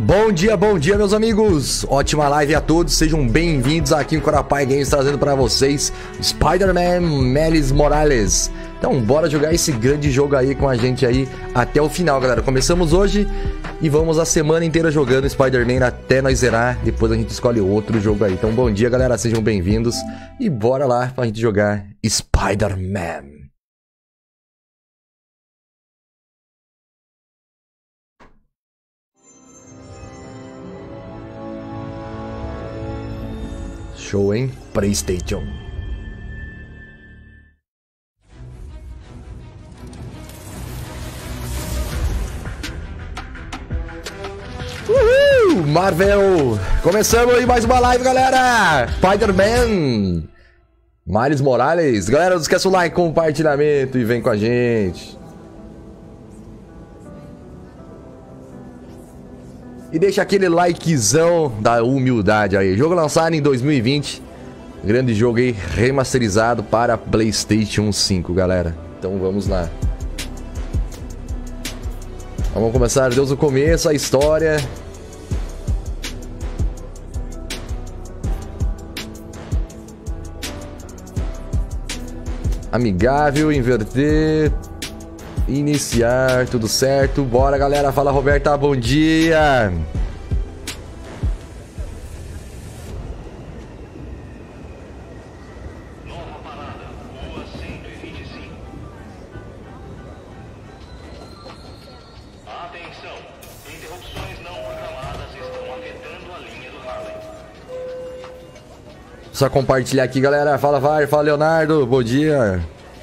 Bom dia, meus amigos! Ótima live a todos, sejam bem-vindos aqui no Corapai Games, trazendo para vocês Spider-Man Miles Morales. Então, bora jogar esse grande jogo aí com a gente aí até o final, galera. Começamos hoje e vamos a semana inteira jogando Spider-Man até nós zerar. Depois a gente escolhe outro jogo aí. Então, bom dia, galera, sejam bem-vindos e bora lá pra gente jogar Spider-Man. Show, hein? PlayStation. Uhul! Marvel! Começamos aí mais uma live, galera! Spider-Man! Miles Morales. Galera, não esqueça o like, compartilhamento e vem com a gente. E deixa aquele likezão da humildade aí. Jogo lançado em 2020. Grande jogo aí, remasterizado para PlayStation 5, galera. Então vamos lá. Vamos começar desde o começo, a história. Amigável, inverter... Iniciar, tudo certo. Bora, galera. Fala, Roberta. Bom dia. Nova parada, rua 125. Atenção, interrupções não programadas estão afetando a linha do Harley. Só compartilhar aqui, galera. Fala, Var. Fala, Leonardo. Bom dia.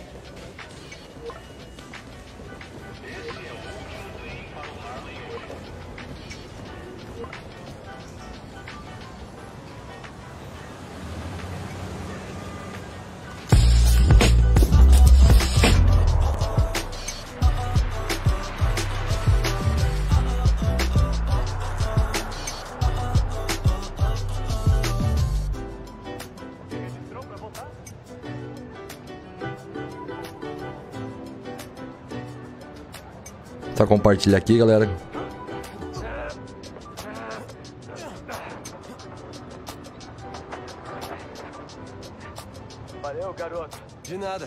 Só compartilhar aqui, galera. Valeu, garoto. De nada.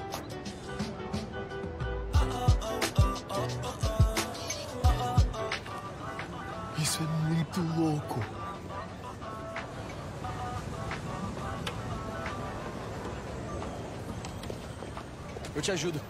Isso é muito louco. Eu te ajudo.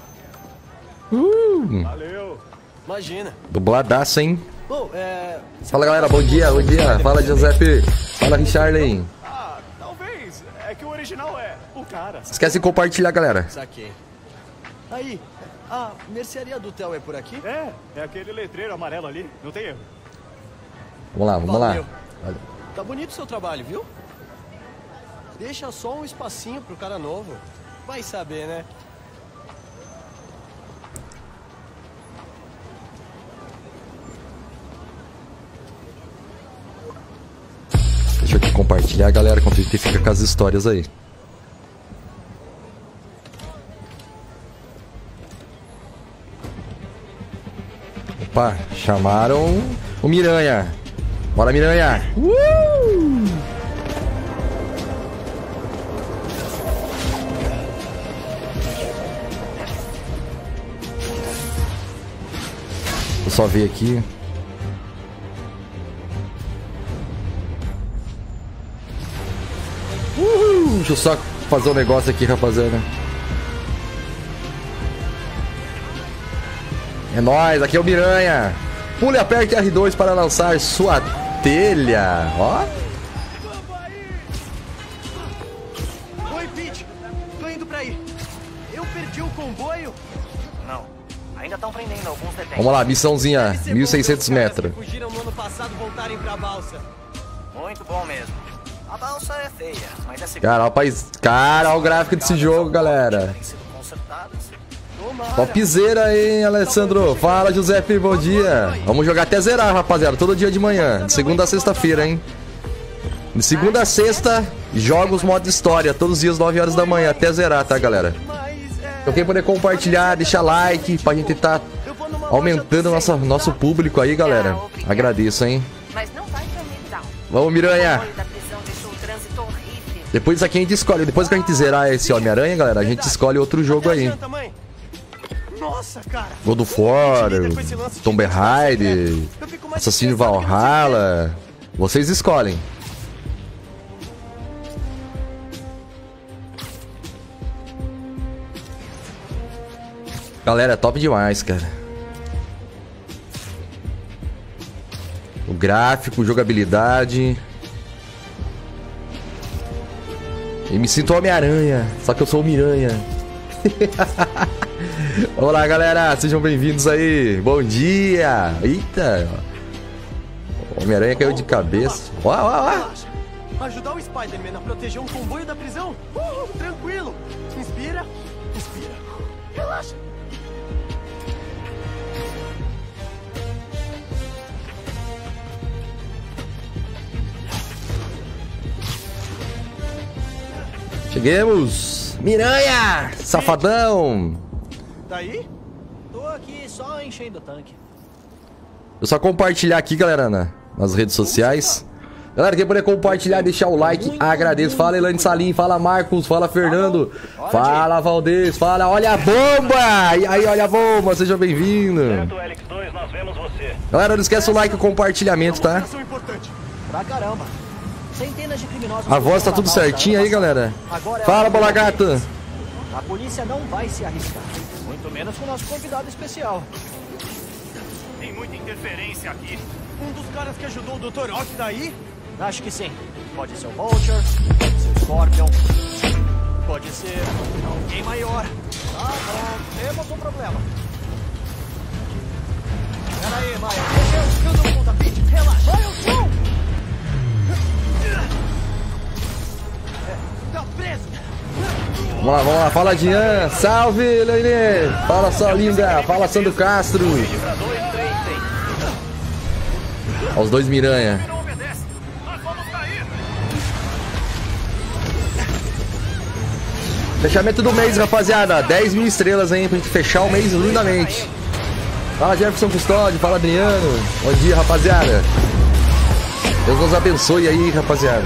Valeu. Imagina. Dubladaço, hein? Bom, Fala, galera. Bom dia, bom dia. Fala, Giuseppe. Fala, Richarley. talvez. É que o original é o cara. Esquece de compartilhar, galera. Saquei. Aí, a mercearia do Theo é por aqui? É aquele letreiro amarelo ali, não tem erro. Vamos lá, vamos lá. Valeu. Valeu. Tá bonito o seu trabalho, viu? Deixa só um espacinho pro cara novo. Vai saber, né? Deixa eu aqui compartilhar, galera, enquanto a gente fica com as histórias aí. Opa, chamaram o Miranha. Bora, Miranha. Vou só ver aqui. Deixa eu só fazer um negócio aqui, rapaziada. É nóis, aqui é o Miranha. Pule e aperte R2 para lançar sua telha. Ó. Oi, Pete. Tô indo pra aí. Eu perdi o comboio. Não, ainda estão prendendo alguns detentos. Vamos lá, missãozinha, 1.600 metros. Fugiram no ano passado voltarem pra balsa. Muito bom mesmo. A balsa é feia, mas é segura. Cara, ó, cara, ó o gráfico desse jogo, galera. Tem sido consertadas. Topzera, hein, Alessandro? Fala, Giuseppe, bom dia. Vamos jogar até zerar, rapaziada, todo dia de manhã, de segunda a sexta-feira, hein. De segunda a sexta, jogos modo história, todos os dias 9 horas da manhã, até zerar, tá, galera? Então quem puder compartilhar, deixa like, pra gente tá aumentando nosso público aí, galera. Agradeço, hein? Mas não vai pra Midtown. Vamos, Miranha. O molho da prisão deixou o trânsito horrível. Depois isso aqui a gente escolhe. Depois que a gente zerar esse Homem-Aranha, galera, a gente escolhe outro jogo aí. Nossa, cara. God of War, Tomb Raider, Assassino Valhalla. Vocês escolhem. Galera, top demais, cara. O gráfico, jogabilidade. E me sinto Homem-Aranha, só que eu sou o Miranha. Olá, galera, sejam bem-vindos aí. Bom dia. Eita. O Homem-Aranha caiu de cabeça. Ó. Ajudar o Spider-Man a proteger um comboio da prisão? Tranquilo. Inspira. Relaxa. Cheguemos! Miranha! Safadão! Tá aí? Tô aqui só enchendo o tanque. Eu só compartilhar aqui, galera, nas redes sociais. Galera, quem puder compartilhar, deixar o like, agradeço. Fala Elane Salim, fala Marcos, fala Fernando, fala Valdez, fala Olha a Bomba! E aí, Olha a Bomba, seja bem-vindo. Certo, Helix 2, nós vemos você. Galera, não esquece o like e o compartilhamento, tá? Pra caramba. Centenas de criminosos. A voz tá tudo certinho aí, galera. Agora é Fala, hora Bola de- Gata. A polícia não vai se arriscar. Muito menos com o nosso convidado especial. Tem muita interferência aqui. Um dos caras que ajudou o Dr. Ock tá aí? Acho que sim. Pode ser o Vulture, pode ser o Scorpion, pode ser alguém maior. Tá bom, temos um problema. Pera aí, Maia. Deixa eu dou conta, Pete. Relaxa. Vai, eu sou! Tá preso. Vamos lá. Fala, Dian. Salve, Elaine. Fala, sua linda. Fala, Sandro Castro. Ó, os dois Miranha. Não obedece. Nós vamos cair. Fechamento do mês, rapaziada. 10 mil estrelas aí pra gente fechar o mês lindamente. Fala, Jefferson Custódio. Fala, Adriano. Bom dia, rapaziada. Deus nos abençoe aí, rapaziada.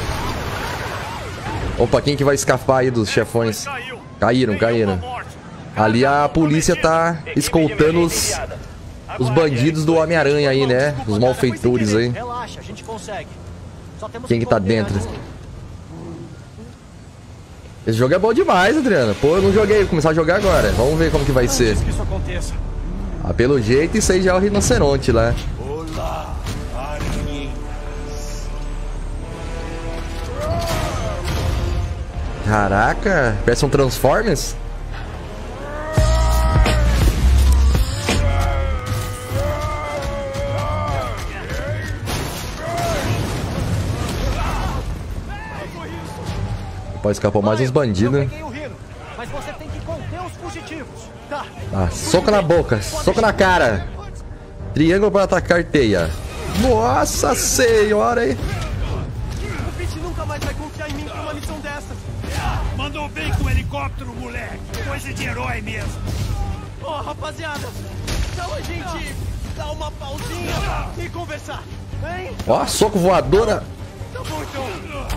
Opa, quem que vai escapar aí dos chefões? Caíram. Ali a polícia tá escoltando os bandidos do Homem-Aranha aí, né? Os malfeitores aí. Relaxa, a gente consegue. Só temos Quem que tá correr dentro? antes. Esse jogo é bom demais, Adriano. Pô, eu não joguei, vou começar a jogar agora. Vamos ver como que vai ser. Que isso aconteça. Ah, pelo jeito, isso aí já é o rinoceronte lá. Olá, aranhinhas. Caraca, parece um Transformers. Pode escapar mais uns bandidos, né? Peguei o Rino, mas você tem que conter os fugitivos. Tá. Ah, soco na boca, soco na cara. Triângulo para atacar teia. Nossa senhora, hein? O Pete nunca mais vai confiar em mim pra uma missão dessas. Mandou bem com o helicóptero, moleque. Coisa de herói mesmo. Ó, rapaziada, então a gente dá uma pausinha e conversar, hein? Ó, soco voadora. Tá bom, então.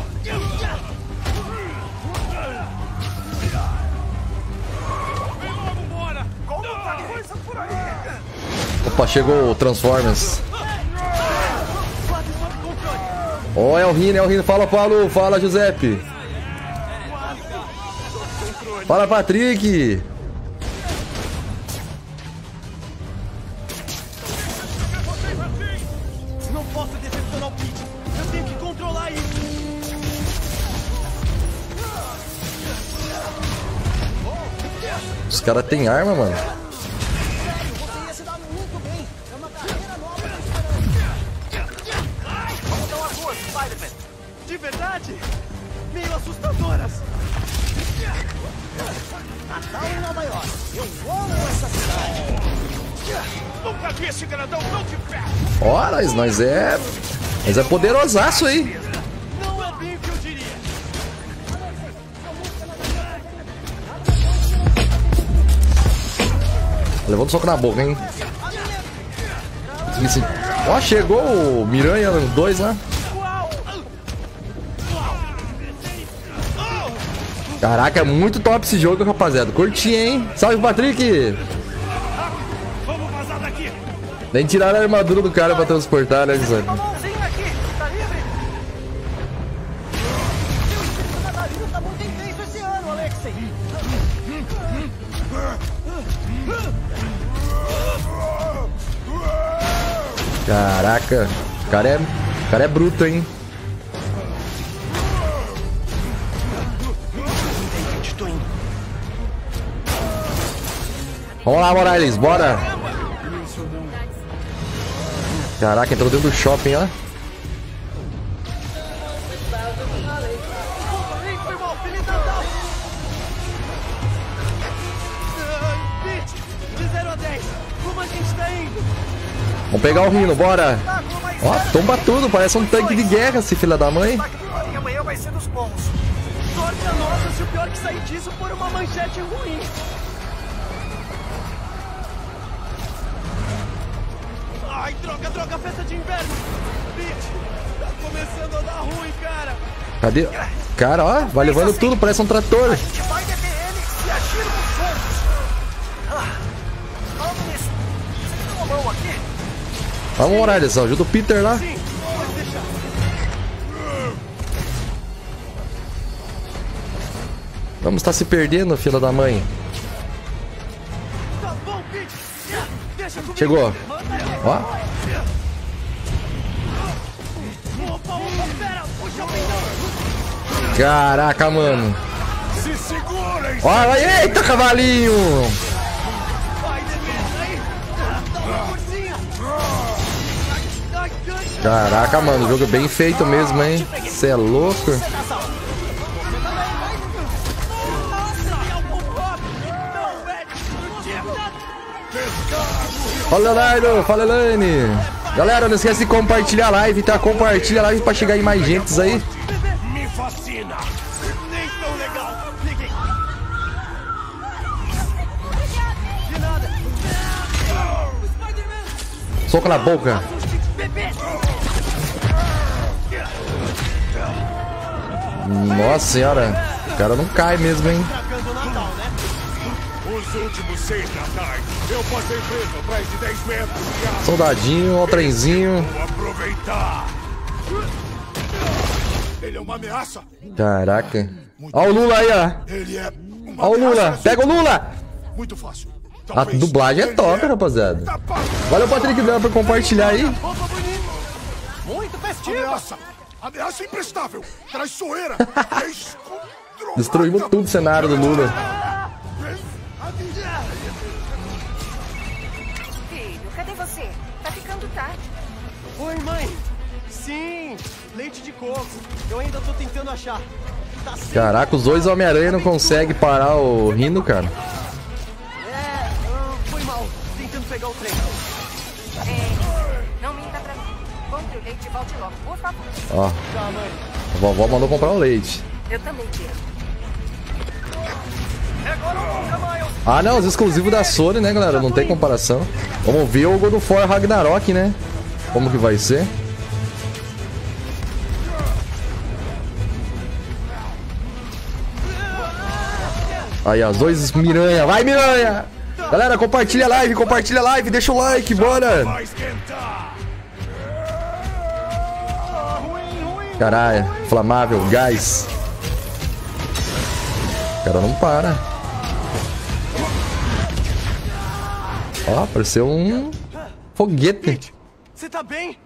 Vem logo, bora. Como tá a coisa por aí? Opa, chegou o Transformers. Quase sob controle. Ó, é o Rino. Fala, Paulo. Fala, Giuseppe. Fala, Patrick. Não posso decepcionar o Pete. Eu tenho que controlar isso. Os caras têm arma, mano. Você ia se dar muito bem. É uma carreira nova te esperando. Vamos dar uma rua, Spider-Man. De verdade? Meio assustadoras. Natal em Nova York. Eu amo essa cidade. Nunca vi esse grandão tão de perto. Ora, nós é poderosaço aí. Não é bem o que eu diria. Levando soco na boca, hein? Ó, chegou o Miranha 2 lá. Caraca, é muito top esse jogo, rapaziada. Curti, hein? Salve, Patrick! Vamos vazar daqui. Nem tiraram a armadura do cara pra transportar, né, Zé? Uma mãozinha aqui, tá livre? O cadarinho tá muito intenso esse ano, Alexei. Caraca, o cara é bruto, hein? Vamos lá, Morales, bora! Caraca, entrou dentro do shopping, ó. Foi mal, Feliz Natal. Pete, de 0 a 10, como a gente tá indo? Vamos pegar o Rhino, bora! Ó, tomba tudo, parece um tanque de guerra, esse filho da mãe. E amanhã vai ser dos bons. Sorte a nossa se o pior que sair disso for uma manchete ruim. Ai, droga, festa de inverno. Pete, tá começando a dar ruim, cara. Cadê? Cara, ó, vai levando tudo, parece um trator. A gente vai deter ele e agir nos pontos. Falando nisso, você tem uma mão aqui? Vamos, Morales, ajuda o Peter lá. Sim, pode deixar. Vamos estar se perdendo, filha da mãe. Tá bom, Pete. Deixa comigo. Chegou. Ó, Opa, pera, puxa o perdão. caraca, mano. Se segurem. Ó, eita, cavalinho. Vai, Demetra, aí. Dá uma forcinha. Ai, Caraca, mano, o jogo é bem feito mesmo, hein? Cê é louco. Fala, Leonardo. Fala, Elaine. Galera, não esquece de compartilhar a live, tá? Compartilha a live pra chegar em mais gente aí. Me fascina. nem tão legal. Liguei. De nada. Spider-Man. Soco na boca. Bebê. Nossa senhora. O cara não cai mesmo, hein? Tragando o Natal, né? Os últimos 6 natais, eu passei preso atrás de 10 metros de água. Soldadinho, ó o trenzinho. Vou aproveitar. Ele é uma ameaça. Caraca. Ó o Lula aí, ó. Ele é uma Ó o Lula. ameaça. Pega o Lula. Muito fácil. A Talvez dublagem é ele top, rapaziada. capaz. Valeu, Patrick, dela por compartilhar aí. Roupa bonita. Muito festiva. Ameaça. Ameaça imprestável. Traiçoeira. Destruímos tudo o cenário do Lula. Filho, cadê você? Tá ficando tarde. Oi, mãe. Sim, leite de coco. Eu ainda tô tentando achar. Tá sempre... Caraca, os dois Homem-Aranha não conseguem parar o Rhino, cara. Foi mal. Tentando pegar o trem. Não minta pra mim. Compre o leite e volte logo, por favor. Ó, Tá, mãe. a vovó mandou comprar o leite. Eu também quero. Ah, não, os exclusivos da Sony, né, galera? Não tem comparação. Vamos ver o God of War Ragnarok, né? Como que vai ser? Aí, ó, os dois Miranha. Vai, Miranha! Galera, compartilha a live, deixa o like, bora! Vai esquentar. Caralho, inflamável, gás. O cara não para. Ó, apareceu um foguete. Você tá bem?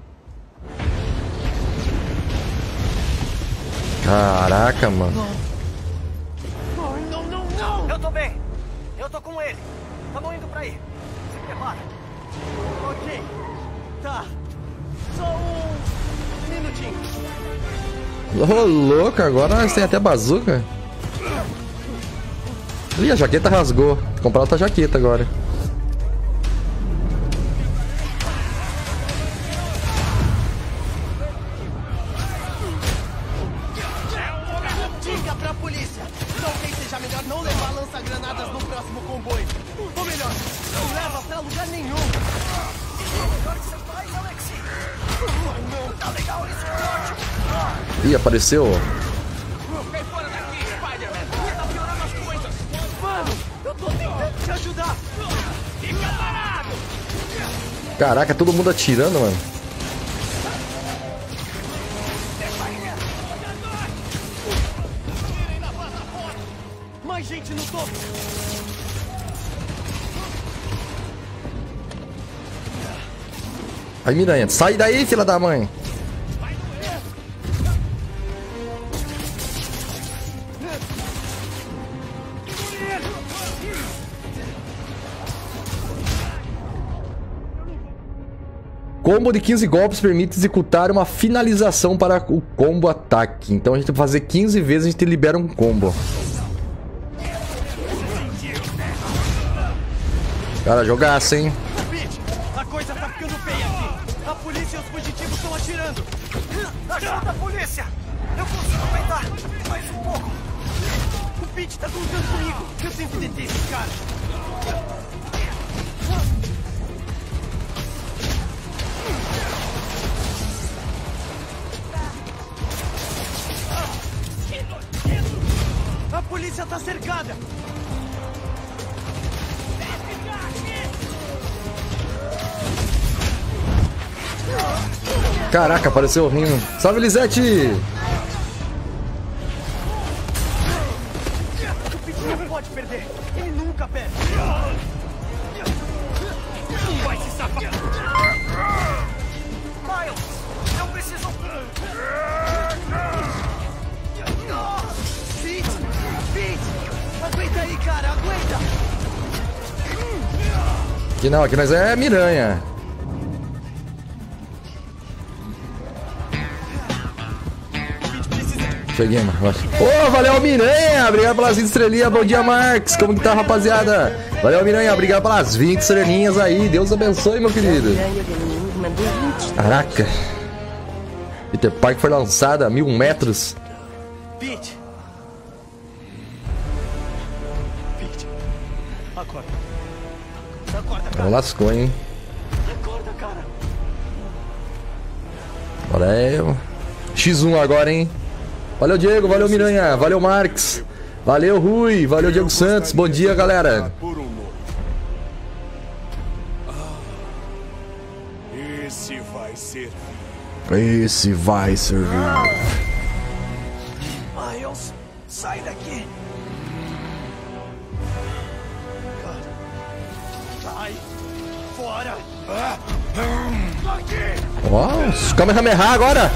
Caraca, mano. Não, não, não. Eu tô bem. Eu tô com ele. Tamo indo pra aí. Se prepara. Ok. Tá. Só um minutinho. Ô, louco, agora nós temos até bazuca. Ih, a jaqueta rasgou. Vou comprar outra jaqueta agora. Diga pra polícia. Talvez seja melhor não levar lança-granadas no próximo comboio. Ou melhor, não leva pra lugar nenhum. Melhor que você faz, Alexi. Não tá legal esse corte. Ih, apareceu. Cai fora daqui, Spider-Man. Você tá piorando as coisas. Mano, eu tô tentando te ajudar. Fica parado. Caraca, todo mundo atirando, mano. Mais gente no topo. Aí, Miranha, sai daí, filha da mãe. Combo de 15 golpes permite executar uma finalização para o combo ataque. Então a gente vai fazer 15 vezes, a gente libera um combo. Cara, jogaço, hein? Pete, a coisa tá ficando feia aqui. A polícia e os fugitivos estão atirando. Ajuda a polícia. Eu consigo aguentar. Mais um pouco. O Pete tá contando comigo. Eu sempre detei esse cara. A polícia tá cercada. Caraca, apareceu rindo. Salve, Lisete! O Pete não pode perder. Ele nunca perde. Não vai se safar. Miles, eu preciso... Pete, aguenta aí, cara. Aguenta. Aqui não, aqui nós é Miranha. Cheguei, mano. Ô, valeu, Miranha! Obrigado pelas 20 estrelinhas. Bom dia, Marx. Como que tá, rapaziada? Valeu, Miranha. Obrigado pelas 20 estrelinhas aí. Deus abençoe, meu querido. Caraca. Peter Parker foi lançado a 1000 metros. Pete. Pete. Acorda. Acorda, cara. Não lascou, hein? Acorda, cara. Agora é o X1 agora, hein? Valeu, Diego. Valeu, Miranha. Valeu, Marx. Valeu, Rui. Valeu, Diego Santos. Bom dia, galera. Por um nome. Esse vai ser. Esse vai servir. Miles, sai daqui. Sai. Fora. Ó, os Kamehameha agora.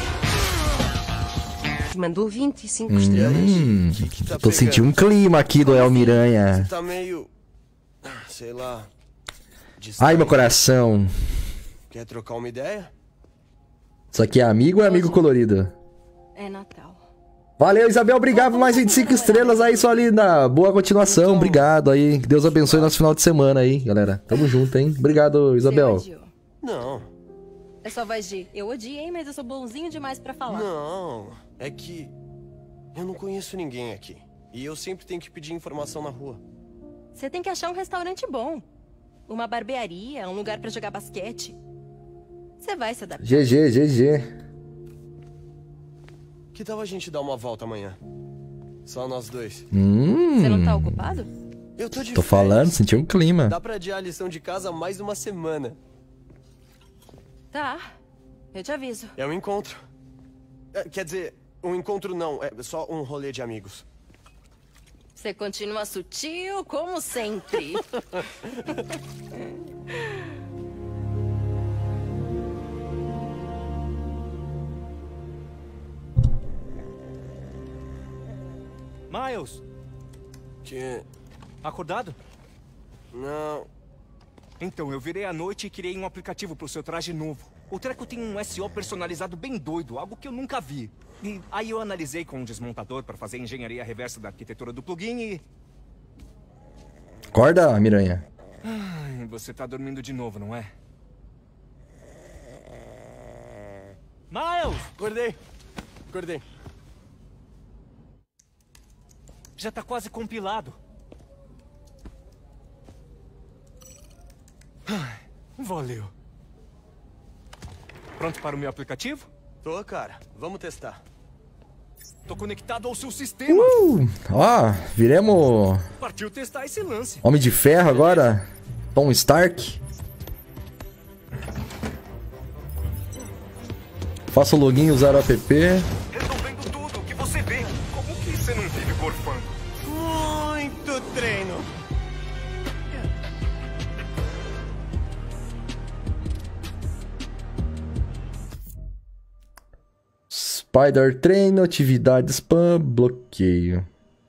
Mandou 25 estrelas. Tô sentindo um clima aqui do El Miranha. Tá meio... sei lá... Ai, meu coração. Quer trocar uma ideia? Isso aqui é amigo ou é amigo colorido? É Natal. Valeu, Isabel. Obrigado por mais 25 estrelas aí, sua linda. Boa continuação. Obrigado aí. Que Deus abençoe nosso final de semana aí, galera. Tamo junto, hein? Obrigado, Isabel. Você odiou. Não. É só voz de eu odiei, mas eu sou bonzinho demais pra falar. Não. É que... eu não conheço ninguém aqui. E eu sempre tenho que pedir informação na rua. Você tem que achar um restaurante bom. Uma barbearia, um lugar pra jogar basquete. Você vai se adaptar. GG, GG. Que tal a gente dar uma volta amanhã? Só nós dois. Você não tá ocupado? Eu tô de Tô férias. falando, senti um clima. Dá pra adiar a lição de casa mais uma semana. Tá. Eu te aviso. É um encontro. Quer dizer, um encontro não. É só um rolê de amigos. Você continua sutil como sempre. Miles, Que... acordado? não... Então, eu virei à noite e criei um aplicativo pro seu traje novo. O treco tem um SO personalizado bem doido, algo que eu nunca vi. E aí eu analisei com um desmontador para fazer a engenharia reversa da arquitetura do plugin e... Acorda, Miranha. Ai, você tá dormindo de novo, não é? Miles! Acordei. Já tá quase compilado. Ai, valeu. Pronto para o meu aplicativo? Tô, cara. Vamos testar. Tô conectado ao seu sistema. Ó, viremos Partiu testar esse lance. Homem de Ferro agora. Tom Stark. Faça o login, usar o app. Resolvendo tudo o que você vê. Como que você não vive gorfando? Muito treino. Spider treino, atividade spam, bloqueio.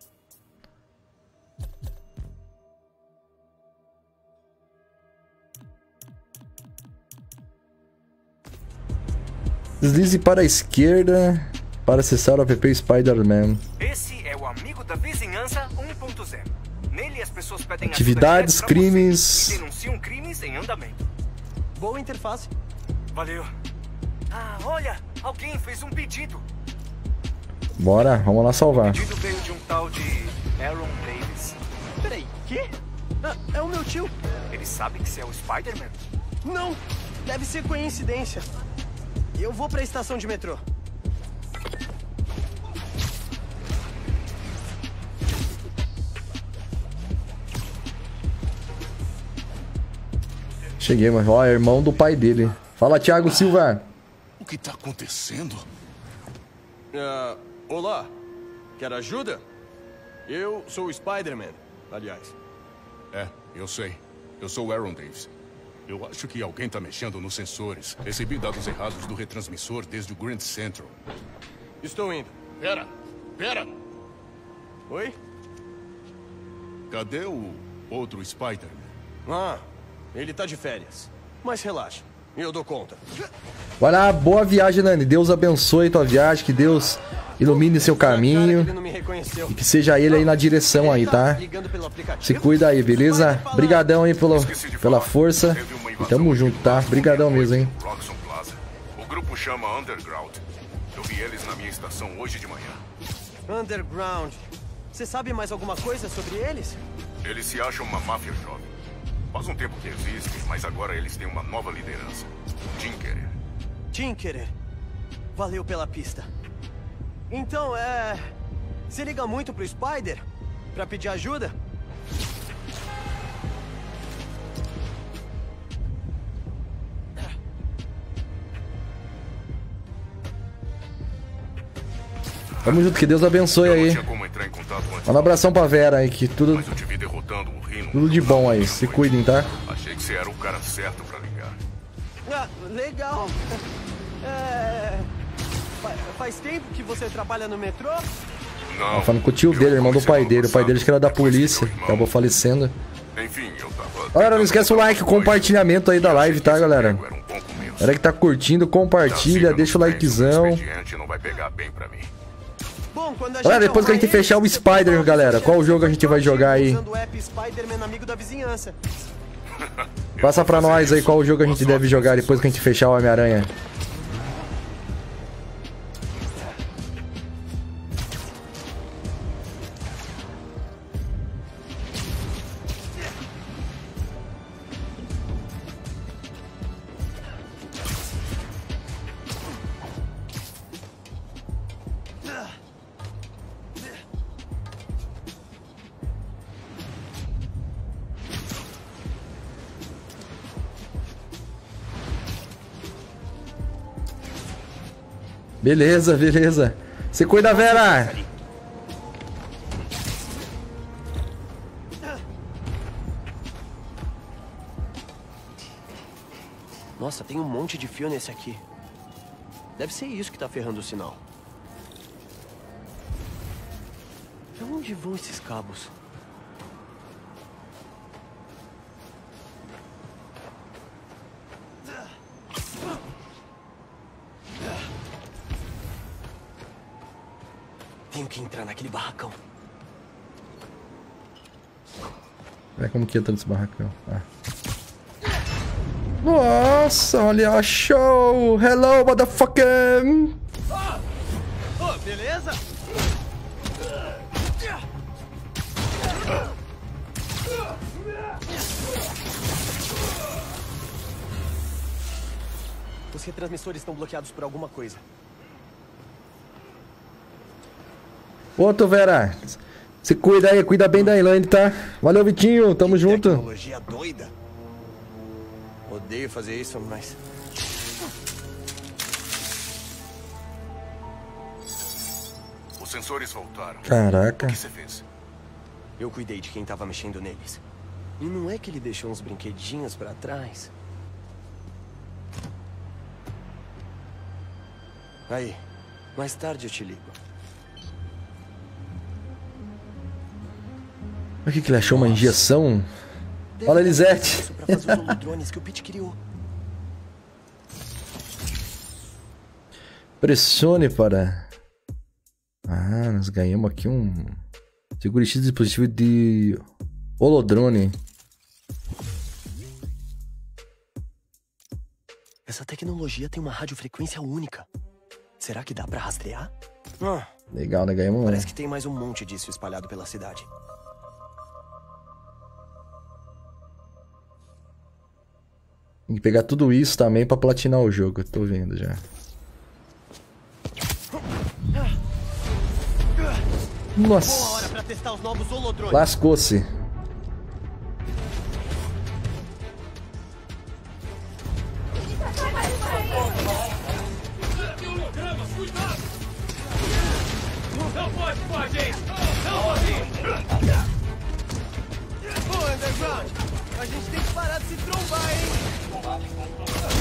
Deslize para a esquerda para acessar o app Spider-Man. Esse é o Amigo da Vizinhança 1.0. Nele as pessoas pedem Atividades, ajuda direto pra crimes. você e denunciam crimes em andamento. Boa interface. Valeu. Ah, olha, alguém fez um pedido. Bora, vamos lá O salvar. pedido veio de um tal de Aaron Davis. Peraí, quê? Ah, é o meu tio. Ele sabe que você é o Spider-Man? Não, deve ser coincidência. Eu vou pra estação de metrô. Cheguei, mas ó, é irmão do pai dele. Fala, Thiago Silva. O que tá acontecendo? Olá. Quer ajuda? Eu sou o Spider-Man, aliás. É, eu sei. Eu sou o Aaron Davis. Eu acho que alguém tá mexendo nos sensores. Recebi dados errados do retransmissor desde o Grand Central. Estou indo. Pera! Pera! Oi? Cadê o outro Spider-Man? Ah, ele tá de férias. Mas relaxa, eu dou conta. Vai lá, boa viagem, Nani. Deus abençoe tua viagem, que Deus ilumine seu Cara, caminho. ele não me reconheceu. E que seja ele aí na direção aí, tá? Ligando pelo aplicativo? Se cuida aí, beleza? Brigadão aí pela força. E tamo junto, tá? Brigadão mesmo, hein? Roxxon Plaza. O grupo chama Underground. Eu vi eles na minha estação hoje de manhã. Underground. Você sabe mais alguma coisa sobre eles? Eles se acham uma máfia jovem. Faz um tempo que existem, mas agora eles têm uma nova liderança. Tinkerer. Tinkerer. Valeu pela pista. Então, você liga muito pro Spider? Pra pedir ajuda? Tamo junto, que Deus abençoe Eu não aí. tinha como entrar em contato antes, Manda um abração pra Vera aí, que tudo, mas eu te vi derrotando o Rhino. tudo de bom aí. Se cuidem, tá? Achei que você era o cara certo pra ligar. Ah, legal. Faz tempo que você trabalha no metrô? Não. Tá falando com o tio dele, irmão do pai dele. O pai dele acho que era da polícia, acabou falecendo. Enfim, eu tava... Galera, não esquece o like, o compartilhamento aí da live, tá, galera? Era um bom começo. Galera que tá curtindo, compartilha, deixa o likezão. expediente não vai pegar bem pra mim. Bom, quando a Galera, gente depois que a gente arrumar fechar o eles, Spider, você galera, pode qual jogo a gente vai jogar aí? usando o app Spider-Man Amigo da Vizinhança. Passa pra nós aí qual jogo a gente deve jogar depois que a gente fechar o Homem-Aranha. Beleza, beleza. Se cuida, Vera! Nossa, tem um monte de fio nesse aqui. Deve ser isso que tá ferrando o sinal. Pra onde vão esses cabos? Tenho que entrar naquele barracão. É como que entra nesse barracão? Ah. Nossa, olha, show! Hello, motherfucker! Ô, beleza? Os retransmissores estão bloqueados por alguma coisa. Ô, Vera, se cuida aí, cuida bem da Elaine, tá? Valeu, Vitinho, tamo junto. Tecnologia doida. Odeio fazer isso, mas... Os sensores voltaram. Caraca. O que você fez? Eu cuidei de quem tava mexendo neles. E não é que ele deixou uns brinquedinhos pra trás? Aí, mais tarde eu te ligo. O que ele achou? Uma injeção? Fala, Elisete. Isso pra fazer os holodrones que o Pete criou. Pressione para... Ah, nós ganhamos aqui um... Segure X dispositivo de... holodrone. Essa tecnologia tem uma radiofrequência única. Será que dá pra rastrear? Legal, né? Ganhamos um. Parece que tem mais um monte disso espalhado pela cidade. Tem que pegar tudo isso também pra platinar o jogo. Eu tô vendo já. Boa hora Nossa. pra testar os novos holodrones. Lascou-se. Não pode com a gente! Não, Rodrigo! Ô, Underground, a gente tem que parar de se trombar, hein?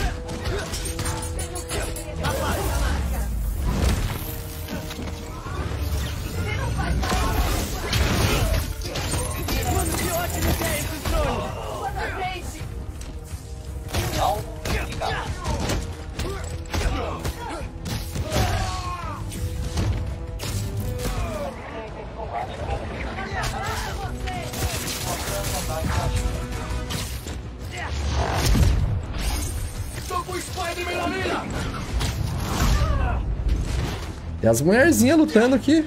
Mano, que ótima ideia esses drones! Tô com o Spider-Man na mira! Tem as mulherzinhas lutando aqui.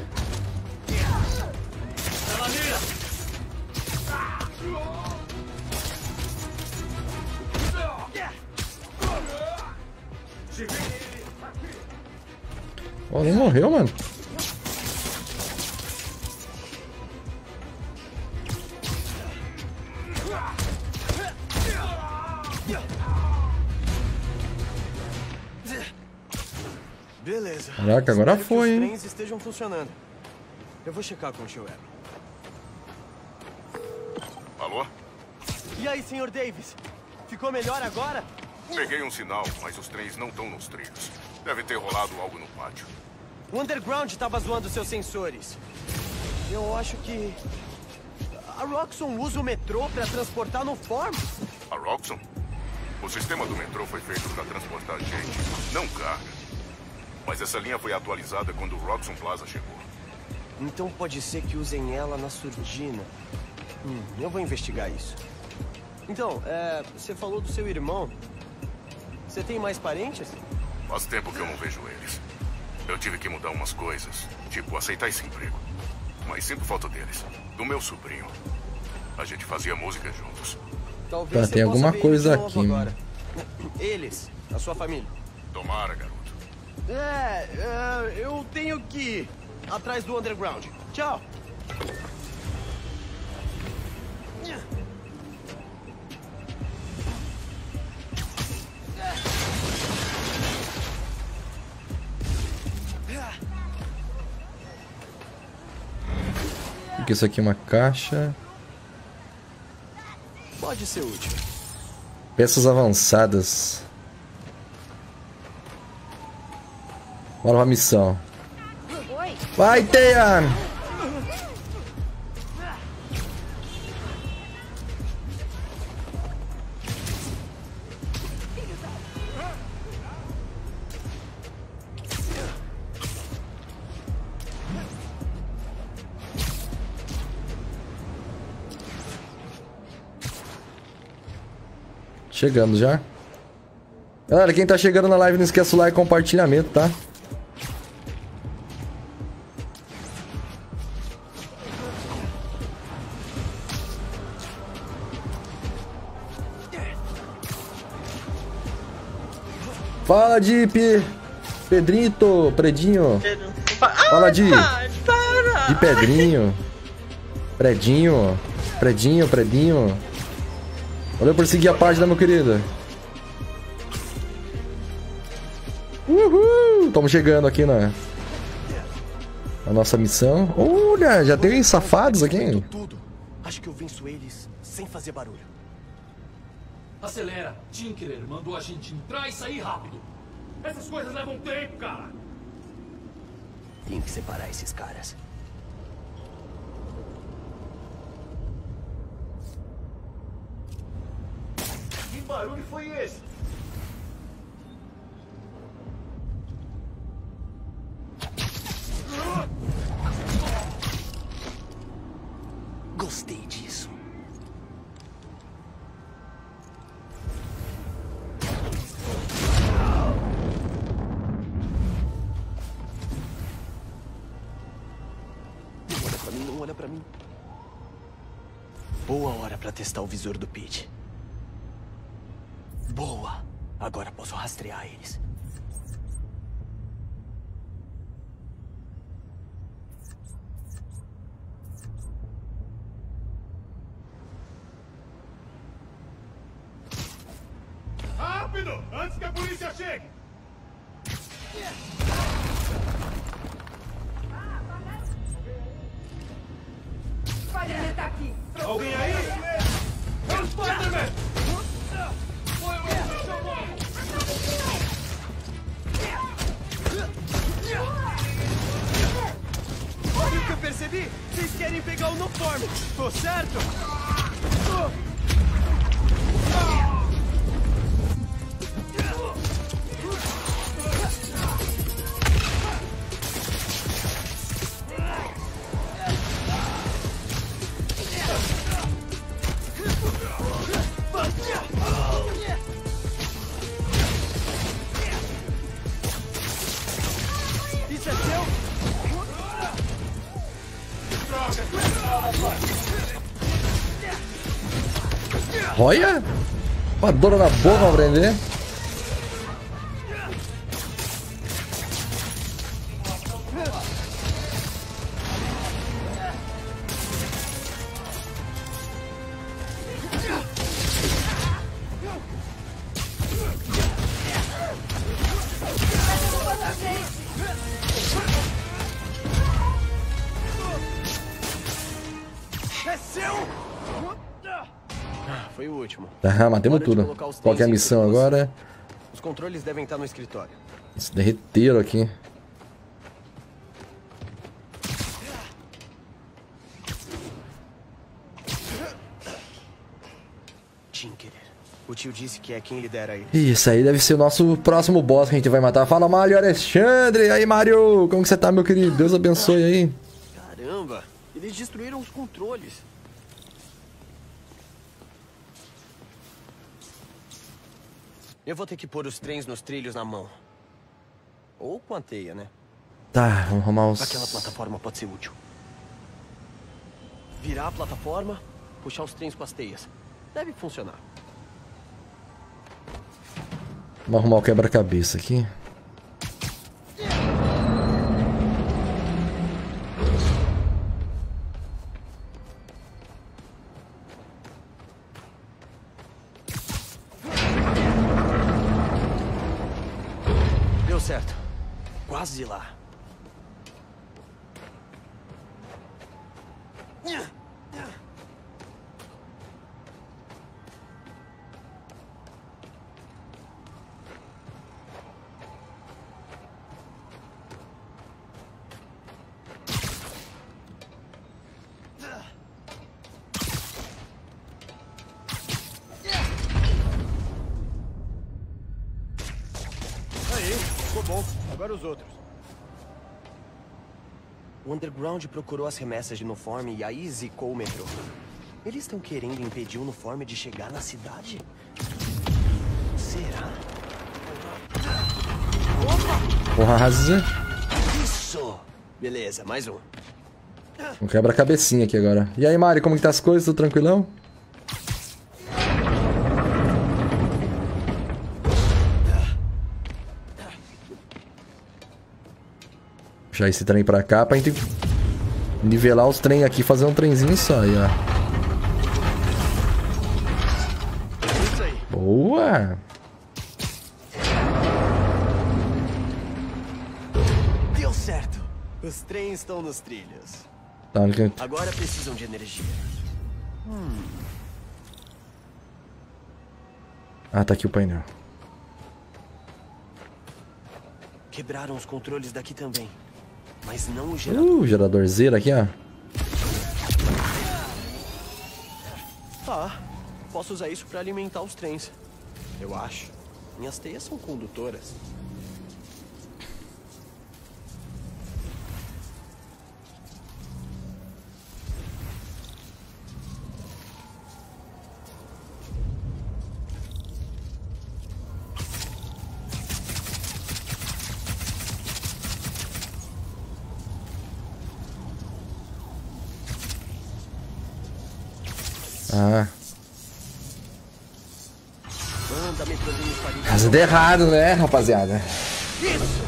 Na mira! Ó, nem morreu, mano. Beleza. Caraca, agora Espero foi, que hein? os trens estejam funcionando. Eu vou checar com o tio Aaron. Alô? E aí, Sr. Davis? Ficou melhor agora? Peguei um sinal, mas os trens não estão nos trilhos. Deve ter rolado algo no pátio. O Underground estava zoando seus sensores. Eu acho que... a Roxxon usa o metrô para transportar no Form? A Roxxon? O sistema do metrô foi feito para transportar gente, não carga. Mas essa linha foi atualizada quando o Roxxon Plaza chegou. Então pode ser que usem ela na surdina. Eu vou investigar isso. Então, você falou do seu irmão. Você tem mais parentes? Faz tempo que eu não vejo eles. Eu tive que mudar umas coisas, tipo aceitar esse emprego. Mas sinto falta deles. Do meu sobrinho. A gente fazia música juntos. Talvez Tá, você tem possa alguma ver coisa eles de novo aqui, agora. Eles, a sua família. Tomara, garoto. Eu tenho que ir atrás do Underground. Tchau. O que isso aqui é uma caixa. Pode ser útil. Peças avançadas. Bora pra missão. Oi. Vai, Teia! Chegamos já. Galera, quem tá chegando na live, não esquece o like e compartilhamento, tá? Fala, Deep. Predinho. Fala, Di. De Pedrinho. Predinho. Valeu por seguir a página, meu querido. Uhul. Estamos chegando aqui na nossa missão. Olha, já tem safados aqui. Tudo. Acho que eu venço eles sem fazer barulho. Acelera. Tinkerer mandou a gente entrar e sair rápido. Essas coisas levam tempo, cara. Tenho que separar esses caras. Que barulho foi esse? Gostei disso. Não olha pra mim. Boa hora pra testar o visor do Pete. Boa. Agora posso rastrear eles. Rápido! Antes que a polícia chegue! Spider-Man tá aqui. Alguém aí? É o Spider-Man! Foi o que chamou! Olha o que eu percebi! Vocês querem pegar o uniforme! Tô certo? Isso é seu? Olha! Uma dor na boca pra aprender. É seu? Foi o último. Tá, matemos Hora de tudo. colocar os Qual que é a trens em missão círculos. agora? Os controles devem estar no escritório. Se derreteram aqui. Tinkerer. O tio disse que é quem lidera ele. Isso aí deve ser o nosso próximo boss que a gente vai matar. Fala, Mário Alexandre. E aí, Mário? Como que você tá, meu querido? Deus abençoe aí. Caramba, eles destruíram os controles. Eu vou ter que pôr os trens nos trilhos na mão. Ou com a teia, né? Tá, vamos arrumar os... Aquela plataforma pode ser útil. Virar a plataforma, puxar os trens com as teias. Deve funcionar. Vamos arrumar o quebra-cabeça aqui. Deu certo. Quase lá. Aí, ficou bom. Agora os outros. O Underground procurou as remessas de uniforme e aí zicou o metrô. Eles estão querendo impedir o uniforme de chegar na cidade? Será? Porra, arrasa. Isso! Beleza, mais um. Um quebra-cabecinha aqui agora. E aí, Mari, como que tá as coisas? Tudo tranquilão? Puxar esse trem pra cá pra gente nivelar os trem aqui, fazer um trenzinho só aí, ó. Isso aí. Boa! Deu certo. Os trens estão nos trilhos. Tá, Agora precisam de energia. ah, tá aqui o painel. Quebraram os controles daqui também. Mas não o gerador. Geradorzeiro aqui, ó. Ah, posso usar isso para alimentar os trens. Eu acho. Minhas teias são condutoras. Ah. Manda Metrolinhos para ligar. Casa de errado, né, rapaziada? Isso!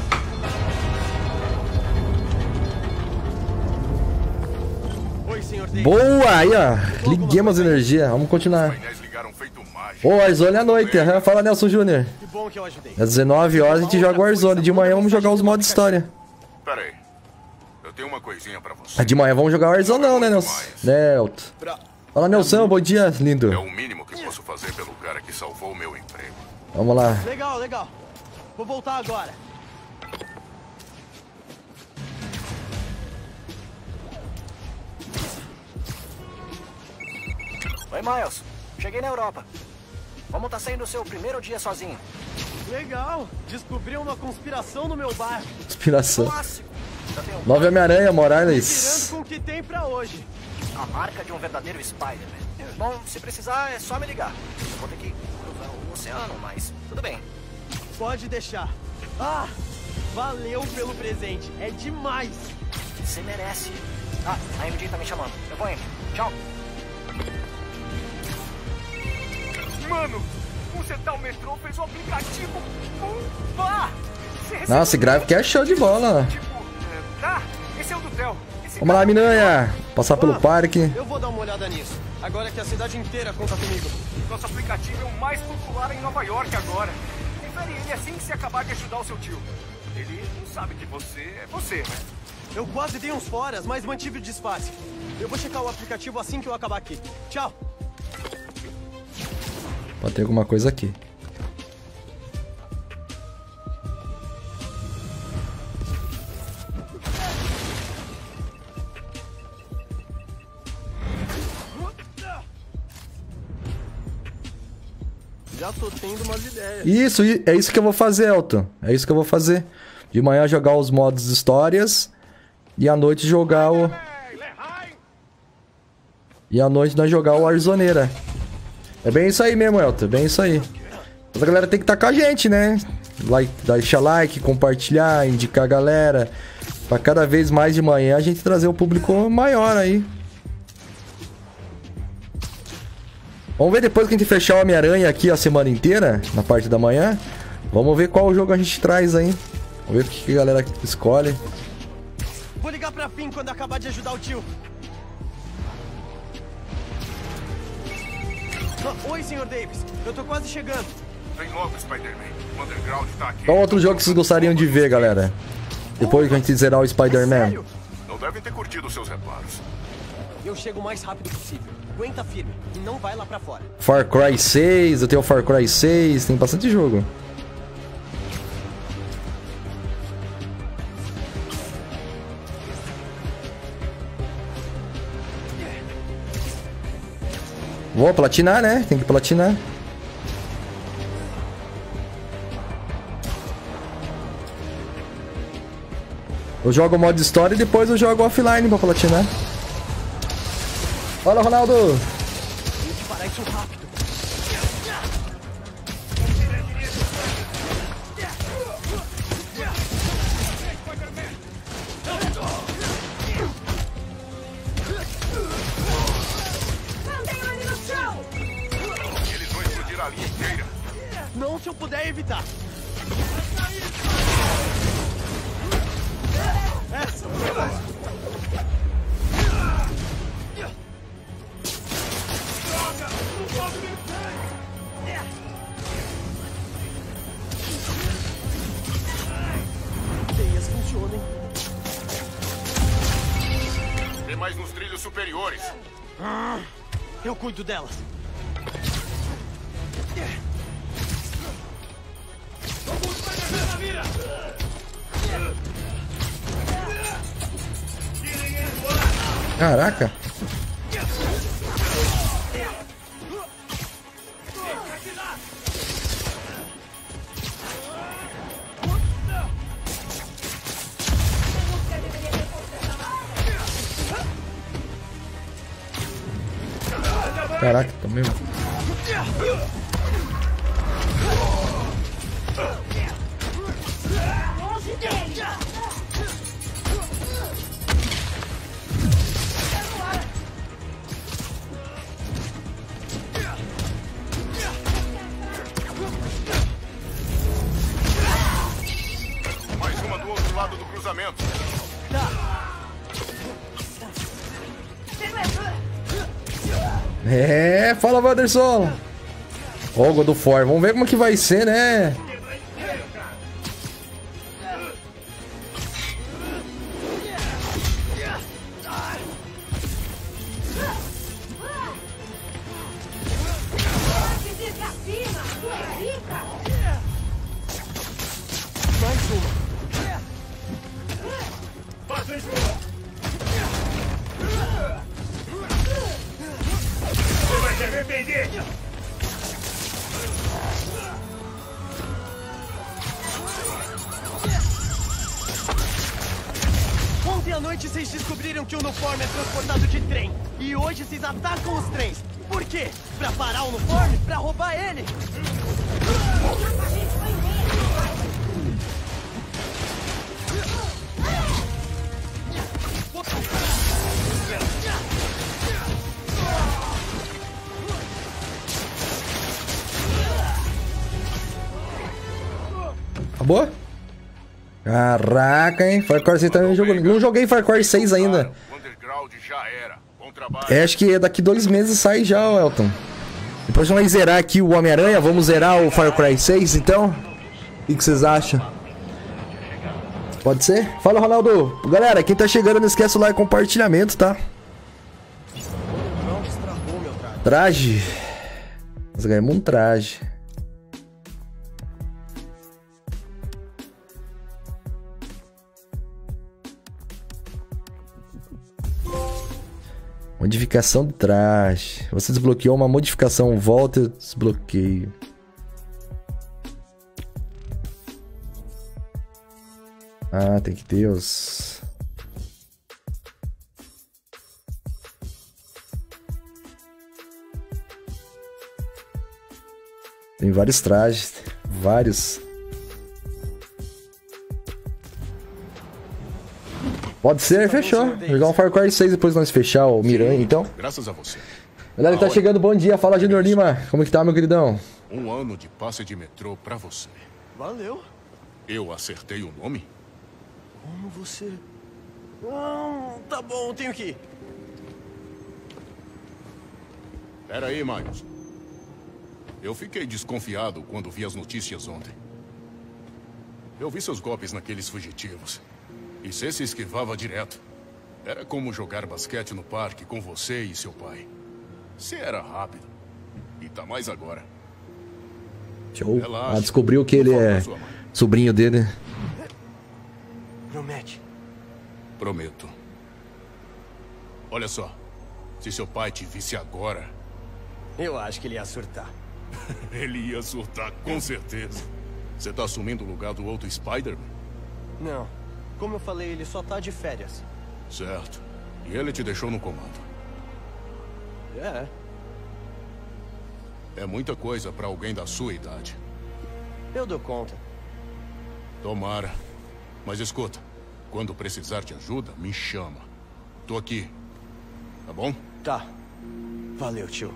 Oi, senhor Davis. Boa! Aí, ó. Liguemos a energia. Vamos continuar. Painéis ligaram feito mágica. Ô, Warzone à noite. Fala, Nelson Júnior. Que bom que eu ajudei. Às 19 horas a gente joga Warzone. De manhã vamos jogar os modos história. Pera aí. Eu tenho uma coisinha pra você. De manhã vamos jogar Warzone não, né, Nelson? Nelto. Fala, Nelson. Bom dia, lindo. É o mínimo que posso fazer pelo cara que salvou o meu emprego. Vamos lá. Legal, legal. Vou voltar agora. Oi, Miles. Cheguei na Europa. Como tá sendo o seu primeiro dia sozinho? Legal. Descobri uma conspiração no meu bairro. Inspiração. Clássico. Já tem um 9 Homem-Aranha, Tirando Morales. com o que tem pra hoje. a marca de um verdadeiro Spider-Man. Bom, se precisar é só me ligar. Eu vou ter que cruzar o oceano, mas tudo bem. Pode deixar. Ah, valeu pelo presente. É demais. Você merece. Ah, a MJ tá me chamando. Eu vou indo. Tchau. Mano, consertar o metrô fez um aplicativo bomba! Nossa, esse gráfico é show de bola. Tá, esse é o do Theo. Vamos lá, Minanha. Passar pelo parque. Eu vou dar uma olhada nisso. Agora que a cidade inteira conta comigo. Nosso aplicativo é o mais popular em Nova York agora. Confere ele assim que você acabar de ajudar o seu tio. Ele não sabe que você é você, né? Eu quase dei uns foras, mas mantive o disfarce. Eu vou checar o aplicativo assim que eu acabar aqui. Tchau. Pode ter alguma coisa aqui. Já tô tendo umas ideias. Isso, é isso que eu vou fazer, Elton. É isso que eu vou fazer. De manhã jogar os modos histórias. E à noite jogar o... E à noite nós jogar o Warzoneira. É bem isso aí mesmo, Elton. É bem isso aí. Mas a galera tem que estar com a gente, né? Deixar like, compartilhar, indicar a galera. Pra cada vez mais de manhã a gente trazer um público maior aí. Vamos ver depois que a gente fechar o Homem-Aranha aqui a semana inteira, na parte da manhã. Vamos ver qual jogo a gente traz aí. Vamos ver o que a galera escolhe. Vou ligar pra Finn quando acabar de ajudar o tio. Oi, Sr. Davis. Eu tô quase chegando. Vem logo, Spider-Man. O Underground tá aqui. Qual outro jogo que vocês gostariam de ver, galera? Depois que a gente zerar o Spider-Man. Não devem ter curtido seus reparos. Eu chego o mais rápido possível. Aguenta firme e não vai lá pra fora. Far Cry 6, eu tenho o Far Cry 6, tem bastante jogo. Vou platinar, né? Tem que platinar. Eu jogo o modo história e depois eu jogo offline pra platinar. Fala, Ronaldo! Tem que parar isso rápido. Eles vão explodir a linha inteira. Não se eu puder evitar. mais nos trilhos superiores. Eu cuido delas. Caraca. Caraca, tô mesmo. Mais uma do outro lado do cruzamento. É, fala, Wanderson. Ó, God of War. Vamos ver como que vai ser, né? Mais uma. Você vai se arrepender! Ontem à noite vocês descobriram que o uniforme é transportado de trem. E hoje vocês atacam os trens. Por quê? Pra parar o uniforme? Pra roubar ele? Acabou? Caraca, hein? Far Cry 6 também jogou. Não joguei Far Cry 6 ainda. O Underground já era. Bom trabalho. É, acho que daqui 2 meses sai já, Elton. Depois vamos zerar aqui o Homem-Aranha. Vamos zerar o Far Cry 6, então? O que vocês acham? Pode ser? Fala, Ronaldo. Galera, quem tá chegando, não esquece o like e compartilhamento, tá? Não estragou meu traje. Traje. Nós ganhamos um traje. Modificação do traje. Você desbloqueou uma modificação. Volta e desbloqueio. Ah, tem que ter os... Tem vários trajes. Vários. Pode ser, fechou. Jogar um Far Cry 6 depois nós fechar o Miranha, então. Graças a você. Galera, tá chegando, bom dia. Fala, Junior Lima. Como que tá, meu queridão? Um ano de passe de metrô pra você. Valeu. Eu acertei o nome? Como você... tá bom, tenho que ir. Pera aí, Miles. Eu fiquei desconfiado quando vi as notícias ontem. Eu vi seus golpes naqueles fugitivos. E você se esquivava direto. Era como jogar basquete no parque com você e seu pai. Você era rápido. E tá mais agora. Show. Relaxa. Descobriu que ele é sobrinho dele. Promete. Prometo. Olha só. Se seu pai te visse agora... Eu acho que ele ia surtar. Ele ia surtar, com certeza. Você tá assumindo o lugar do outro Spider-Man? Não. Como eu falei, ele só tá de férias. Certo. E ele te deixou no comando. É. É muita coisa pra alguém da sua idade. Eu dou conta. Tomara. Mas escuta, quando precisar de ajuda, me chama. Tô aqui. Tá bom? Tá. Valeu, tio.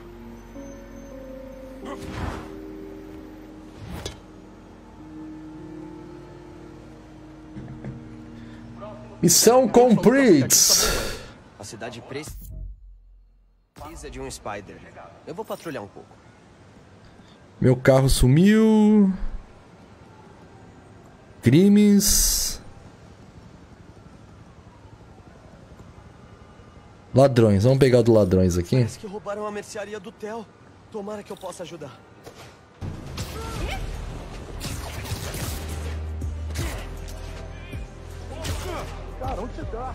Missão complete. A cidade precisa de um Spider. Eu vou patrulhar um pouco. Meu carro sumiu. Crimes. Ladrões, vamos pegar o do ladrões aqui. Parece que roubaram a mercearia do Theo. Tomara que eu possa ajudar. Cara, onde você tá?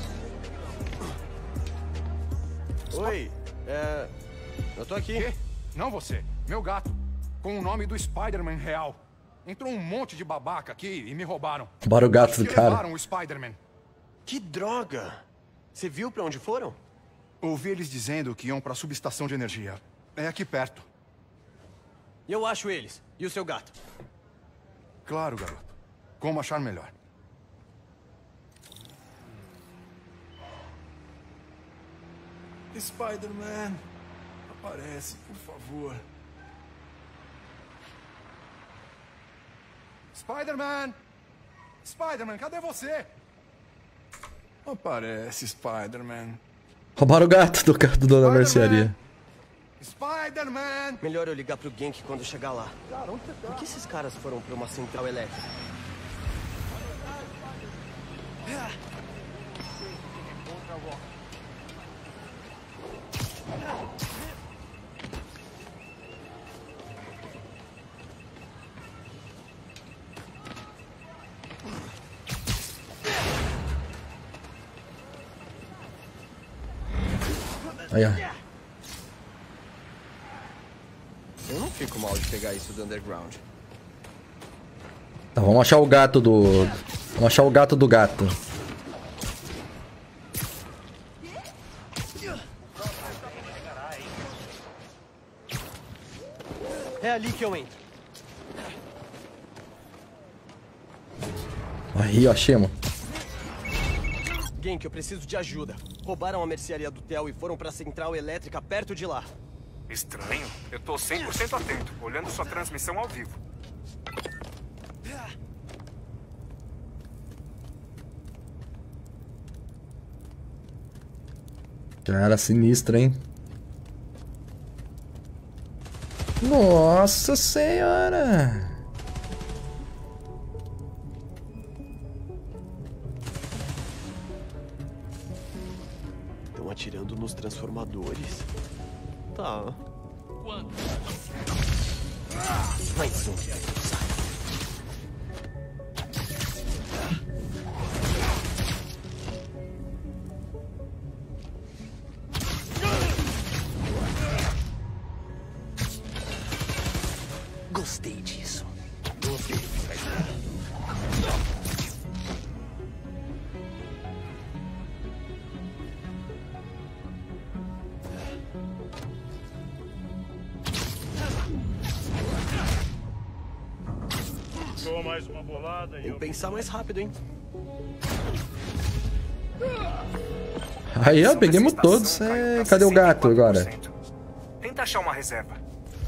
Oi, eu tô aqui. Quê? Não você, meu gato. Com o nome do Spider-Man real. Entrou um monte de babaca aqui e me roubaram. Roubaram o gato do cara. Levaram o Spider-Man. Que droga! Você viu pra onde foram? Ouvi eles dizendo que iam pra subestação de energia. É aqui perto. Eu acho eles. E o seu gato? Claro, garoto. Como achar melhor. Spider-Man, aparece, por favor. Spider-Man! Spider-Man, cadê você? Aparece, Spider-Man. Roubaram o gato do dono da mercearia. Spider-Man! Melhor eu ligar pro Genk quando chegar lá. Por que esses caras foram pra uma central elétrica? Aí, ó. Eu não fico mal de pegar isso do underground. Tá, vamos achar o gato do... Vamos achar o gato do gato. É ali que eu entro. Aí, ó, achemos. Genk, eu preciso de ajuda. Roubaram a mercearia do Theo e foram pra central elétrica perto de lá. Estranho. Eu tô 100% atento, olhando sua transmissão ao vivo. Cara, sinistro, hein? Nossa senhora! Estão atirando nos transformadores. Tá. Mais um. Gostei disso. Só mais uma bolada e Tem que pensar mais rápido, hein? Aí, ó, pegamos todos. Cadê o gato agora? Tenta achar uma reserva.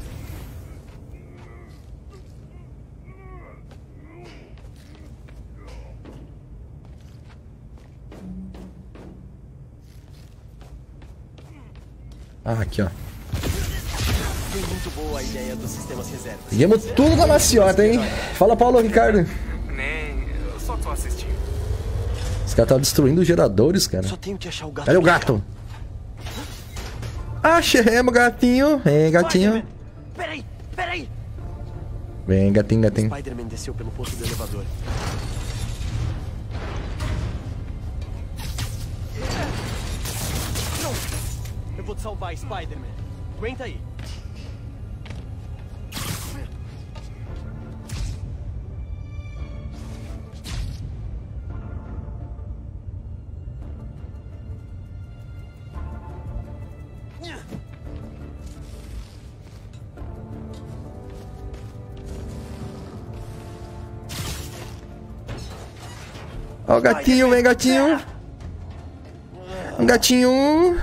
Ah, aqui, ó. Foi muito boa a ideia dos sistemas reservas. Pegamos tudo da maciota, hein? Fala, Paulo Ricardo. Nem, eu só tô assistindo. Esse cara tá destruindo os geradores, cara. Só tenho que achar o gato. Cadê o gato? Achemos, gatinho. Vem, gatinho. Peraí, peraí. Vem, gatinho, gatinho. Spider-Man desceu pelo posto do elevador. Não! Eu vou te salvar, Spider-Man. Aguenta aí. Ó o gatinho, vem, gatinho. Um gatinho.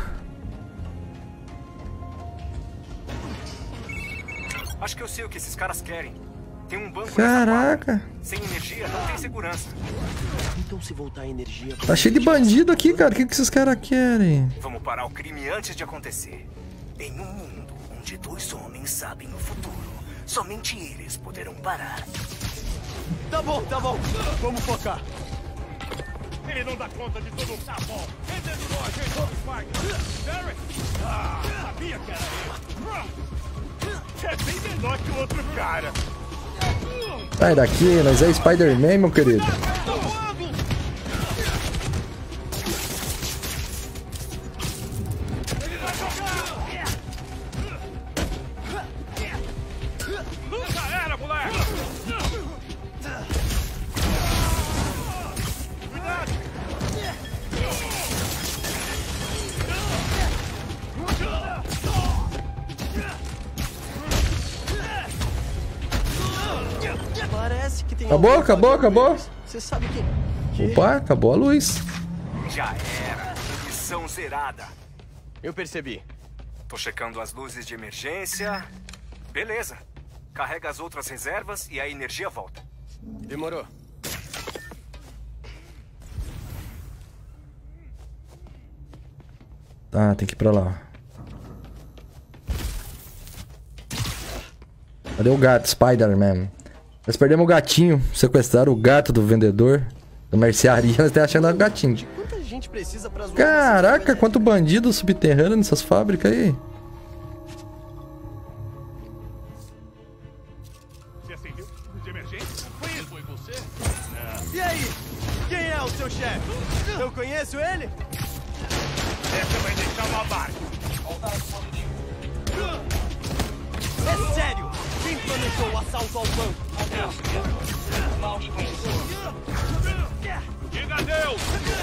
Acho que eu sei o que esses caras querem. Tem um banco Caraca. sem energia, não tem segurança. Então se voltar a energia... Tá cheio de bandido aqui, cara. O que esses caras querem? Vamos parar o crime antes de acontecer. Em um mundo onde dois homens sabem o futuro, somente eles poderão parar. Tá bom. Vamos focar. Ele não dá conta de tudo. Tá bom. Entende nós, hein, Spider? Ah, sabia que era ele. É bem menor que o outro cara. Sai daqui, nós é Spider-Man, meu querido. Já era, moleque. Parece que tem Acabou, alguém acabou, fazendo acabou. isso. Você sabe quem? Opa, acabou a luz. Já era. Missão zerada. Eu percebi. Tô checando as luzes de emergência. Beleza. Carrega as outras reservas e a energia volta. Demorou. Tá, tem que ir pra lá. Cadê o gato, Spider-Man? Nós perdemos o gatinho. Sequestraram o gato do vendedor. Da mercearia, nós estamos achando o gatinho. Quanta gente precisa pra zoar Caraca, quanto bandido subterrâneo nessas fábricas aí. Você acendeu de emergência? Foi você? E aí? Quem é o seu chefe? Eu conheço ele? Essa vai deixar uma marca. É sério! Quem planejou o assalto ao banco? Diga adeus!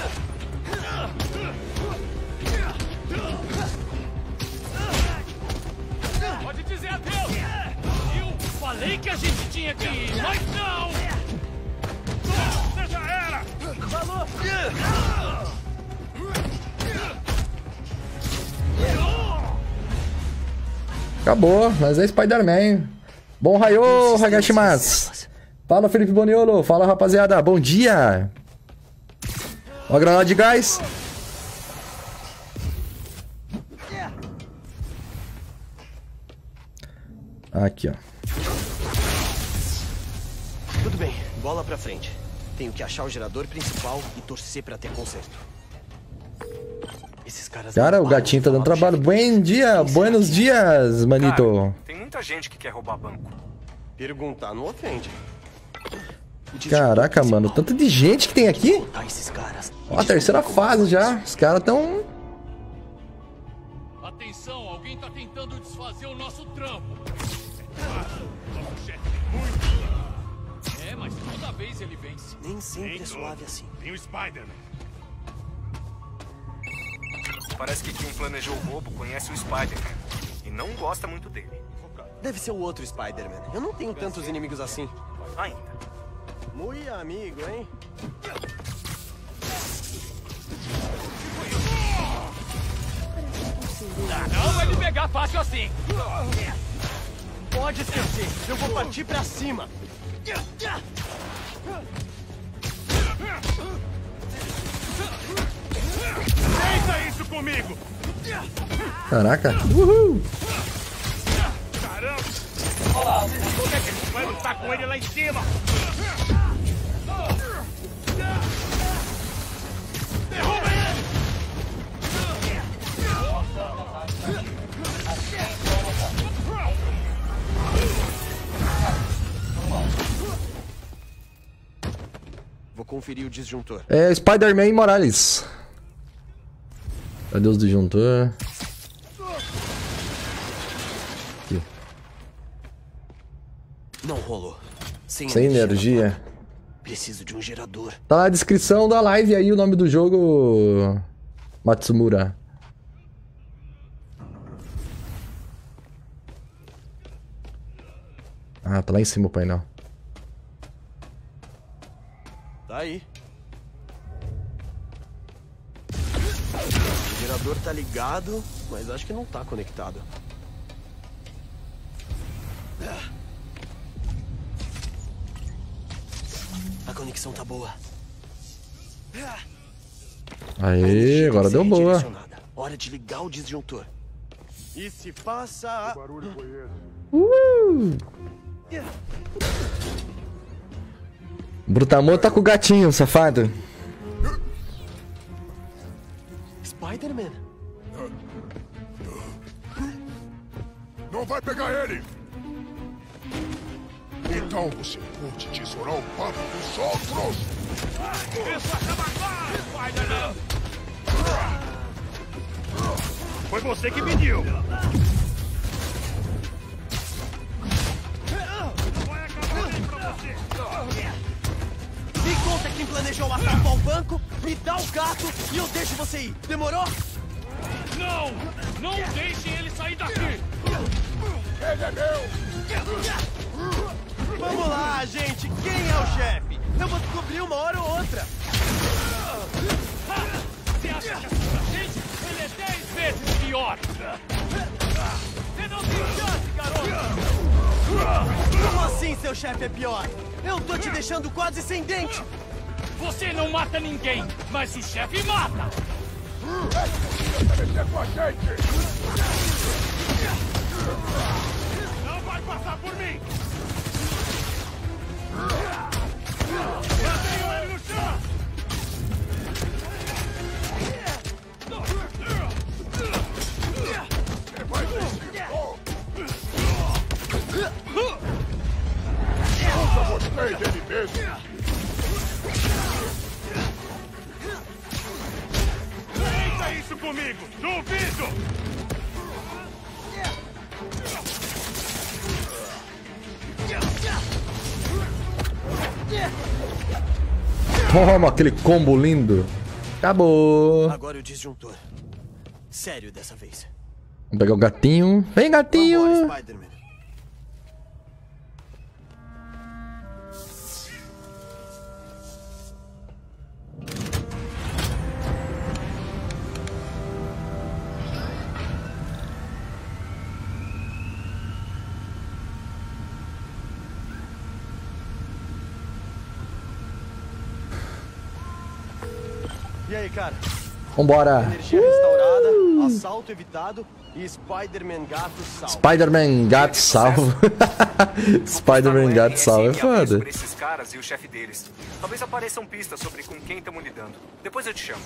Pode dizer adeus! Eu falei que a gente tinha que ir, mas não! Você já era! Falou! Acabou, nós é Spider-Man. Bom raio, Hagashimas. Fala, Felipe Boniolo. Fala, rapaziada. Bom dia. Ó a granada de gás. Aqui, ó. Tudo bem, bola pra frente. Tenho que achar o gerador principal e torcer pra ter conserto. Esses caras... Cara, o gatinho tá dando trabalho. Bom dia, buenos dias, manito. Cara, tem muita gente que quer roubar banco. Perguntar não ofende. Caraca, mano, tanto de gente que tem aqui. Esses caras. Ó, a terceira fase já. Os caras tão... Atenção, alguém tá tentando desfazer o nosso trampo. Nosso chefe é muito... É, mas toda vez ele vence. Nem sempre é suave assim. Tem o Spider-Man. Parece que quem planejou o roubo conhece o Spider-Man e não gosta muito dele. Deve ser o outro Spider-Man. Eu não tenho tantos inimigos assim. Ainda. Muito amigo, hein? Não vai me pegar fácil assim. Pode esquecer. Eu vou partir pra cima. Feita isso comigo. Caraca. Uhul. Caramba. Como é que a gente vai lutar com ele lá em cima? Derruba ele! Vou conferir o disjuntor. É Spider-Man Morales. Cadê os disjuntor? Aqui. Não rolou. Sem energia. Preciso de um gerador. Tá na descrição da live aí o nome do jogo, Matsumura. Ah, tá lá em cima o painel. Tá aí. O gerador tá ligado, mas acho que não tá conectado. A conexão tá boa. Aê, agora deu boa. Hora de ligar o disjuntor. E se passa... Brutamonte tá com o gatinho, safado. Spider-Man? Não vai pegar ele! Então você pode tesourar o papo dos outros! Isso acaba agora, Spider-Man! Foi você que pediu! Vai acabar bem pra você! Me conta quem planejou o assalto ao banco, me dá o gato e eu deixo você ir. Demorou? Não! Não deixem ele sair daqui! Ele é meu! Vamos lá, gente! Quem é o chefe? Eu vou descobrir uma hora ou outra! Você acha que essa pra gente? Ele é 10 vezes pior! Você não tem chance, garoto! Como assim seu chefe é pior? Eu tô te deixando quase sem dente! Você não mata ninguém, mas o chefe mata! Não vai passar por mim! Mantenham ele no chão! Nunca gostei dele mesmo! Tenta isso comigo! Duvido! Toma aquele combo lindo. Acabou. Agora o disjuntor. Sério dessa vez. Vamos pegar o gatinho. Vem, gatinho. Vambora, Spider-Man. E aí, cara? Vambora. Energia restaurada, assalto evitado e Spider-Man gato salvo. Spider-Man gato salvo. Spider-Man gato salvo é foda. Por esses caras e o chefe deles. Talvez apareçam pistas sobre com quem estamos lidando. Depois eu te chamo.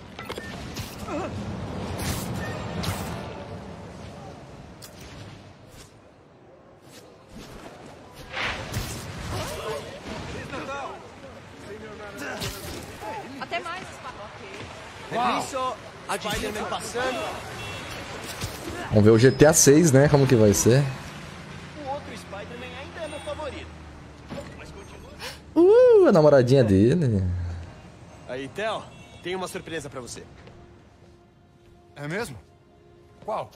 Até mais, Isso, Spider-Man passando. Vamos ver o GTA 6, né? Como que vai ser? O outro Spider-Man ainda é meu favorito. Mas continua. A namoradinha dele. Aí, Theo, tem uma surpresa pra você. É mesmo? Qual?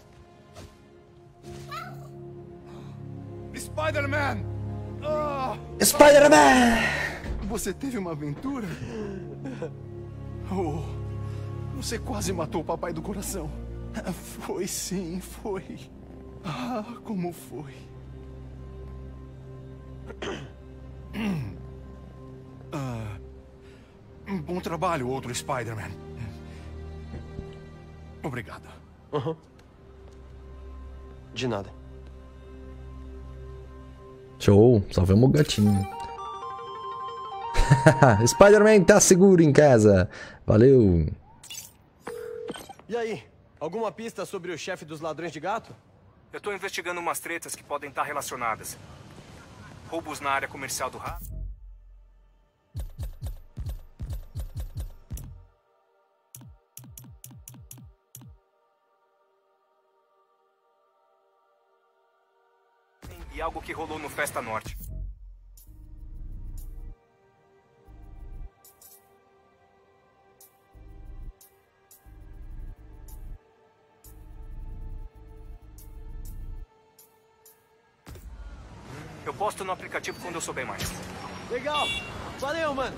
Spider-Man! Ah! Spider-Man! Você teve uma aventura? Oh, você quase matou o papai do coração. Foi sim, foi. Ah, como foi. Bom trabalho, outro Spider-Man. Obrigado. De nada. Show, salvamos o gatinho. Spider-Man tá seguro em casa. Valeu. E aí, alguma pista sobre o chefe dos ladrões de gato? Eu tô investigando umas tretas que podem estar relacionadas. Roubos na área comercial do rato. E algo que rolou no Festa Norte. Eu posto no aplicativo quando eu souber mais. Legal! Valeu, mano!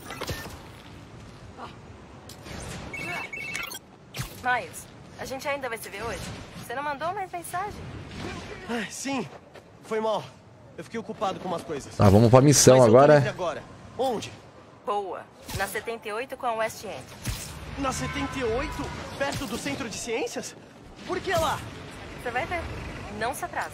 Miles, a gente ainda vai se ver hoje? Você não mandou mais mensagem? Sim, foi mal. Eu fiquei ocupado com umas coisas. Tá, vamos pra missão Mas eu tô agora. livre agora. Onde? Boa. Na 78 com a West End. Na 78? Perto do Centro de Ciências? Por que lá? Você vai ver. Não se atrasa.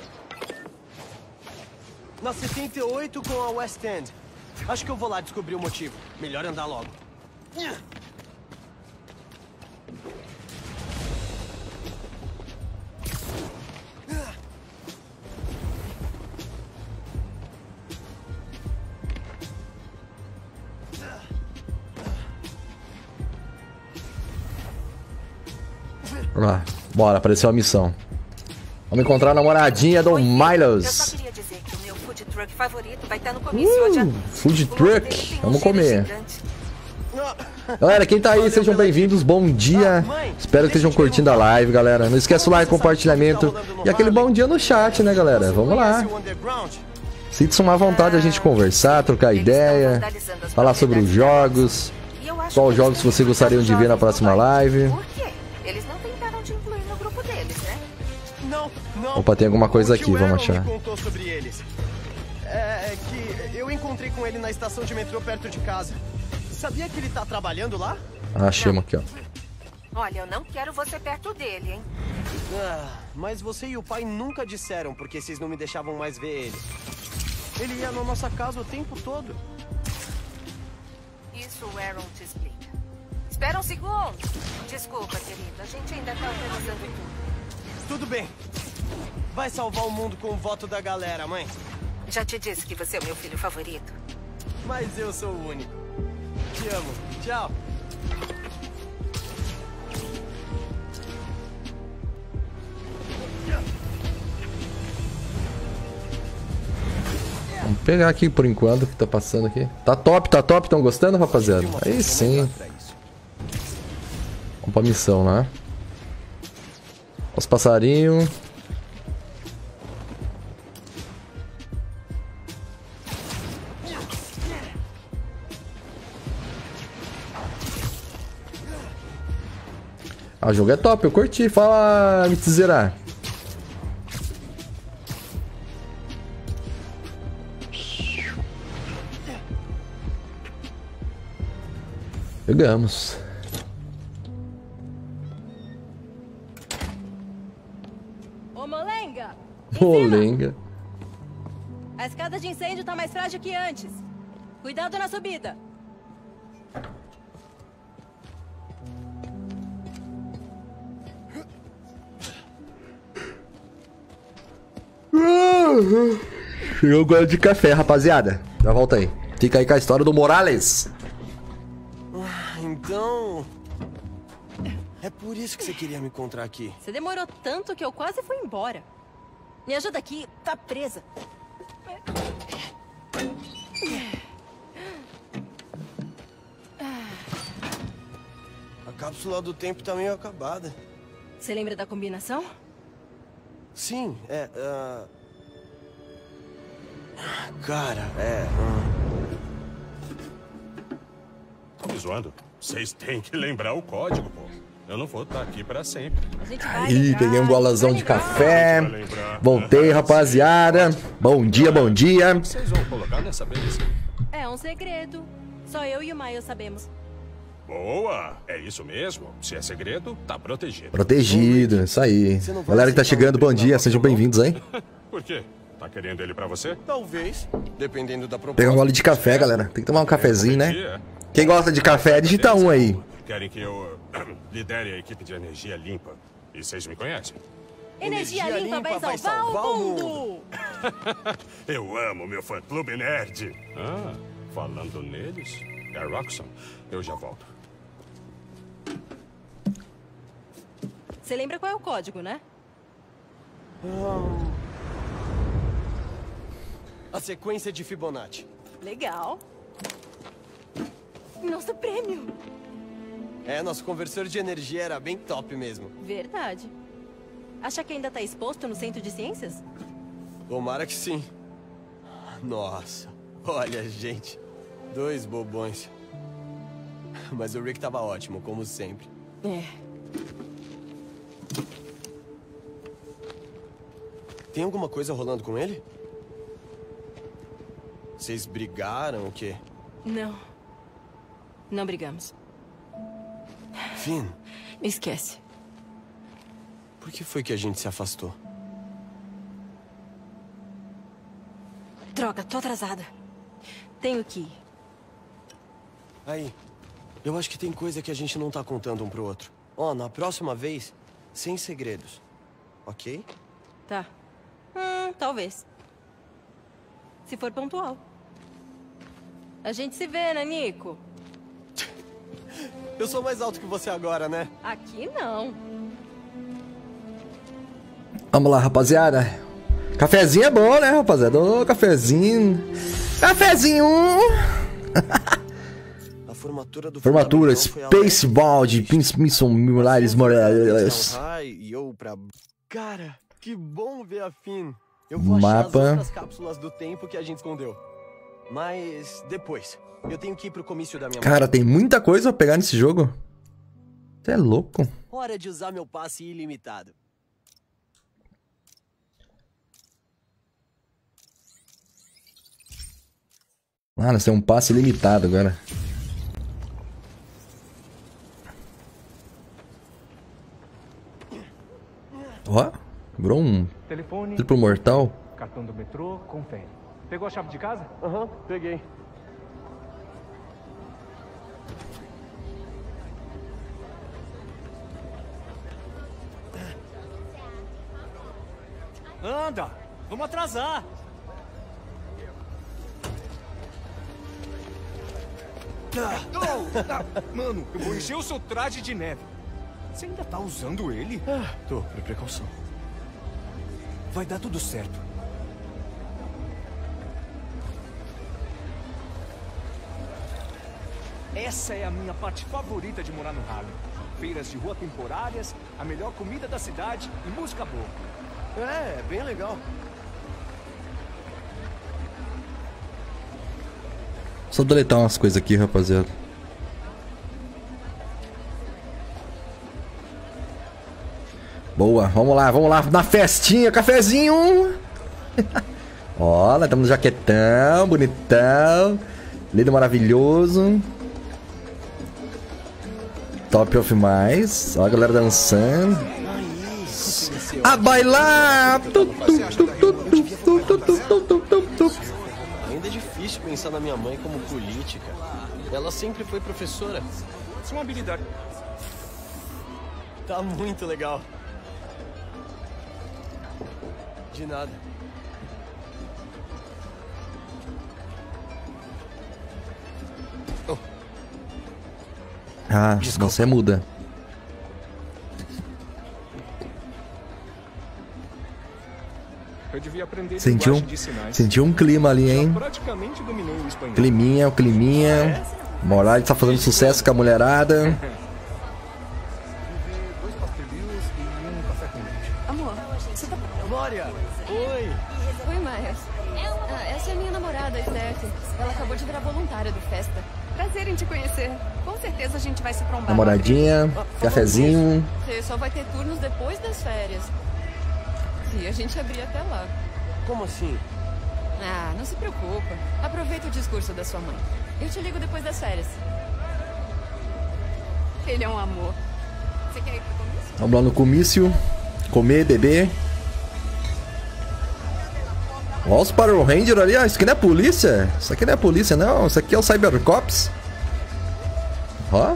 Na 78 com a West End. Acho que eu vou lá descobrir o motivo. Melhor andar logo. Ah, bora, apareceu a missão. Vamos encontrar a namoradinha do Milos. Eu só queria dizer que o meu food truck favorito vai estar no comício hoje à noite. Food truck, vamos comer. Galera, quem tá aí, sejam bem-vindos, bom dia. Espero que estejam curtindo a live, galera. Não esqueça o like, compartilhamento e aquele bom dia no chat, né, galera? Vamos lá. Sinta-se uma vontade a gente conversar, trocar ideia, falar sobre os jogos. Quais jogos vocês gostariam de ver na próxima live? Por quê? Eles não tentaram te incluir no grupo deles, né? Não. Opa, tem alguma coisa aqui, vamos achar. Me contou sobre eles. É que eu encontrei com ele na estação de metrô perto de casa. Sabia que ele tá trabalhando lá? Achamos aqui, ó. Olha, eu não quero você perto dele, hein? Mas você e o pai nunca disseram porque vocês não me deixavam mais ver ele. Ele ia na nossa casa o tempo todo. Isso o Aaron te explica. Espera um segundo. Desculpa, querido. A gente ainda tá organizando tudo. Tudo bem. Vai salvar o mundo com o voto da galera, mãe. Já te disse que você é o meu filho favorito. Mas eu sou o único. Te amo. Tchau. Vamos pegar aqui por enquanto o que tá passando aqui. Tá top, tá top. Estão gostando, rapaziada? Aí sim. Vamos pra missão lá. Os passarinhos. Ah, o jogo é top, eu curti. Fala, me zerar. Pegamos. Ô, Molenga! Molenga. A escada de incêndio tá mais frágil que antes. Cuidado na subida. Eu gosto de café, rapaziada. Já volta aí. Fica aí com a história do Morales. Então... é por isso que você queria me encontrar aqui. Você demorou tanto que eu quase fui embora. Me ajuda aqui, tá presa. A cápsula do tempo tá meio acabada. Você lembra da combinação? Sim, cara, Tá me zoando? Vocês têm que lembrar o código, pô. Eu não vou estar aqui pra sempre. Ih, peguei um golazão de café. Voltei, rapaziada. Bom dia, bom dia. Vocês vão colocar nessa beleza? É um segredo. Só eu e o Miles sabemos. Boa! É isso mesmo. Se é segredo, tá protegido. Protegido, isso aí. Galera que tá chegando, bom dia. Sejam bem-vindos aí. Por quê? Tá querendo ele pra você? Talvez, dependendo da proposta. Pegar um gole de café, galera. Tem que tomar um cafezinho, né? Quem gosta de café, digita um aí. Querem que eu lidere a equipe de energia limpa. E vocês me conhecem? Energia limpa vai salvar o mundo! Eu amo meu fã-clube nerd. Ah, falando neles, é a Roxxon. Eu já volto. Você lembra qual é o código, né? A sequência de Fibonacci. Legal. Nosso prêmio. Nosso conversor de energia era bem top mesmo. Verdade. Acha que ainda tá exposto no Centro de Ciências? Tomara que sim. Nossa, olha, gente. 2 bobões. Mas o Rick tava ótimo, como sempre. Tem alguma coisa rolando com ele? Vocês brigaram, o quê? Não. Não brigamos. Finn. Esquece. Por que foi que a gente se afastou? Droga, tô atrasada. Tenho que ir. Aí, eu acho que tem coisa que a gente não tá contando um pro outro. Na próxima vez, sem segredos. Ok? Tá. Talvez. Se for pontual. A gente se vê, né, Nico? Eu sou mais alto que você agora, né? Aqui não. Vamos lá, rapaziada. Cafezinho é bom, né, rapaziada? Ô, cafezinho. Cafezinho! A formatura do Formatura, Spaceball de Pinson Miles Morales. E eu pra... Cara, que bom ver a Finn. Eu vou achar as Mapa. outras cápsulas do tempo que a gente escondeu. Mas depois. Eu tenho que ir pro comício da minha mãe. Cara, tem muita coisa pra pegar nesse jogo. Você é louco. Hora de usar meu passe ilimitado. Ah, nós temos um passe limitado agora. Ó, virou um Telefone. triplo mortal. Cartão do metrô, confere. Pegou a chave de casa? Aham, peguei. Anda! Vamos atrasar! Mano, eu vou encher o seu traje de neve. Você ainda tá usando ele? Tô, por precaução. Vai dar tudo certo. Essa é a minha parte favorita de morar no Harlem. Feiras de rua temporárias, a melhor comida da cidade e música boa. É bem legal. Só deletar umas coisas aqui, rapaziada. Boa, vamos lá na festinha, cafezinho. Ó, nós estamos no jaquetão, bonitão. Lindo, maravilhoso. Top of mais. Ó a galera dançando. A bailar! Ainda é difícil pensar na minha mãe como política. Ela sempre foi professora. Isso é uma habilidade. Tá muito legal. De nada. Ah, você muda. Eu devia aprender Sentiu um clima ali, hein? Praticamente dominou o espanhol. Climinha. Morales tá fazendo sucesso com a mulherada. Dois pastelinhos e um café com leite. Amor, você tá... Glória! Oi! Oi, Myers. Essa é minha namorada, Steph. Ela acabou de virar voluntária do Festa. Prazer em te conhecer. Com certeza a gente vai se trombar. Namoradinha, cafezinho. Você só vai ter turnos depois das férias. Se a gente abrir até lá. Como assim? Ah, não se preocupa. Aproveita o discurso da sua mãe. Eu te ligo depois das férias. Ele é um amor. Você quer ir pro comício? Vamos lá no comício. Comer, beber. Olha os Power Rangers ali. Ah, isso aqui não é polícia. Isso aqui não é polícia, não. Isso aqui é o Cybercops. Ó.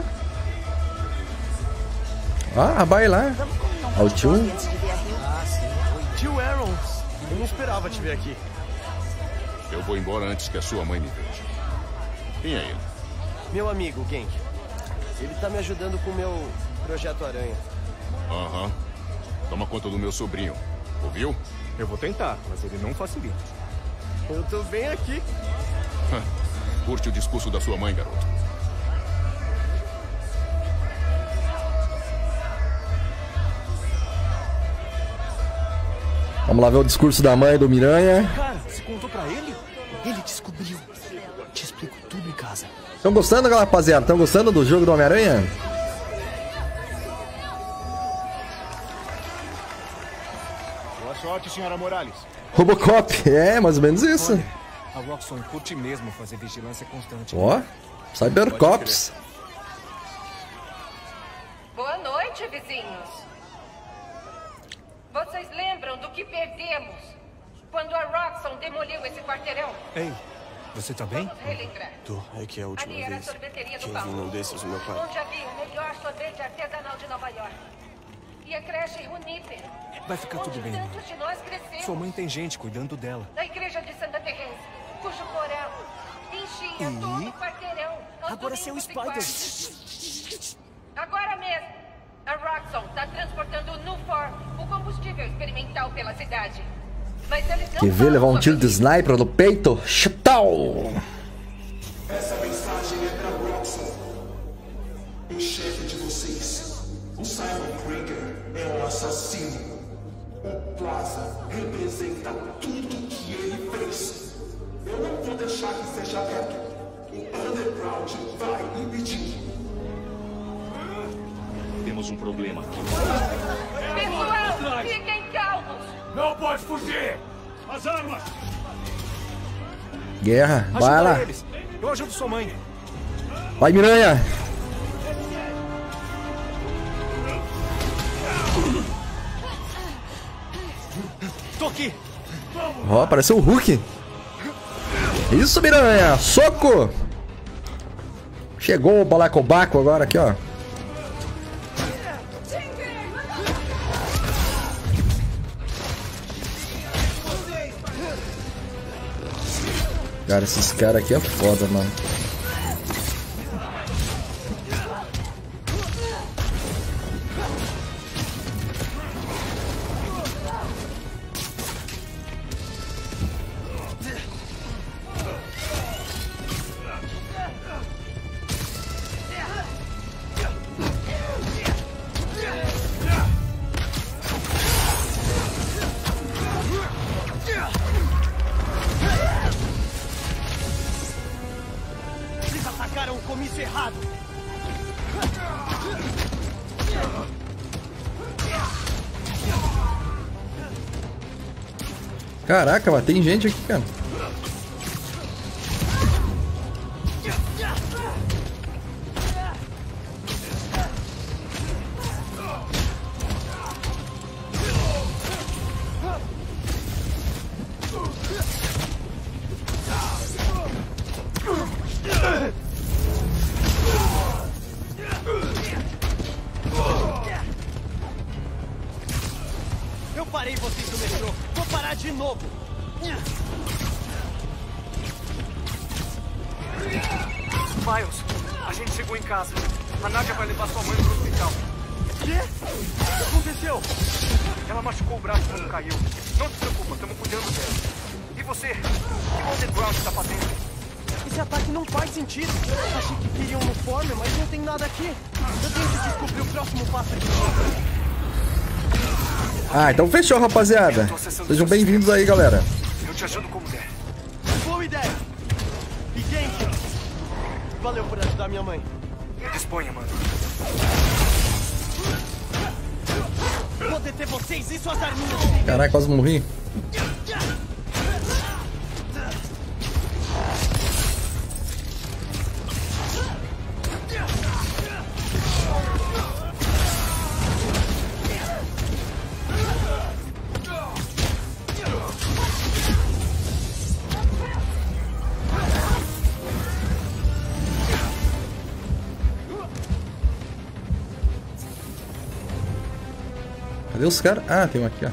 Ó, vai lá. Ó o tio. Tio Aaron, eu não esperava te ver aqui. Eu vou embora antes que a sua mãe me veja. Quem é ele? Meu amigo, Genk. Ele tá me ajudando com o meu projeto Aranha. Aham. Toma conta do meu sobrinho. Ouviu? Eu vou tentar, mas ele não facilita. Eu tô bem aqui. Curte o discurso da sua mãe, garoto. Vamos lá ver o discurso da mãe do Miranha. Cara, você contou pra ele? Ele descobriu. Te explico tudo em casa. Estão gostando, rapaziada? Estão gostando do jogo do Homem-Aranha? Boa sorte, senhora Morales. Robocop, é mais ou menos isso. Olha, a Roxxon curte mesmo fazer vigilância constante. Ó, Cybercops. Boa noite, vizinhos. Vocês lembram do que perdemos quando a Roxxon demoliu esse quarteirão? Ei, você tá bem? Vamos relembrar. Tô, é que é a última Ali era a vez sorveteria do que eu vi um desses no meu pai. onde havia o melhor sorvete artesanal de Nova York. E a creche Uniper. Vai ficar tudo bem. Tantos de nós crescemos. Sua mãe tem gente cuidando dela. Da igreja de Santa Teresa, cujo coral enchia todo o quarteirão. Agora seu Spider. Agora mesmo, a Roxxon está transportando o Nufor, o combustível experimental sinal pela cidade. Mas eles não Quer ver levar um tiro de sniper no peito? Chutão! Essa mensagem é pra Roxxon, o chefe de vocês. O Simon Krieger é um assassino. O Plaza representa tudo que ele fez. Eu não vou deixar que seja aberto. O Underground vai impedir. Temos um problema aqui. Pessoal, fiquem calmos. Não pode fugir! As armas! Guerra, vai lá. Eles. Eu ajudo sua mãe. Vai, Miranha. Tô aqui. Ó, apareceu o Hulk. Isso, Miranha. Soco. Chegou o balacobaco agora aqui, ó. Cara, esses caras aqui é foda, mano. Caraca, mas tem gente aqui, cara. Eu parei vocês no metrô. Vou parar de novo. Miles, a gente chegou em casa. A Nadia vai levar sua mãe pro hospital. Quê? O que aconteceu? Ela machucou o braço quando caiu. Não se preocupa, estamos cuidando dela. E você? O que o Underground tá fazendo? Esse ataque não faz sentido. Achei que queriam no Former, mas não tem nada aqui. Eu tenho que descobrir o próximo passo aqui. Ah, então fechou, rapaziada. Sejam bem-vindos aí, galera. Eu te ajudo como der. Boa ideia. Fiquem aqui. Valeu por ajudar minha mãe. Disponha, mano. Vou deter vocês e suas arminhas. Caraca, quase morri. Cadê os caras? Ah, tem um aqui, ó.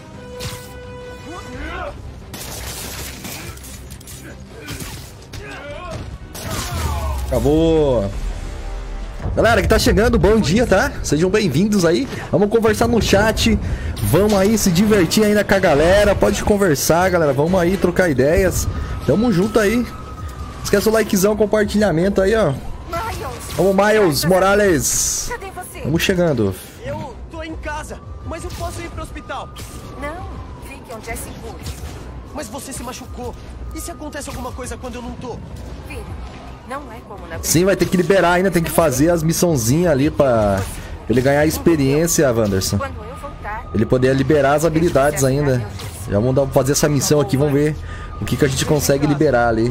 Acabou. Galera que tá chegando, bom dia, tá? Sejam bem-vindos aí. Vamos conversar no chat. Vamos aí se divertir ainda com a galera. Pode conversar, galera. Vamos aí trocar ideias. Tamo junto aí. Esquece o likezão, compartilhamento aí, ó. Vamos, Miles Morales. Cadê você? Vamos chegando. Eu tô em casa, mas eu posso ir pro hospital. Não, fique onde é seguro. Mas você se machucou. E se acontece alguma coisa quando eu não tô? Filho, não é como na... Sim, vai ter que liberar ainda. Tem que fazer as missãozinhas ali pra ele ganhar experiência, Wanderson. Quando eu voltar... Ele poder liberar as habilidades ainda. Já vamos dar, fazer essa missão aqui. Vamos ver o que a gente consegue liberar ali.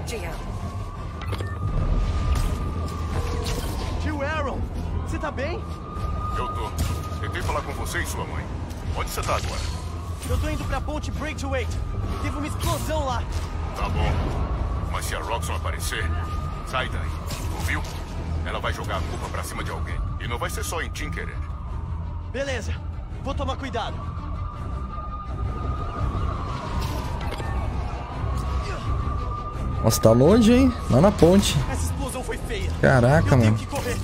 Tio Aaron, você tá bem? Eu tô. Tentei falar com você e sua mãe. Onde você tá agora? Eu tô indo pra ponte Braithwaite. Teve uma explosão lá. Tá bom. Mas se a Roxxon aparecer, sai daí. Ouviu? Ela vai jogar a culpa pra cima de alguém. E não vai ser só em Tinkerer. Beleza. Vou tomar cuidado. Nossa, tá longe, hein? Lá na ponte. Essa explosão foi feia. Caraca, mano. Que correr.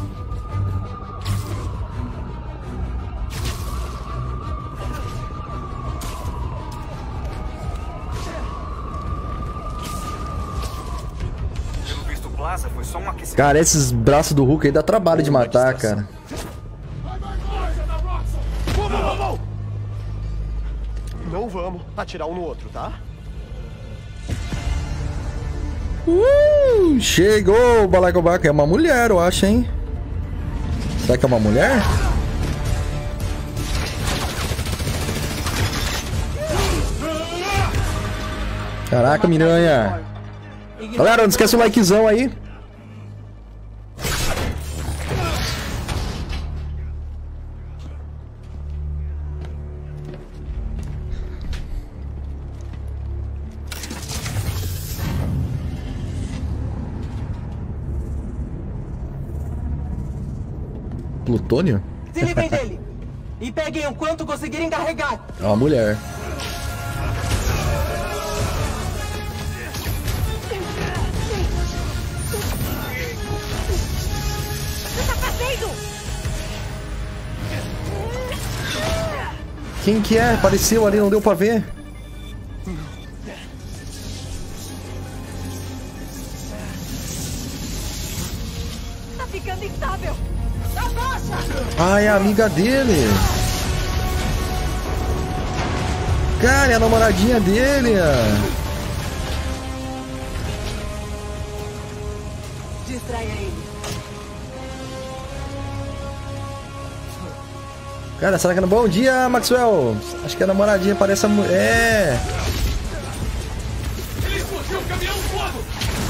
Foi só um aquecimento. Cara, esses braços do Hulk aí dá trabalho de matar, cara. Não vamos atirar um no outro, tá? Chegou o Balacobaca. É uma mulher, eu acho, hein? Será que é uma mulher? Caraca, miranha. Galera, não esquece o likezão aí. Plutônio? Se livrem dele! E peguem o quanto conseguirem carregar! É uma mulher. O que tá fazendo? Quem que é? Apareceu ali, não deu pra ver. Tá ficando instável! Abaixa! Ah, é a amiga dele. Cara, é a namoradinha dele. Distraia ele. Cara, será que é no bom dia, Maxwell? Acho que a namoradinha parece a mulher. É. Ele explodiu o caminhão todo!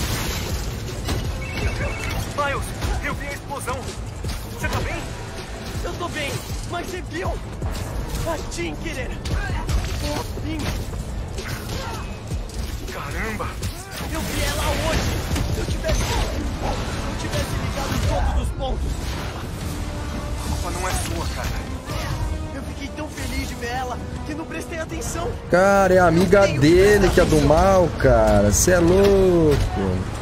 Miles, eu vi a explosão. Você tá bem? Eu tô bem, mas você viu? A Tinkerer! Caramba! Eu vi ela hoje! Se eu tivesse ligado em todos os pontos! A culpa não é sua, cara. Eu fiquei tão feliz de ver ela que não prestei atenção! Cara, é a amiga dele que é do mal, cara. Você é louco.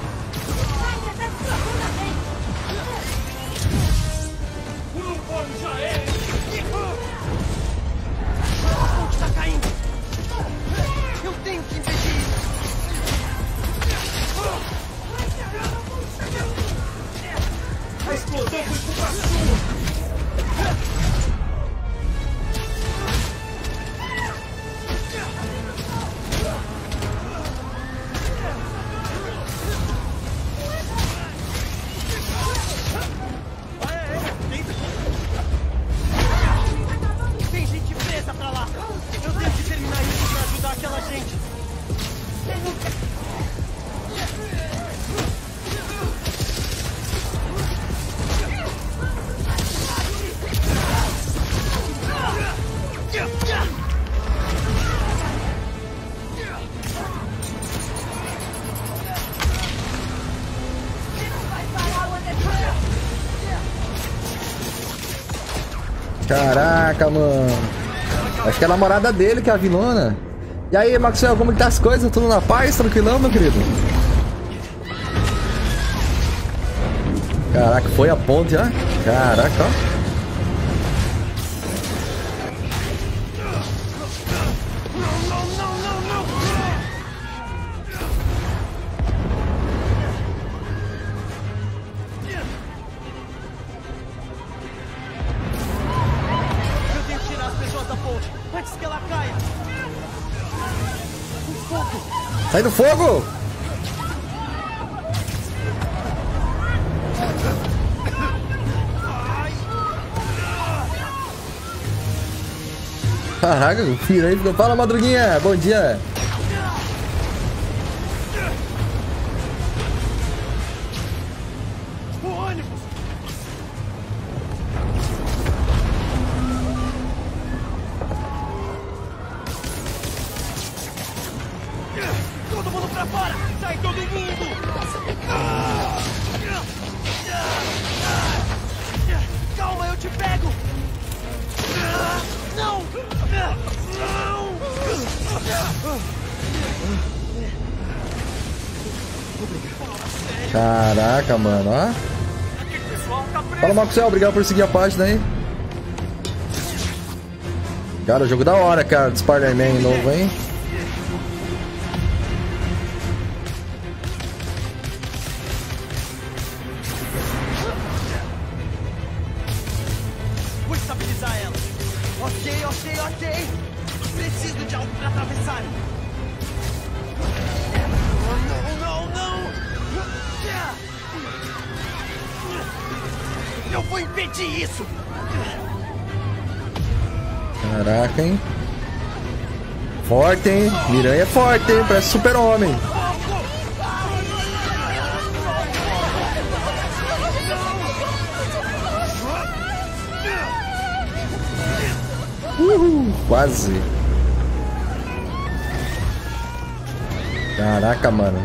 Tem gente presa pra lá! Eu tenho que terminar isso pra ajudar aquela gente! Caraca, mano. Acho que é a namorada dele que é a vilona. E aí, Maxwell, como que tá as coisas? Tudo na paz? Tranquilão, meu querido? Caraca, foi a ponte já? Caraca, ó. Eu tenho que tirar as pessoas da ponte antes que ela caia! O fogo! Sai do fogo! Caraca, o filho aí ficou... Fala, Madruguinha! Bom dia! O ônibus! Todo mundo pra fora! Sai todo mundo! Calma, eu te pego! Não! Não! Caraca, mano, ó. Fala, Maxwell, obrigado por seguir a página aí. Cara, jogo da hora, cara, de Spider-Man novo, hein? de algo para atravessar. Não! Eu vou impedir isso! Caraca, hein? Forte, hein? Miranha é forte, hein? Parece super-homem. Quase. Caraca, mano.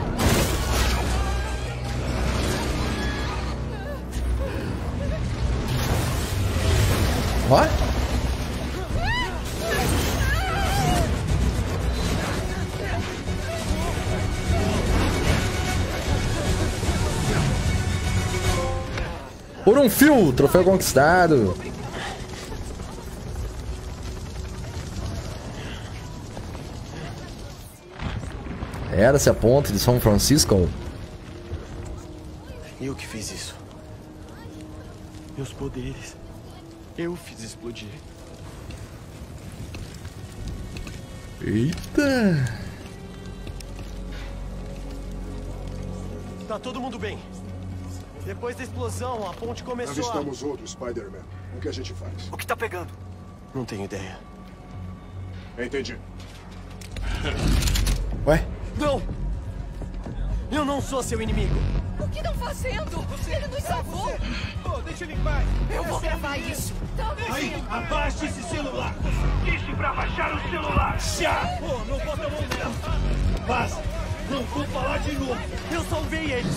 Ó. Por um fio, troféu conquistado. Era-se a ponte de São Francisco. Eu que fiz isso. Meus poderes. Eu fiz explodir. Eita. Tá todo mundo bem. Depois da explosão, a ponte começou Avistamos outro Spider-Man. O que a gente faz? O que tá pegando? Não tenho ideia. Entendi. Ué? Não! Eu não sou seu inimigo. O que estão fazendo? Ele nos salvou. Deixa ele em paz. Eu vou gravar isso. Aí, abaixe esse celular. Disse pra baixar o celular. Já! Pô, não bota a mão nela. Vaza. Não vou falar de novo. Eu salvei eles.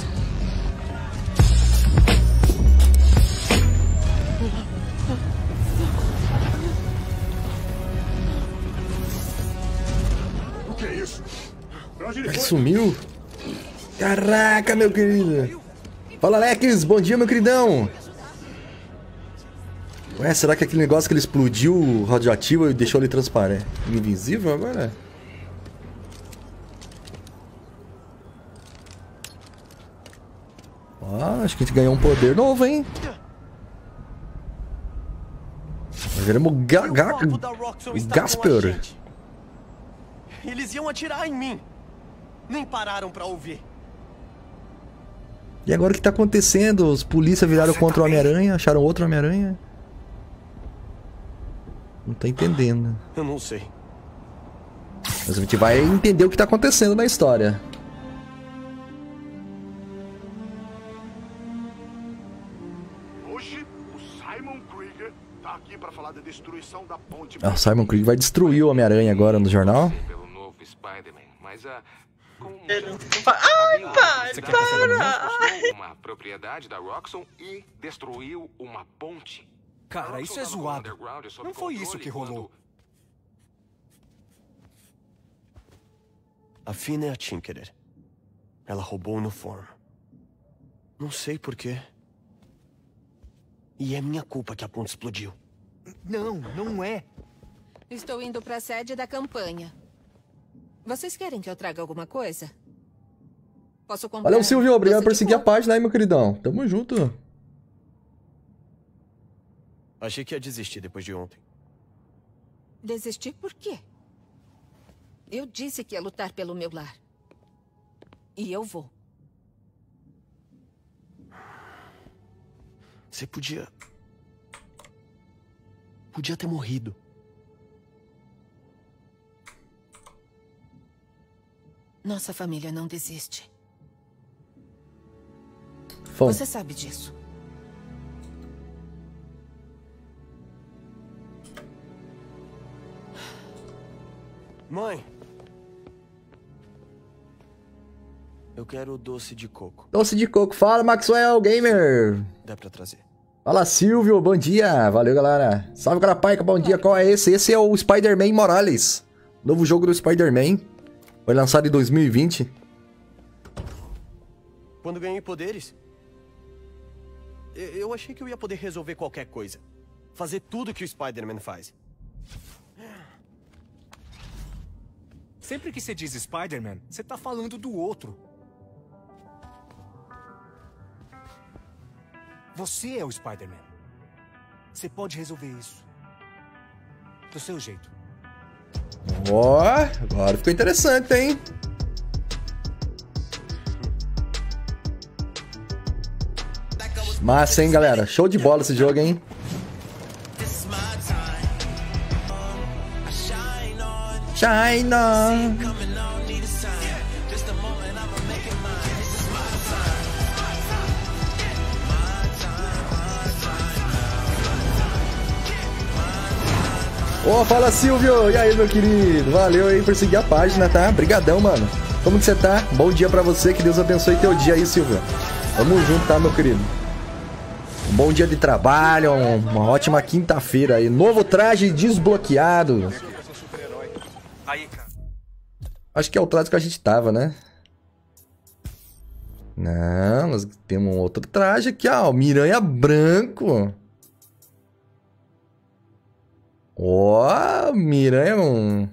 O que é isso? Pra onde ele Ele foi? sumiu? Caraca, meu querido. Fala, Alex. Bom dia, meu queridão. Ué, será que aquele negócio que ele explodiu radioativo e deixou ele transparente? Invisível agora? Ó, acho que a gente ganhou um poder novo, hein? Nós viramos o Gasper. Eles iam atirar em mim. Nem pararam pra ouvir. E agora o que tá acontecendo? Os polícia viraram contra o Homem-Aranha, acharam outro Homem-Aranha. Não tô entendendo. Eu não sei. Mas a gente vai entender o que tá acontecendo na história. Hoje, o Simon Krieger tá aqui pra falar da destruição da ponte. Ah, o Simon Krieger vai destruir o Homem-Aranha agora no jornal. Pelo novo Spider-Man, mas Ai, pai, para! uma propriedade da Roxxon e destruiu uma ponte. Cara, isso é zoado. Não foi isso que rolou. A Fina é a Tinkerer. Ela roubou o uniforme. Não sei porquê. E é minha culpa que a ponte explodiu. Não é. Estou indo para a sede da campanha. Vocês querem que eu traga alguma coisa? Posso comprar? Valeu, Silvio. Obrigado por seguir a página aí, meu queridão. Tamo junto. Achei que ia desistir depois de ontem. Desistir por quê? Eu disse que ia lutar pelo meu lar. E eu vou. Você podia ter morrido. Nossa família não desiste. Fom. Você sabe disso. Mãe. Eu quero doce de coco. Doce de coco. Fala, Maxwell Gamer. Dá pra trazer. Fala, Silvio. Bom dia. Valeu, galera. Salve, Carapaica. Bom dia. Qual é esse? Esse é o Spider-Man Morales. Novo jogo do Spider-Man. Foi lançado em 2020. Quando ganhei poderes, eu achei que eu ia poder resolver qualquer coisa. Fazer tudo que o Spider-Man faz. Sempre que você diz Spider-Man, você tá falando do outro. Você é o Spider-Man. Você pode resolver isso. Do seu jeito. Ó, agora ficou interessante, hein? Massa, hein, galera? Show de bola esse jogo, hein? Shine on. Ô, fala Silvio! E aí, meu querido? Valeu aí por seguir a página, tá? Brigadão, mano. Como que você tá? Bom dia pra você, que Deus abençoe teu dia aí, Silvio. Tamo junto, tá, meu querido? Um bom dia de trabalho, uma ótima quinta-feira aí. Novo traje desbloqueado. Acho que é o traje que a gente tava, né? Não, nós temos um outro traje aqui, ó. Miranha branco. Ó, Miranha.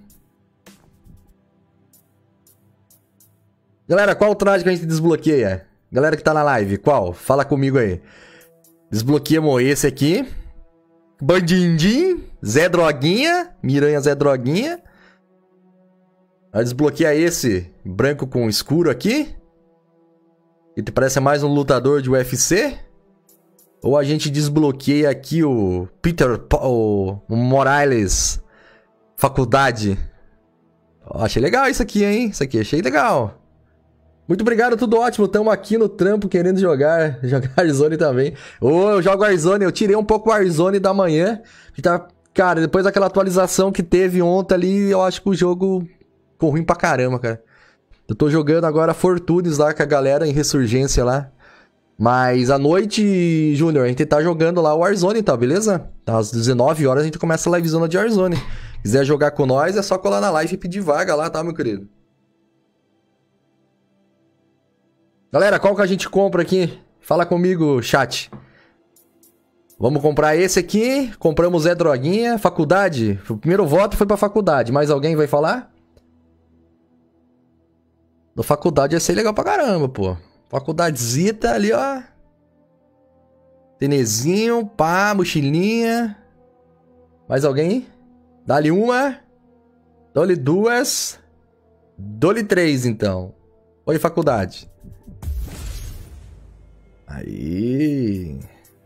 Galera, qual o traje que a gente desbloqueia? Galera que tá na live, qual? Fala comigo aí. Desbloqueamos esse aqui. Bandindim. Zé Droguinha. Miranha Zé Droguinha. A desbloqueia esse branco com escuro aqui. Que parece mais um lutador de UFC. Ou a gente desbloqueia aqui o o Morales Faculdade. Achei legal isso aqui, hein? Isso aqui achei legal. Muito obrigado, tudo ótimo. Tamo aqui no trampo querendo jogar. Jogar Warzone também. Ô, eu jogo Warzone. Eu tirei um pouco o Warzone da manhã. Cara, depois daquela atualização que teve ontem ali, eu acho que o jogo ficou ruim pra caramba, cara. Eu tô jogando agora Fortunes lá com a galera em Ressurgência lá. Mas à noite, Júnior, a gente tá jogando lá o Warzone, tá, beleza? Às 19 horas a gente começa a livezona de Warzone. Quiser jogar com nós, é só colar na live e pedir vaga lá, tá, meu querido? Galera, qual que a gente compra aqui? Fala comigo, chat. Vamos comprar esse aqui. Compramos Zé Droguinha. Faculdade. O primeiro voto foi pra faculdade. Mais alguém vai falar? Da faculdade ia ser legal pra caramba, pô. Faculdadezita ali, ó. Tenezinho, pá, mochilinha. Mais alguém? Dá-lhe uma. Dou-lhe duas. Dou-lhe três, então. Oi, faculdade. Aí.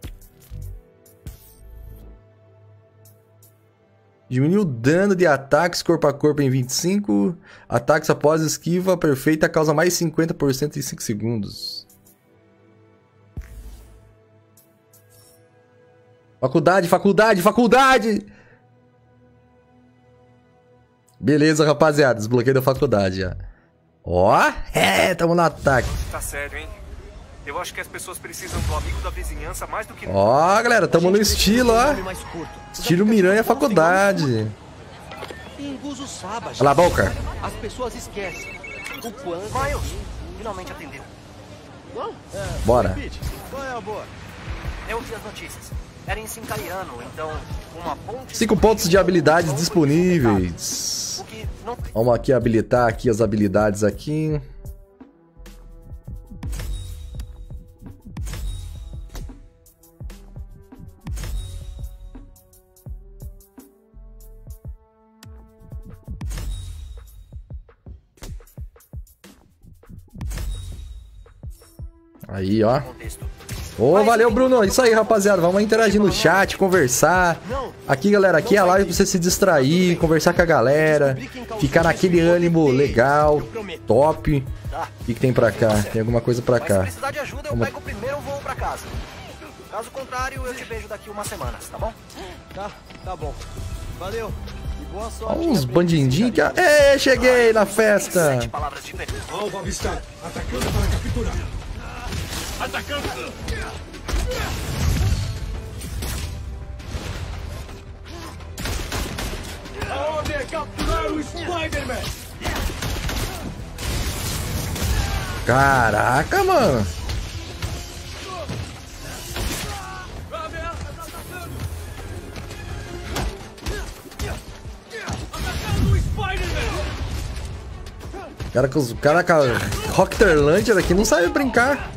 Diminui o dano de ataques corpo a corpo em 25. Ataques após esquiva perfeita causa mais 50% em 5 segundos. Faculdade, faculdade, faculdade! Beleza, rapaziada. Desbloqueio da faculdade já. Ó, tamo no ataque. Tá sério, hein? Eu acho que as pessoas precisam do amigo da vizinhança mais do que... Ó, galera, tamo no estilo, ó. Estilo Miranha Faculdade. Cala a boca. As pessoas esquecem. O quanto... Miles, finalmente atendeu. Bora. Qual é a boa? Eu vi as notícias. Era em Sincaiano, então uma ponte... 5 pontos de habilidades disponíveis. Vamos aqui habilitar aqui as habilidades aqui. Aí, ó. Ô, valeu, Bruno. Isso aí, rapaziada. Vamos interagir no chat, conversar. Aqui, galera, aqui é a live pra você se distrair, conversar com a galera, ficar naquele ânimo legal, top. O que tem pra cá? Tem alguma coisa pra cá. Se precisar de ajuda, eu pego o primeiro voo pra casa. Caso contrário, eu te beijo daqui umas semanas, tá bom? Tá bom. Valeu. E boa sorte. Uns bandindinhos que... Ê, cheguei na festa. 7 palavras diferentes. Alvo avistado. Atacando para capturar. Atacando! A ordem é capturar o Spider-Man! Caraca, mano. Caraca, Rockterlander aqui não sabe brincar.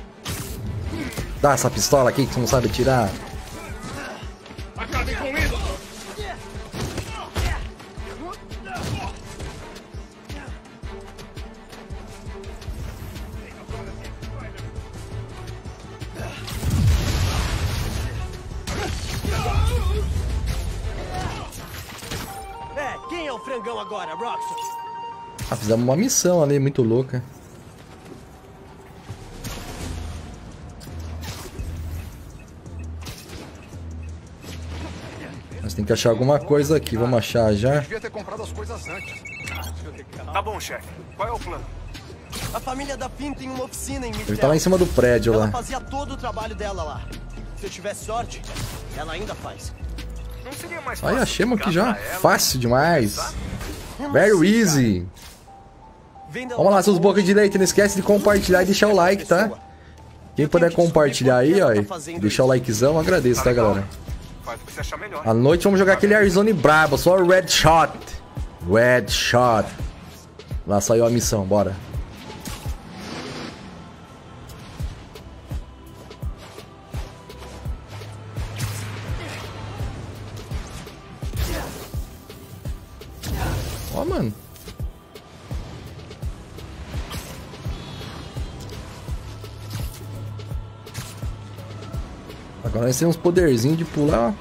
Dá essa pistola aqui que você não sabe tirar. Acabe com isso! Quem é o frangão agora, Roxxon? Ah, fizemos uma missão ali, muito louca. Nós tem que achar alguma coisa aqui, vamos achar já. Devia ter comprado as coisas antes. Tá bom, chefe. Qual é o plano? A família da Pym tem uma oficina em Midtown. Ele tá lá em cima do prédio Ela lá. fazia todo o trabalho dela lá. Se eu tiver sorte, ela ainda faz. Não seria mais Olha, fácil achamos aqui ligar já. pra ela? Fácil demais. Very easy. Vamos lá, seus bocas de leite. Não esquece de compartilhar e deixar o like, tá? Quem puder compartilhar aí, ó, e deixar o likezão, eu agradeço, tá, galera? Faz o que você achar melhor. À noite vamos jogar aquele Warzone brabo, só o Red Shot. Red Shot. Lá saiu a missão, bora. Ó, mano. Agora nós temos uns poderzinhos de pular.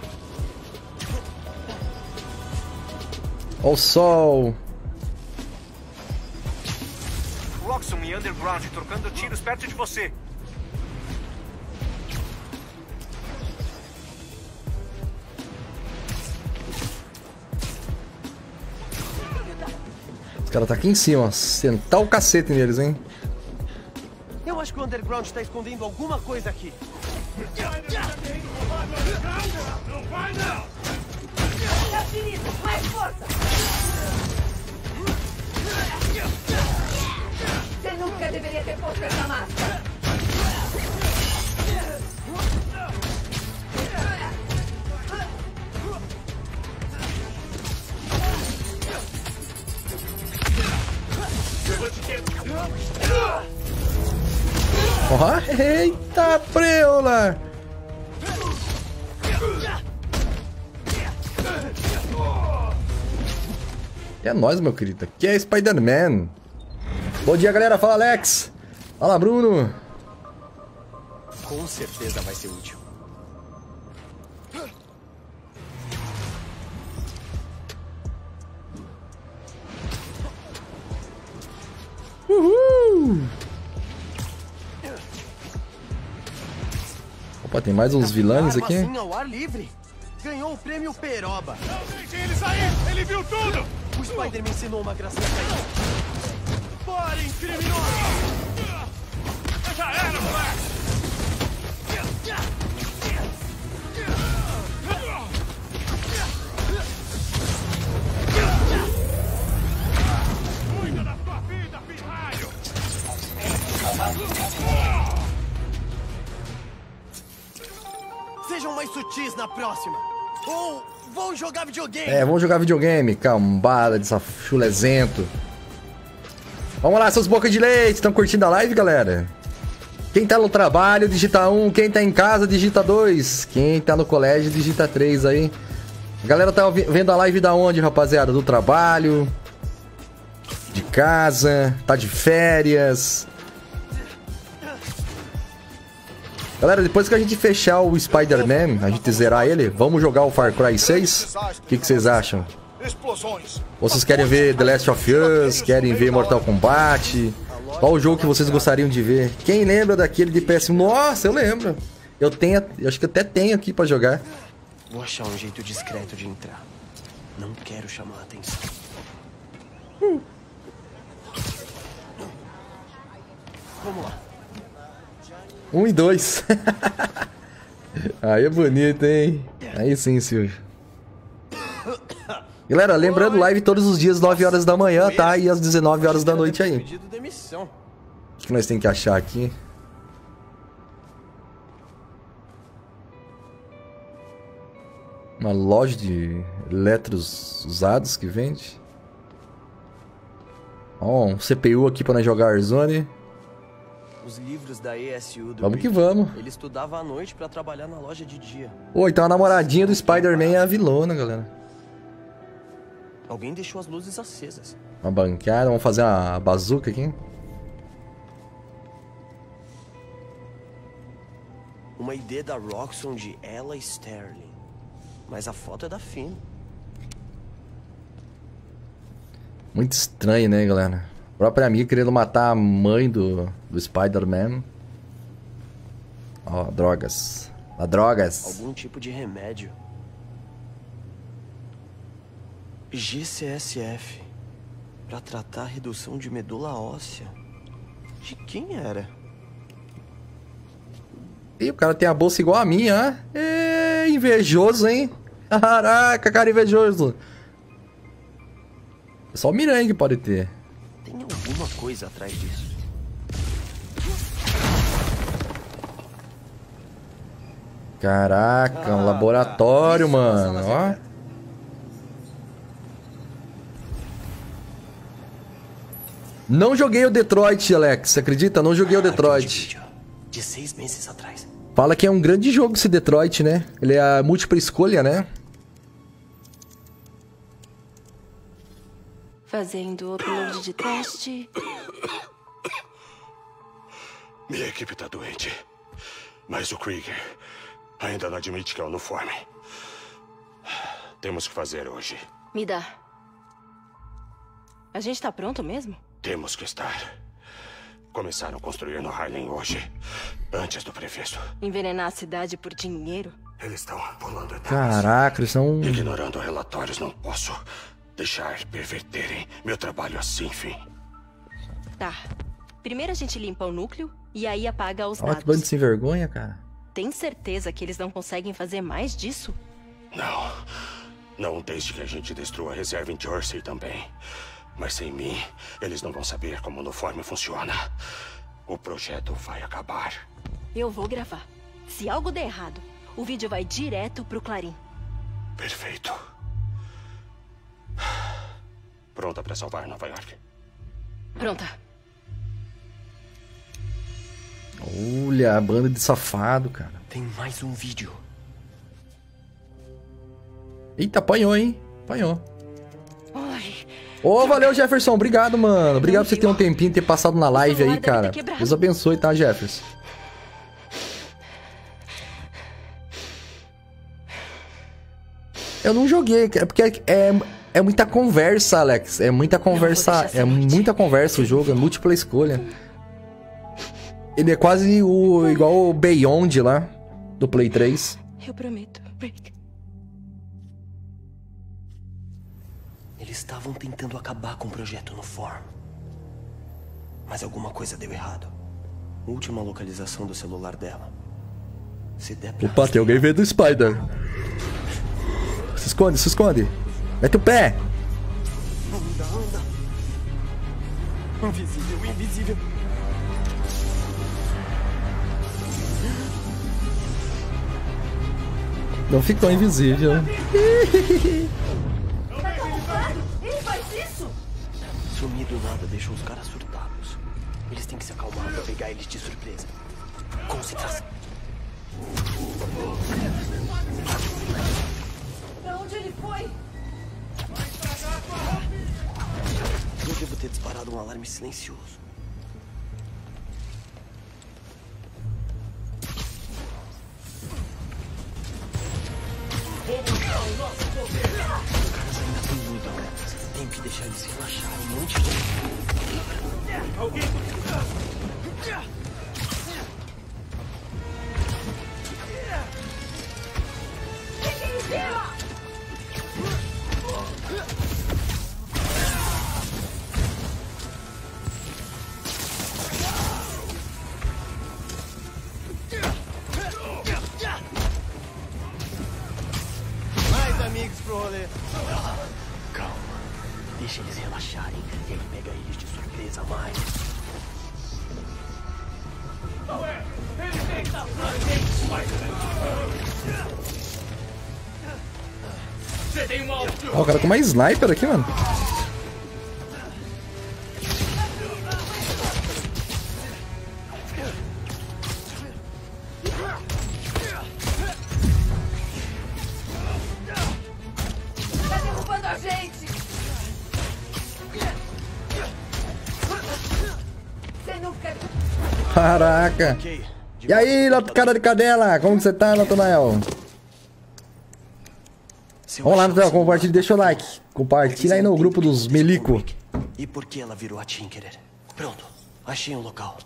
Ó o sol. Roxxon e Underground trocando tiros perto de você. Os caras tá aqui em cima, ó. Sentar o cacete neles, hein? Eu acho que o Underground tá escondendo alguma coisa aqui. Não vai, não! Mais força! Você nunca deveria ter posto essa máscara! Ó, eita preula! É nóis, meu querido. Aqui é Spider-Man. Bom dia, galera. Fala, Alex. Fala, Bruno. Com certeza vai ser útil. Uhul! Opa, tem mais uns vilões aqui. Assim, ao ar livre. Ganhou o prêmio Peroba. Deixa eles aí! Ele viu tudo! O Spider me ensinou uma gracinha pra isso. Parem, criminosos! Já era, moleque! Cuida da sua vida, pirralho! Sejam mais sutis na próxima. Ou vão jogar videogame. É, vamos jogar videogame. Cambada dessa chulezento. Vamos lá, seus bocas de leite. Estão curtindo a live, galera? Quem tá no trabalho, digita 1. Quem tá em casa, digita 2. Quem tá no colégio, digita 3 aí. A galera tá vendo a live da onde, rapaziada? Do trabalho, de casa, tá de férias. Galera, depois que a gente fechar o Spider-Man, a gente zerar ele, vamos jogar o Far Cry 6? O que vocês acham? Ou vocês querem ver The Last of Us? Querem ver Mortal Kombat? Qual o jogo que vocês gostariam de ver? Quem lembra daquele de PS1? Nossa, eu lembro. Eu acho que até tenho aqui pra jogar. Vou achar um jeito discreto de entrar. Não quero chamar a atenção. 1 e 2. Aí é bonito, hein? Aí sim, Silvio. Galera, lembrando, live todos os dias, 9 horas da manhã, tá? E às 19 horas da noite aí. O que nós temos que achar aqui? Uma loja de eletros usados que vende. Ó, um CPU aqui pra nós jogar Warzone. Os livros da ESU do Vamos que Rick, vamos. Ele estudava à noite pra trabalhar na loja de dia. Ô, então a namoradinha do Spider-Man é a vilona, galera. Alguém deixou as luzes acesas. Uma bancada. Vamos fazer uma bazuca aqui. Uma ID da Roxxon de Ella Sterling. Mas a foto é da Finn. Muito estranho, né, galera? A própria amiga querendo matar a mãe do Spider-Man. Ó, drogas. Drogas. Algum tipo de remédio. GCSF. Pra tratar a redução de medula óssea. De quem era? Ih, o cara tem a bolsa igual a minha, ó. É invejoso, hein? Caraca, cara invejoso. Só o Miranha que pode ter. Tem alguma coisa atrás disso. Caraca, um laboratório, mano. Ó. Não joguei o Detroit, Alex. Você acredita? Não joguei o Detroit. De 6 meses atrás. Fala que é um grande jogo esse Detroit, né? Ele é a múltipla escolha, né? Fazendo upload de teste. Minha equipe tá doente. Mas o Krieger ainda não admite que é uniforme. Temos que fazer hoje. Me dá. A gente tá pronto mesmo? Temos que estar. Começaram a construir no Harlem hoje, antes do previsto. Envenenar a cidade por dinheiro? Eles estão pulando etapas. Caraca, eles são... Ignorando relatórios, não posso deixar perverterem meu trabalho assim, Finn. Tá. Primeiro a gente limpa o núcleo e aí apaga os Olha dados. que bando sem vergonha, cara. Tem certeza que eles não conseguem fazer mais disso? Não. Não desde que a gente destrua a reserva em Jersey também. Mas sem mim, eles não vão saber como o uniforme funciona. O projeto vai acabar. Eu vou gravar. Se algo der errado, o vídeo vai direto pro Clarim. Perfeito. Pronta pra salvar Nova York? Pronta. Olha, a banda de safado, cara. Tem mais um vídeo. Eita, apanhou, hein? Apanhou. Ô, valeu, Jefferson. Obrigado, mano. Obrigado por você ter um tempinho, ter passado na live aí, cara. Deus abençoe, tá, Jefferson? Eu não joguei, porque é muita conversa, Alex. É muita conversa. É muita conversa o jogo, é múltipla escolha. Ele é quase igual o Beyond lá, do Play 3. Eu prometo, Rick. Eles estavam tentando acabar com o projeto no Form. Mas alguma coisa deu errado. Última localização do celular dela. Se der pra... Opa, tem alguém vendo o Spider. Se esconde, se esconde. Mete o pé. Anda. Invisível, invisível. Não ficou invisível. Ele faz isso? Sumir do nada deixou os caras surtados. Eles têm que se acalmar pra pegar eles de surpresa. Concentração. Pra onde ele foi? Eu devo ter disparado um alarme silencioso. Os caras ainda têm muita pressa. Tenho que deixar eles relaxarem um monte de... Alguém... Mais amigos pro rolê. Calma. Deixa eles relaxarem. E aí pega eles de surpresa mais. Ele tem que estar pra gente, Você tem uma... Ó, o cara com uma sniper aqui, mano. Tá derrubando a gente! Caraca. E aí, cara de cadela? Como que você tá, Natanael? Vamos lá, Natanael. Compartilha, deixa o like. Compartilha aí no grupo dos Melico. E por que ela virou a Tinkerer? Pronto, achei um local.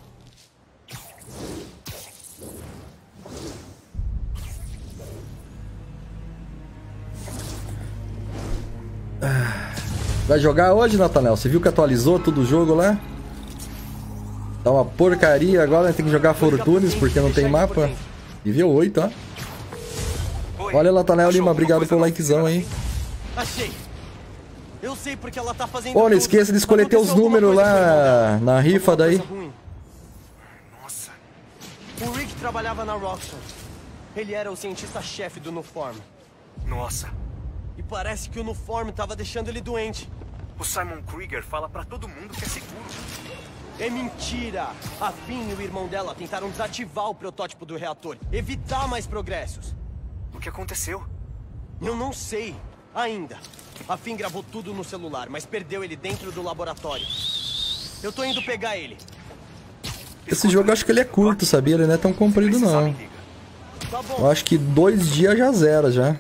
Vai jogar hoje, Natanael? Você viu que atualizou todo o jogo lá? Tá uma porcaria agora, tem que jogar Fortunes porque não tem mapa. Nível 8, ó. Olha, Natanael Lima, obrigado pelo likezão aí. Achei. Eu sei porque ela tá fazendo. Pô, não esqueça de escolher teus números lá na rifa daí. Nossa. O Rick trabalhava na Roxxon. Ele era o cientista-chefe do Nuform. Nossa. E parece que o Nuform tava deixando ele doente. O Simon Krieger fala pra todo mundo que é seguro. É mentira! A Finn e o irmão dela tentaram desativar o protótipo do reator, evitar mais progressos. O que aconteceu? Eu não sei, ainda. A Finn gravou tudo no celular, mas perdeu ele dentro do laboratório. Eu tô indo pegar ele. Esse jogo eu acho que ele é curto, sabia? Ele não é tão comprido, não. Eu acho que 2 dias já zera, já.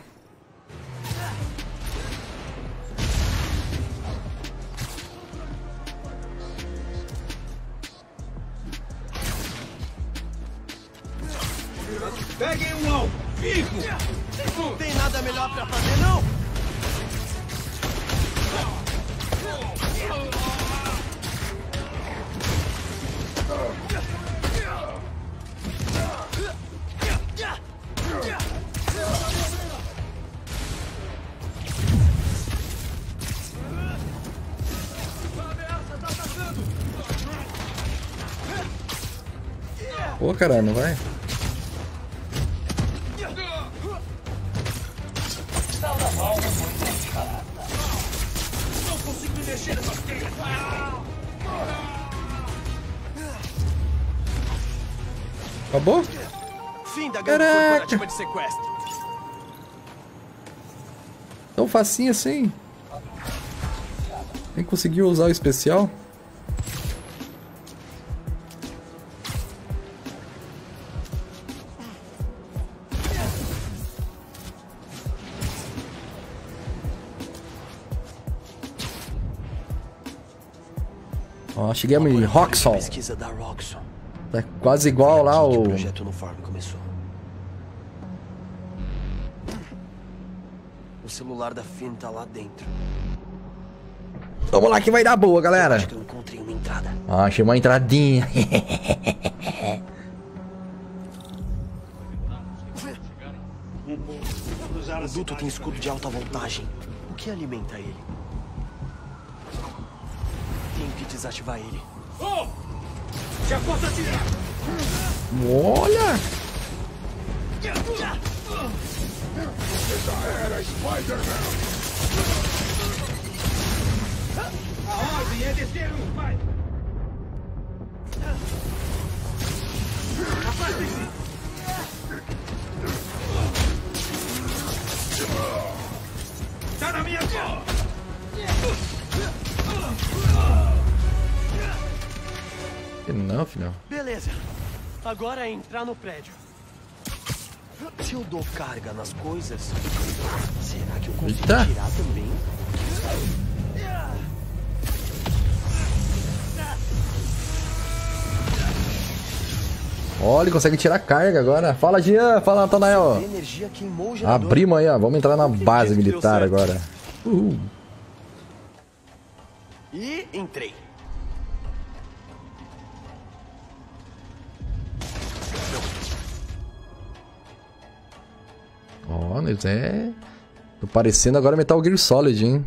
Peguem um ao vivo! Não tem nada melhor pra fazer, não? Pô, caralho, não vai? Não consigo me mexer nessas teias! Acabou? Fim da gangue corporativa de sequestro. Tão facinho assim? Nem conseguiu usar o especial? Ó, chegamos em Roxxon. Pesquisa da Roxxon. Tá quase igual lá o... O projeto Nuform começou. O celular da Finn tá lá dentro. Vamos lá que vai dar boa, galera. Acho que eu encontrei uma entrada. Ah, achei uma entradinha. O duto tem escudo de alta voltagem. O que alimenta ele? Tenho que desativar ele. Oh! Já posso atirar! Olha! Você já era Spider-Man! A ordem é descer o Spider! Afaste-se! Tá na minha mão! Não, filhão. Beleza. Agora é entrar no prédio. Se eu dou carga nas coisas, será que eu consigo Eita. tirar também? Olha, ele consegue tirar carga agora. Fala, Jean. Fala, Natanael. A energia queimou o gerador. Abrimos aí, ó. Vamos entrar na base militar agora. E entrei. Ó, eles tô parecendo agora Metal Gear Solid, hein?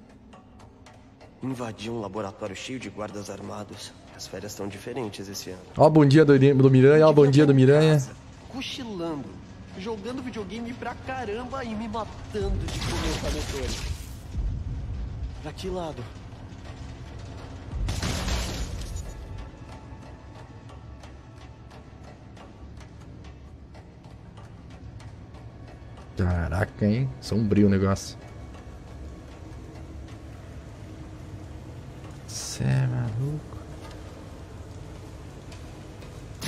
Invadi um laboratório cheio de guardas armados. As férias estão diferentes esse ano. Ó, bom dia do Miranha, ó, bom dia do Miranha. Cochilando, jogando videogame pra caramba e me matando de comensalitores. Pra que lado? Caraca, hein? Sombrio o negócio. Cê é maluco.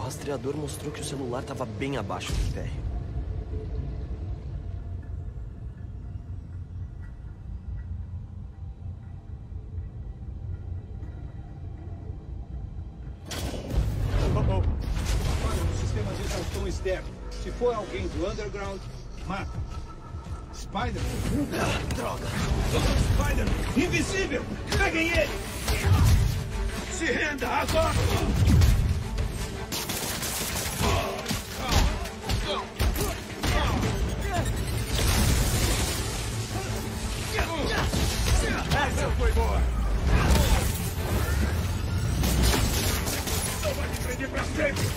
rastreador mostrou que o celular estava bem abaixo do térreo. Sistema de exaustão externo. Se for alguém do Underground, mata. Spider-Man. Droga. Spider-Man. Invisível. Peguem ele. Se renda agora. Essa foi boa. Não vai me prender pra sempre.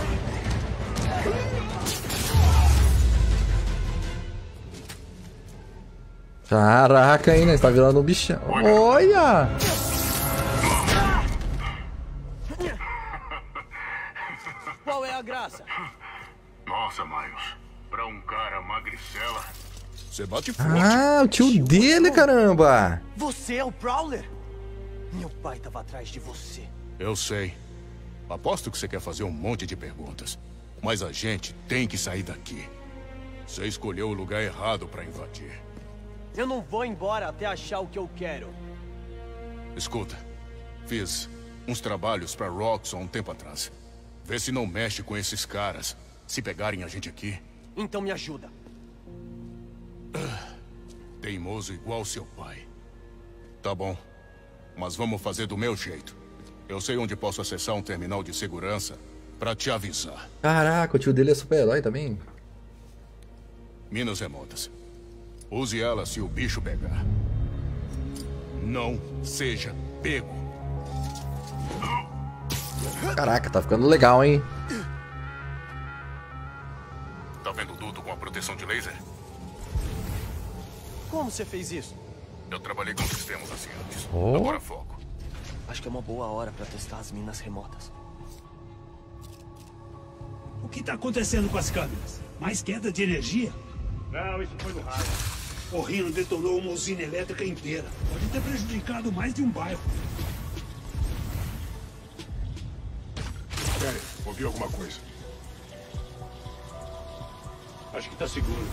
Caraca, hein, né? Você tá virando um bichão. Olha! Qual é a graça? Nossa, Miles. Pra um cara magricela, você bate forte. Ah, o tio dele, caramba! Você é o Prowler? Meu pai tava atrás de você. Eu sei. Aposto que você quer fazer um monte de perguntas. Mas a gente tem que sair daqui. Você escolheu o lugar errado pra invadir. Eu não vou embora até achar o que eu quero. Escuta, fiz uns trabalhos pra Roxxon um tempo atrás. Vê se não mexe com esses caras. Se pegarem a gente aqui. Então me ajuda. Teimoso igual seu pai. Tá bom, mas vamos fazer do meu jeito. Eu sei onde posso acessar um terminal de segurança pra te avisar. Caraca, o tio dele é super-herói também. Minas remotas. Use ela se o bicho pegar. Não seja pego. Caraca, tá ficando legal, hein? Tá vendo o duto com a proteção de laser? Como você fez isso? Eu trabalhei com sistemas assim antes. Oh. Agora foco. Acho que é uma boa hora pra testar as minas remotas. O que tá acontecendo com as câmeras? Mais queda de energia? Não, isso foi no rádio. O Rhino detonou uma usina elétrica inteira. Pode ter prejudicado mais de um bairro. Peraí, ouvi alguma coisa. Acho que tá seguro.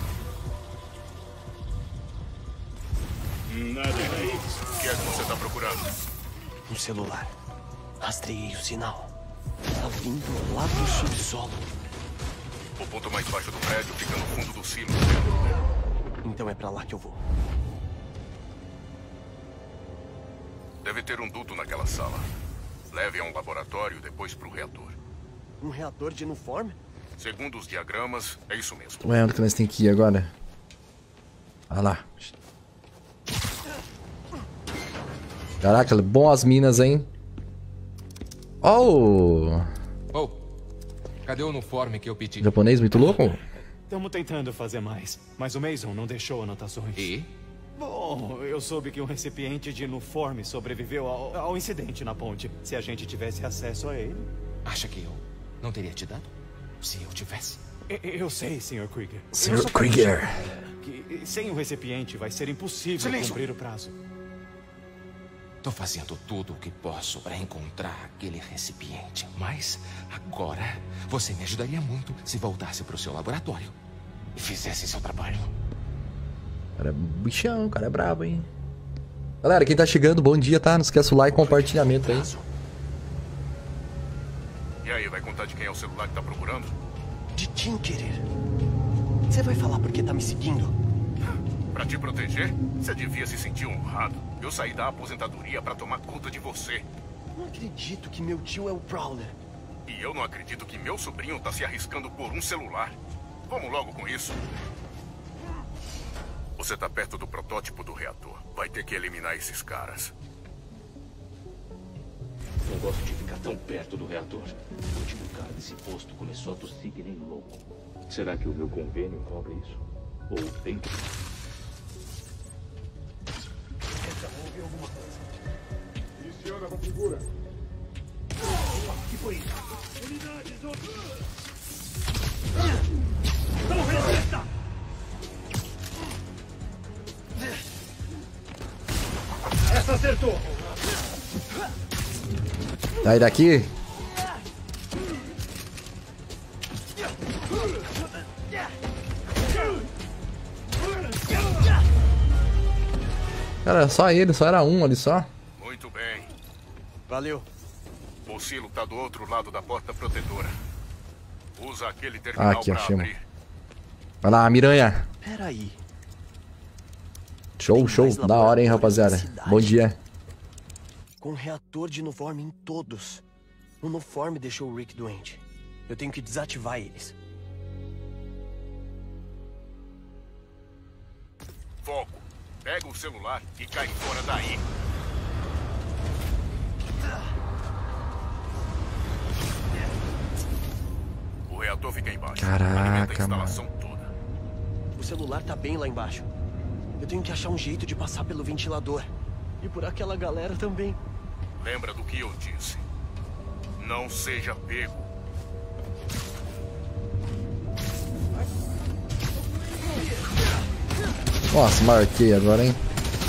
Nada aí. O que é que você tá procurando? Um celular. Rastreei o sinal. Tá vindo lá do subsolo. O ponto mais baixo do prédio fica no fundo do silo. Então é pra lá que eu vou. Deve ter um duto naquela sala. Leve a um laboratório e depois pro reator. Um reator de Nuform? Segundo os diagramas, é isso mesmo. Ué, onde que nós temos que ir agora? Ah lá. Caraca, bom as minas, hein? Oh! Oh, cadê o uniforme que eu pedi? Japonês muito louco? Estamos tentando fazer mais, mas o Mason não deixou anotações. E? Bom, eu soube que um recipiente de uniforme sobreviveu ao incidente na ponte. Se a gente tivesse acesso a ele... Acha que eu não teria te dado? Se eu tivesse? Eu sei, Sr. Krieger. Sr. Krieger. Que sem o recipiente vai ser impossível Silêncio. cumprir o prazo. Tô fazendo tudo o que posso para encontrar aquele recipiente. Mas agora você me ajudaria muito se voltasse pro seu laboratório e fizesse seu trabalho. Cara é bichão, o cara é brabo, hein? Galera, quem tá chegando, bom dia, tá? Não esquece o like e compartilhamento aí. E aí, vai contar de quem é o celular que tá procurando? De Tinkerer. Você vai falar porque tá me seguindo? Pra te proteger, você devia se sentir honrado. Eu saí da aposentadoria pra tomar conta de você. Não acredito que meu tio é o Prowler. E eu não acredito que meu sobrinho tá se arriscando por um celular. Vamos logo com isso. Você tá perto do protótipo do reator. Vai ter que eliminar esses caras. Não gosto de ficar tão perto do reator. O último cara desse posto começou a tossir que nem louco. Será que o meu convênio cobre isso? Ou tem que... Ouvi alguma coisa. Iniciando a configura. O que foi isso? Unidades, não resista! Essa acertou! Sai daqui. Cara, só ele, só era um ali só. Muito bem. Valeu. O silo tá do outro lado da porta protetora. Usa aquele terminal Aqui, pra achei. abrir. Vai lá, Miranha. Peraí. Show, show. Da hora, hein, rapaziada. Bom dia. Com reator de Nuform em todos. O Nuform deixou o Rick doente. Eu tenho que desativar eles. Foco. Pega o celular e cai fora daí. O reator fica embaixo. Caraca, mano. O celular tá bem lá embaixo. Eu tenho que achar um jeito de passar pelo ventilador. E por aquela galera também. Lembra do que eu disse. Não seja pego. Nossa, marquei agora, hein?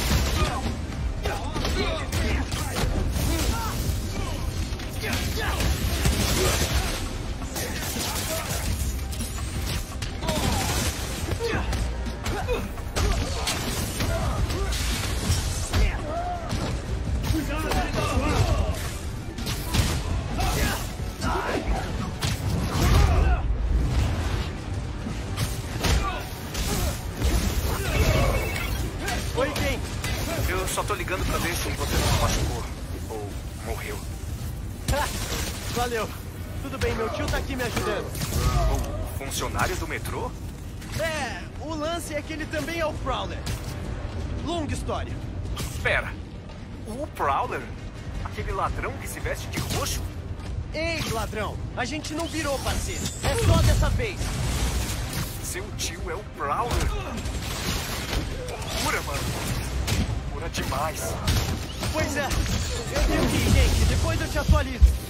Oi, quem? Eu só tô ligando pra ver se você não machucou. Ou morreu. Valeu. Tudo bem, meu tio tá aqui me ajudando. O funcionário do metrô? É, o lance é que ele também é o Prowler. Longa história. Espera. O Prowler? Aquele ladrão que se veste de roxo? Ei, ladrão. A gente não virou parceiro. É só dessa vez. Seu tio é o Prowler. Loucura, mano. Loucura demais. Pois é. Eu tenho que ir, gente. Depois eu te atualizo.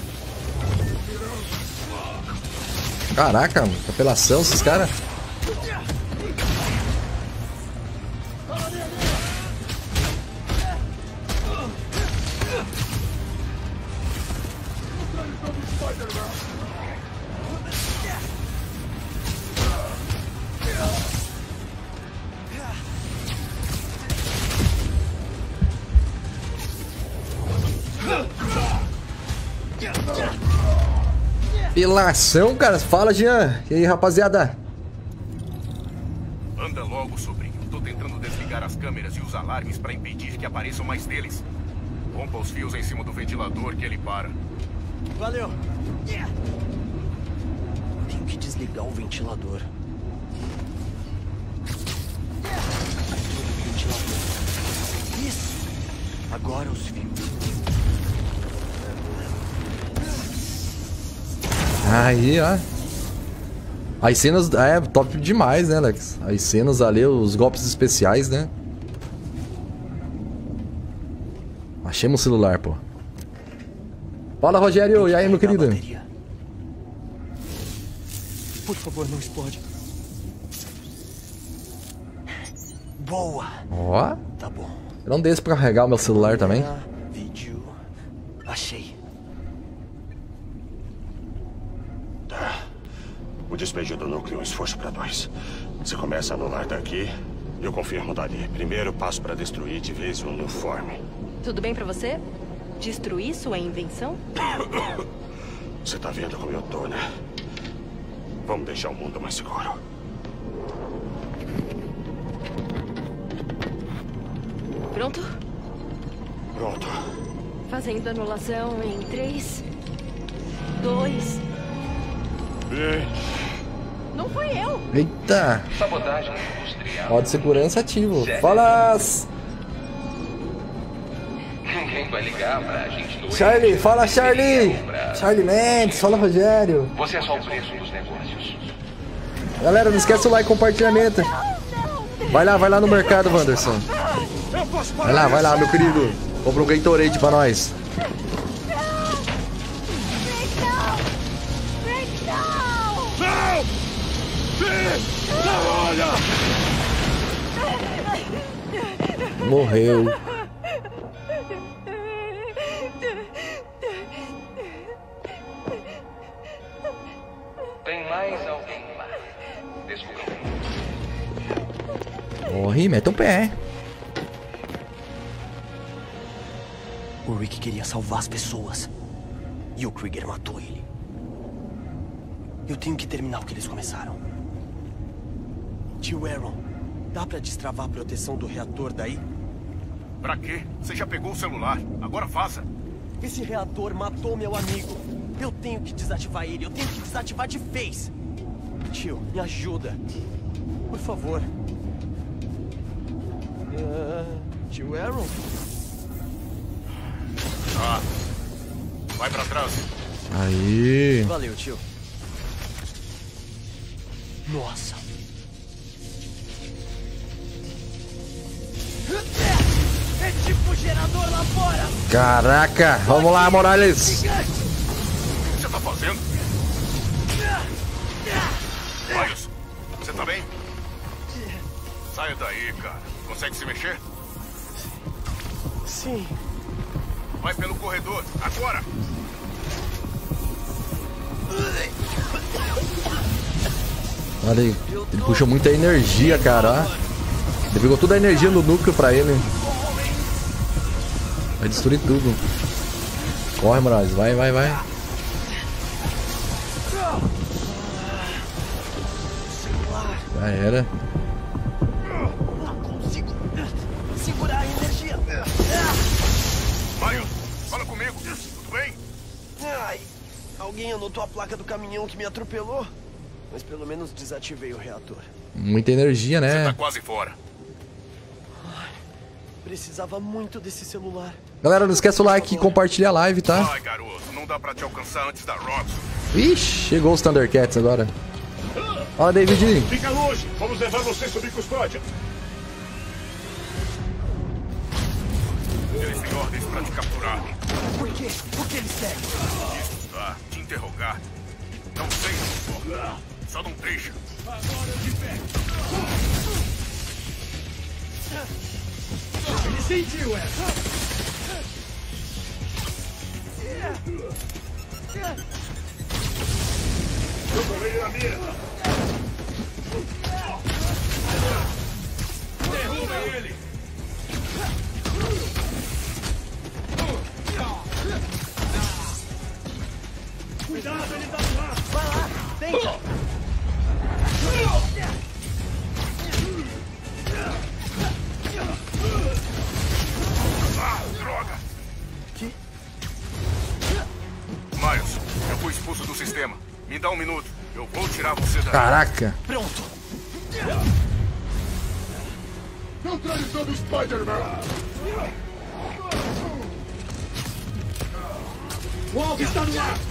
Caraca, apelação esses caras. Apelação, cara. Fala, Jean. E aí, rapaziada? Anda logo, sobrinho. Tô tentando desligar as câmeras e os alarmes pra impedir que apareçam mais deles. Rompa os fios em cima do ventilador que ele para. Valeu. Tenho que desligar o ventilador. Isso. Agora os fios. Aí, ó. As cenas... É, top demais, né, Alex? As cenas ali, os golpes especiais, né? Achemos o celular, pô. Fala, Rogério. E aí, meu querido? Por favor, não explode. Boa. Ó. Tá bom. Eu não desço pra carregar o meu celular também. Vídeo. Achei. O despejo do núcleo é um esforço para dois. Você começa a anular daqui e eu confirmo dali. Primeiro passo para destruir de vez o uniforme. Tudo bem pra você? Destruir sua invenção? Você tá vendo como eu tô, né? Vamos deixar o mundo mais seguro. Pronto? Pronto. Fazendo anulação em 3, 2... Não fui eu! Eita! Sabotagem industrial. Modo de segurança ativo. Fala! Ninguém vai ligar pra gente doente. Charlie! Fala, Charlie! Charlie Mendes, fala, Rogério. Você é só o preço dos negócios. Galera, não esquece o like e compartilhamento. Vai lá no mercado, Wanderson. Vai lá, meu querido. Compra um Gatorade pra nós. Morreu. Tem mais alguém. Desculpa. Corre, mete o pé. O Rick queria salvar as pessoas. E o Krieger matou ele. Eu tenho que terminar o que eles começaram. Tio Aaron, dá pra destravar a proteção do reator daí? Pra quê? Você já pegou o celular. Agora vaza. Esse reator matou meu amigo. Eu tenho que desativar ele. Eu tenho que desativar de vez. Tio, me ajuda. Por favor. Tio Aaron? Ah. Vai pra trás. Aí. Valeu, tio. Nossa. É tipo gerador lá fora. Caraca, vamos lá, Morales. O que você tá fazendo? Miles, você tá bem? Saia daí, cara. Consegue se mexer? Sim. Vai pelo corredor, agora! Olha aí, ele puxou muita energia, cara. Ele pegou toda a energia no núcleo pra ele. Vai destruir tudo. Corre, Morales, vai, vai, vai. Já era. Não consigo segurar a energia. Miles, fala comigo, tudo bem? Ai, alguém anotou a placa do caminhão que me atropelou? Mas pelo menos desativei o reator. Muita energia, né? Você tá quase fora. Precisava muito desse celular. Galera, não esquece o like e compartilha a live, tá? Vai, garoto, não dá pra te alcançar antes da Roxxon. Ixi, chegou os Thundercats agora. Fala, David. Fica longe, vamos levar você sob custódia. Eles têm ordens pra te capturar. Por quê? O que eles querem? Estudar, te interrogar. Não sei, só não trecha. Agora eu te pego. Ele sentiu essa. Eu tomei na mira. Derruba ele. Cuidado, ele tá do lado. Vai lá, tenta. Ah, droga! Que? Miles, eu fui expulso do sistema. Me dá um minuto. Eu vou tirar você daí. Caraca. Pronto. Neutralizando o Spider-Man. O alvo está no ar.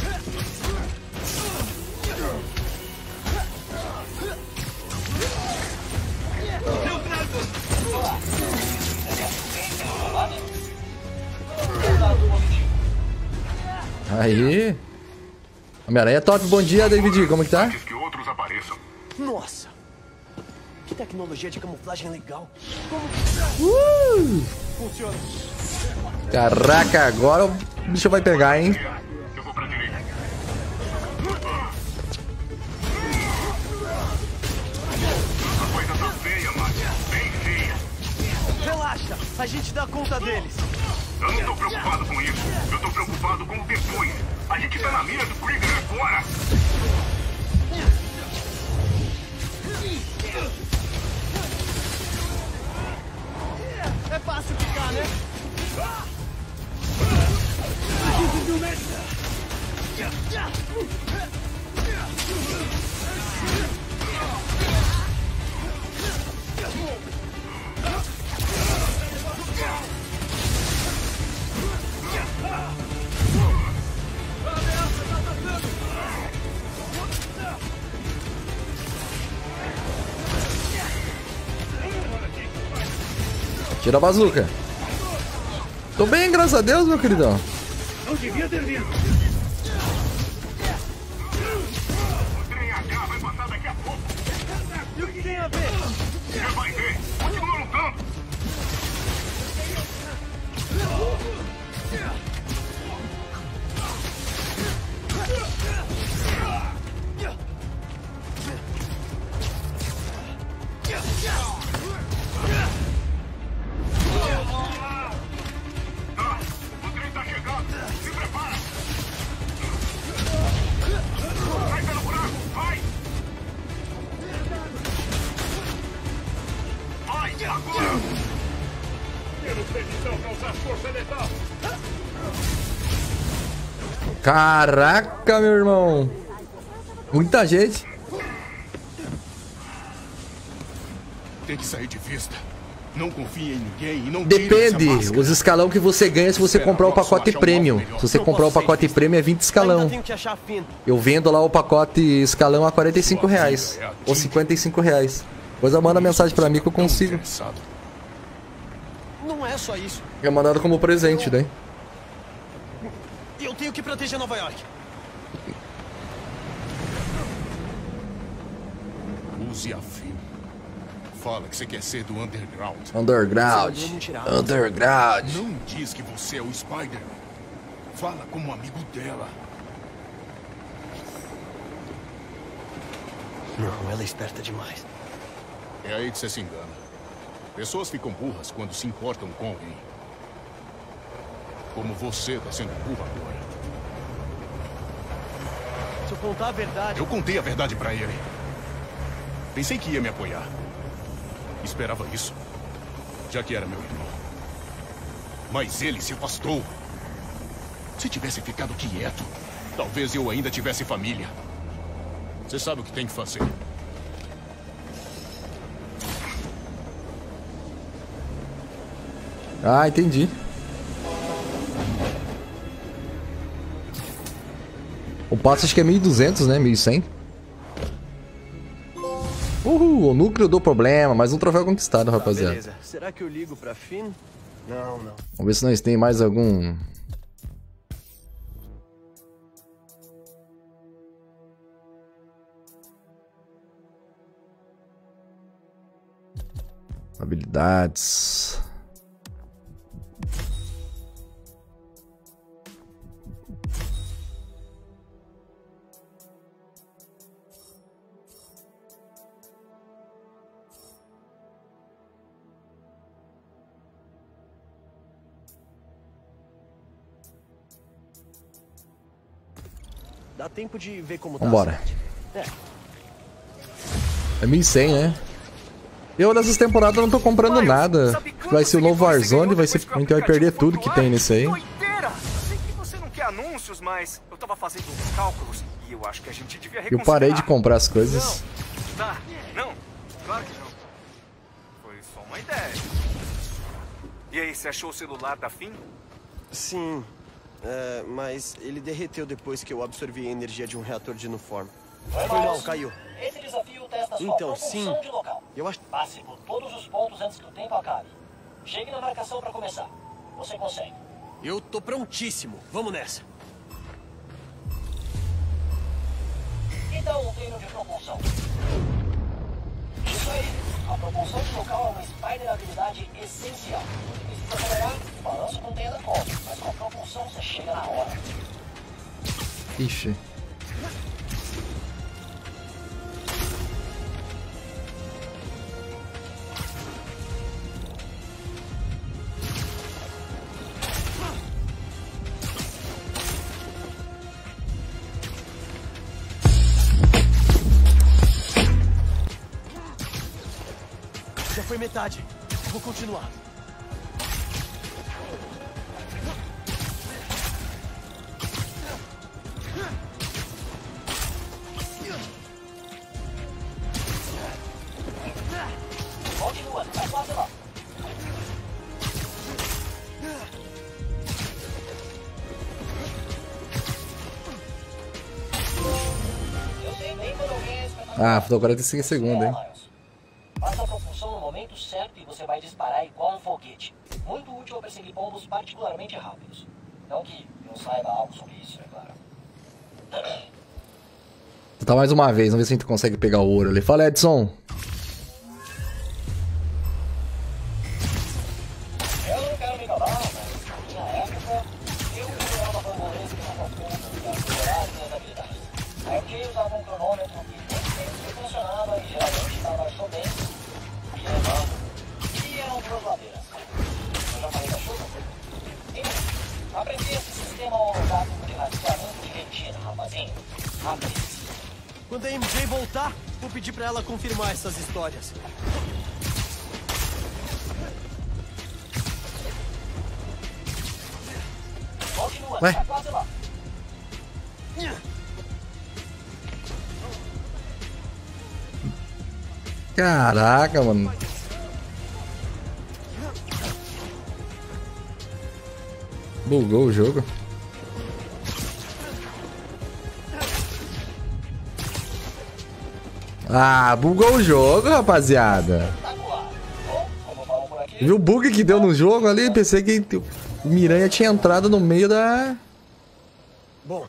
Aí. Homem-Aranha é top. Bom dia, David. Como que tá? Antes que outros apareçam. Nossa. Que tecnologia de camuflagem legal. Como... Funciona. Caraca, agora o bicho vai pegar, hein? Eu vou pra direita. Essa coisa tá feia, mano. Bem feia. Relaxa, a gente dá conta deles. Eu não tô preocupado com isso. Eu tô preocupado com o depois. A gente tá na mira do Krieger agora. É fácil ficar, né? Tira a bazuca. Tô bem, graças a Deus, meu queridão. Não devia ter vindo. O trem H vai passar daqui a pouco. E o que tem a ver? Você vai ver. Continua lutando. Caraca, meu irmão. Muita gente. Tem que sair de vista. Não confie em ninguém e não tire Depende, essa máscara. os escalão que você ganha se você comprar o pacote premium. Se você comprar o pacote premium é 20 escalão. Eu vendo lá o pacote escalão a R$45. Ou R$55. Depois manda mensagem pra mim que eu consigo. Não é só isso. É mandado como presente, né? Eu tenho que proteger Nova York. Use a fim. Fala que você quer ser do Underground. Underground. Underground. Não diz que você é o Spider. Fala como amigo dela. Não, ela é esperta demais. É aí que você se engana. Pessoas ficam burras quando se importam com alguém. Como você tá sendo burro agora. Se eu contar a verdade... Eu contei a verdade pra ele. Pensei que ia me apoiar. Esperava isso, já que era meu irmão. Mas ele se afastou. Se tivesse ficado quieto, talvez eu ainda tivesse família. Você sabe o que tem que fazer. Ah, entendi. O passo acho que é 1.200, né? 1.100. Uhul, o núcleo do problema. Mais um troféu conquistado, rapaziada. Beleza. Será que eu ligo pra Finn? Não. Vamos ver se nós tem mais algum... habilidades. Dá tempo de ver como tá. Vambora. É. É 1.100, né? Eu nessas temporadas não tô comprando nada. Vai ser o novo Warzone, vai ser... a gente vai perder tudo que tem nesse aí. Sei que você não quer anúncios, mas eu tava fazendo uns cálculos e eu acho que a gente devia Eu reconsiderar. parei de comprar as coisas. Tá, não, claro que não. Foi só uma ideia. E aí, você achou o celular da Finn? Sim, mas ele derreteu depois que eu absorvi a energia de um reator de Nuform. Foi mal, caiu. Esse desafio testa sua Então, propulsão sim. de local. Eu acho... Passe por todos os pontos antes que o tempo acabe. Chegue na marcação para começar. Você consegue. Eu tô prontíssimo. Vamos nessa. Então, um treino de propulsão. Isso aí. A propulsão de local é uma Spider habilidade essencial. Você precisa acelerar, o balanço não tem nada como. Mas com a propulsão você chega na hora. Ixi. Já foi metade. Vou continuar. Continua, tá quase lá. Eu sei bem quando alguém é espetacular. Ah, faltou 45 segundos, hein? Faça a propulsão no momento certo e você vai disparar igual um foguete. Muito útil ao perseguir pombos particularmente rápidos. Não que eu saiba algo sobre isso, é claro. Tá mais uma vez, vamos ver se a gente consegue pegar o ouro ali. Fala, Edson. Eu não quero me gabar, mas na minha época, eu procurava bambolês que não confundam para melhorar minhas habilidades. A RJ usava um cronômetro que nem sempre funcionava e geralmente estava chovendo e levando. E eram duas ladeiras. Eu já falei da chuva? Enfim, aprendi esse sistema holográfico de rastreamento de retina, rapazinho. Aprendi. Quando a MJ voltar, vou pedir pra ela confirmar essas histórias. Ué? Tá quase lá. Caraca, mano. Bugou o jogo. Ah, bugou o jogo, rapaziada. Viu o bug que deu no jogo ali? Pensei que o Miranha tinha entrado no meio da... Bom.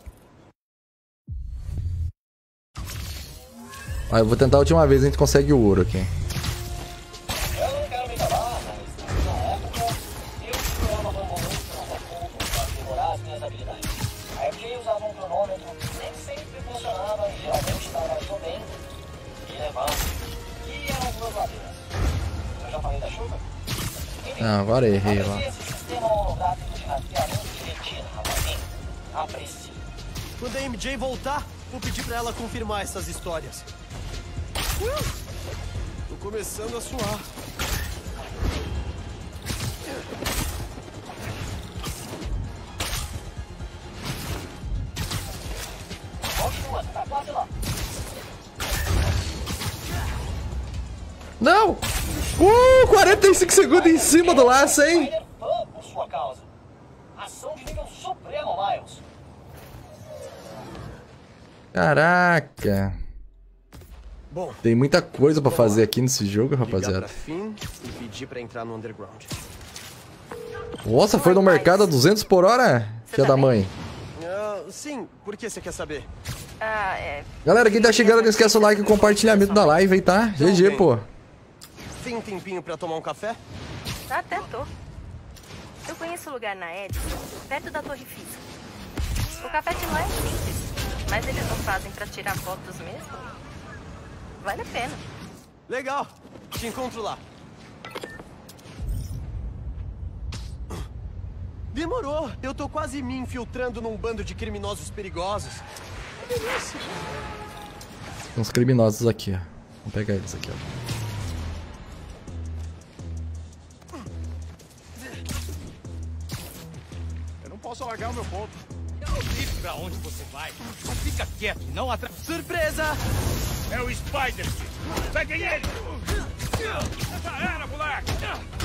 Ah, eu vou tentar a última vez, a gente consegue o ouro aqui. Eu não quero me gabar, mas na época eu explorava bambolês pelo profundo para aprimorar as minhas habilidades. A FJ usava um cronômetro que nem sempre funcionava e geralmente dava bem e levava. E eram duas ladeiras. Eu já falei da chuva? Ah, agora errei lá. Esse sistema holográfico de rastreamento de retina, rapaz. Aprecie. Quando a MJ voltar, vou pedir pra ela confirmar essas histórias. Tô começando a suar. Continua, tá quase lá. Não! 45 segundos em cima do laço, hein? Por sua causa. Ação de nível supremo, Miles. Caraca. Bom, tem muita coisa pra fazer aqui nesse jogo, ligar rapaziada. pra Finn e pedir pra entrar no Underground. Nossa, foi no mercado a 200 por hora? Filha da mãe. Sim, por que você quer saber? Galera, quem tá chegando, não esquece o like e o compartilhamento da live aí, tá? GG, pô. Tem um tempinho pra tomar um café? Até tô. Eu conheço o lugar na Edison, perto da Torre Física. O café de lá é simples, mas eles não fazem pra tirar fotos mesmo. Vale a pena. Legal, te encontro lá. Demorou, eu tô quase me infiltrando num bando de criminosos perigosos. Que delícia. Tem uns criminosos aqui, ó. Vamos pegar eles aqui, ó. Eu não posso largar o meu ponto. Eu disse pra onde você vai. Mas fica quieto e não atrás. Surpresa! É o Spider! Peguem ele! Já era, moleque!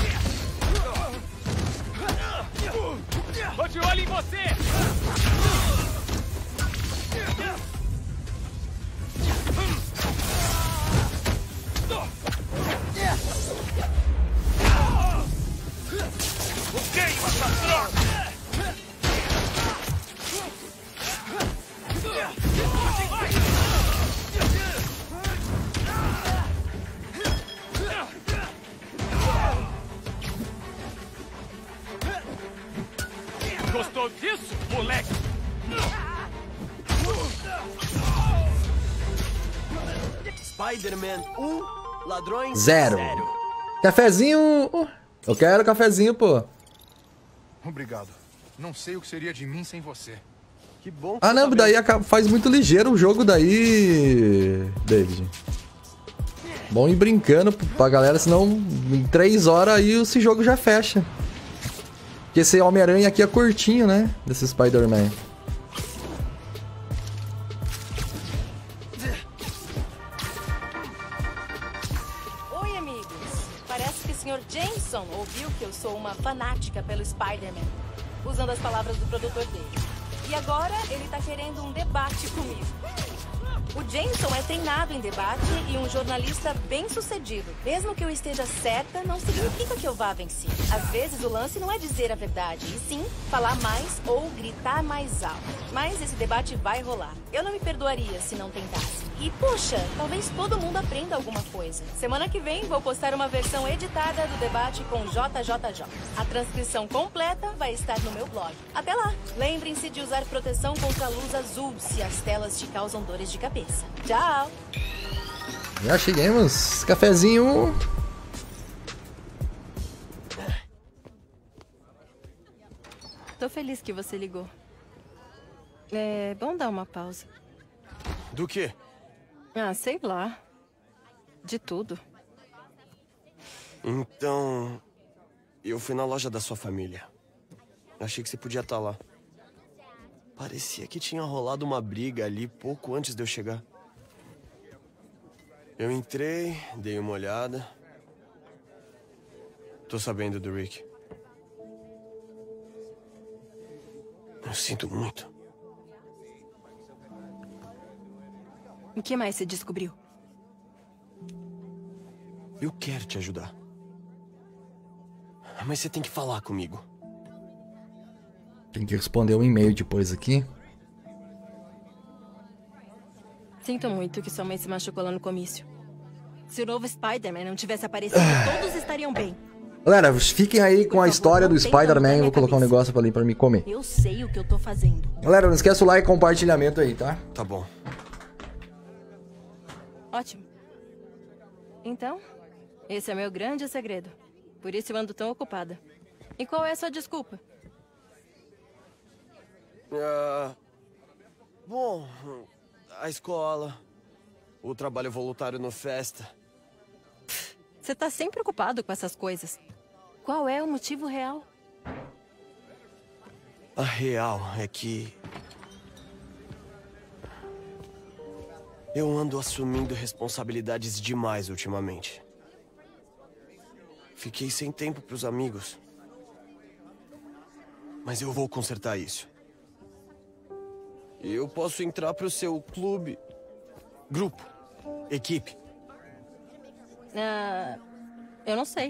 Tô de olho em você! Queima essa droga! Gostou disso, moleque? Spider-Man 1, ladrões 0. Cafezinho. Eu quero cafezinho, pô. Obrigado. Não sei o que seria de mim sem você. Que bom. Ah, não, daí faz muito ligeiro o jogo daí, David. Bom ir brincando pra galera, senão em 3 horas aí esse jogo já fecha. Porque esse Homem-Aranha aqui é curtinho, né? Desse Spider-Man. Oi, amigos. Parece que o Sr. Jameson ouviu que eu sou uma fanática pelo Spider-Man, usando as palavras do produtor dele. E agora ele tá querendo um debate comigo. O Jameson é treinado em debate e um jornalista bem-sucedido. Mesmo que eu esteja certa, não significa que eu vá vencer. Às vezes o lance não é dizer a verdade, e sim falar mais ou gritar mais alto. Mas esse debate vai rolar. Eu não me perdoaria se não tentasse. E, poxa, talvez todo mundo aprenda alguma coisa. Semana que vem vou postar uma versão editada do debate com JJJ. A transcrição completa vai estar no meu blog. Até lá! Lembrem-se de usar proteção contra a luz azul se as telas te causam dores de cabeça. Tchau! Já chegamos. Cafezinho. Tô feliz que você ligou. É bom dar uma pausa. Do quê? Ah, sei lá. De tudo. Então, eu fui na loja da sua família. Achei que você podia estar lá. Parecia que tinha rolado uma briga ali pouco antes de eu chegar. Eu entrei, dei uma olhada. Tô sabendo do Rick. Eu sinto muito. O que mais você descobriu? Eu quero te ajudar. Mas você tem que falar comigo. Tem que responder um e-mail depois aqui. Sinto muito que sua mãe se machucou lá no comício. Se o novo Spider-Man não tivesse aparecido, todos estariam bem. Galera, fiquem aí com a história do Spider-Man. Vou colocar um negócio ali pra me comer. Eu sei o que eu tô fazendo. Galera, não esquece o like e compartilhamento aí, tá? Tá bom. Ótimo. Então, esse é meu grande segredo. Por isso eu ando tão ocupada. E qual é a sua desculpa? Bom, a escola, o trabalho voluntário no Festa. Você tá sempre ocupado com essas coisas. Qual é o motivo real? A real é que eu ando assumindo responsabilidades demais ultimamente. Fiquei sem tempo pros amigos. Mas eu vou consertar isso. Eu posso entrar pro seu clube, grupo, equipe. Eu não sei.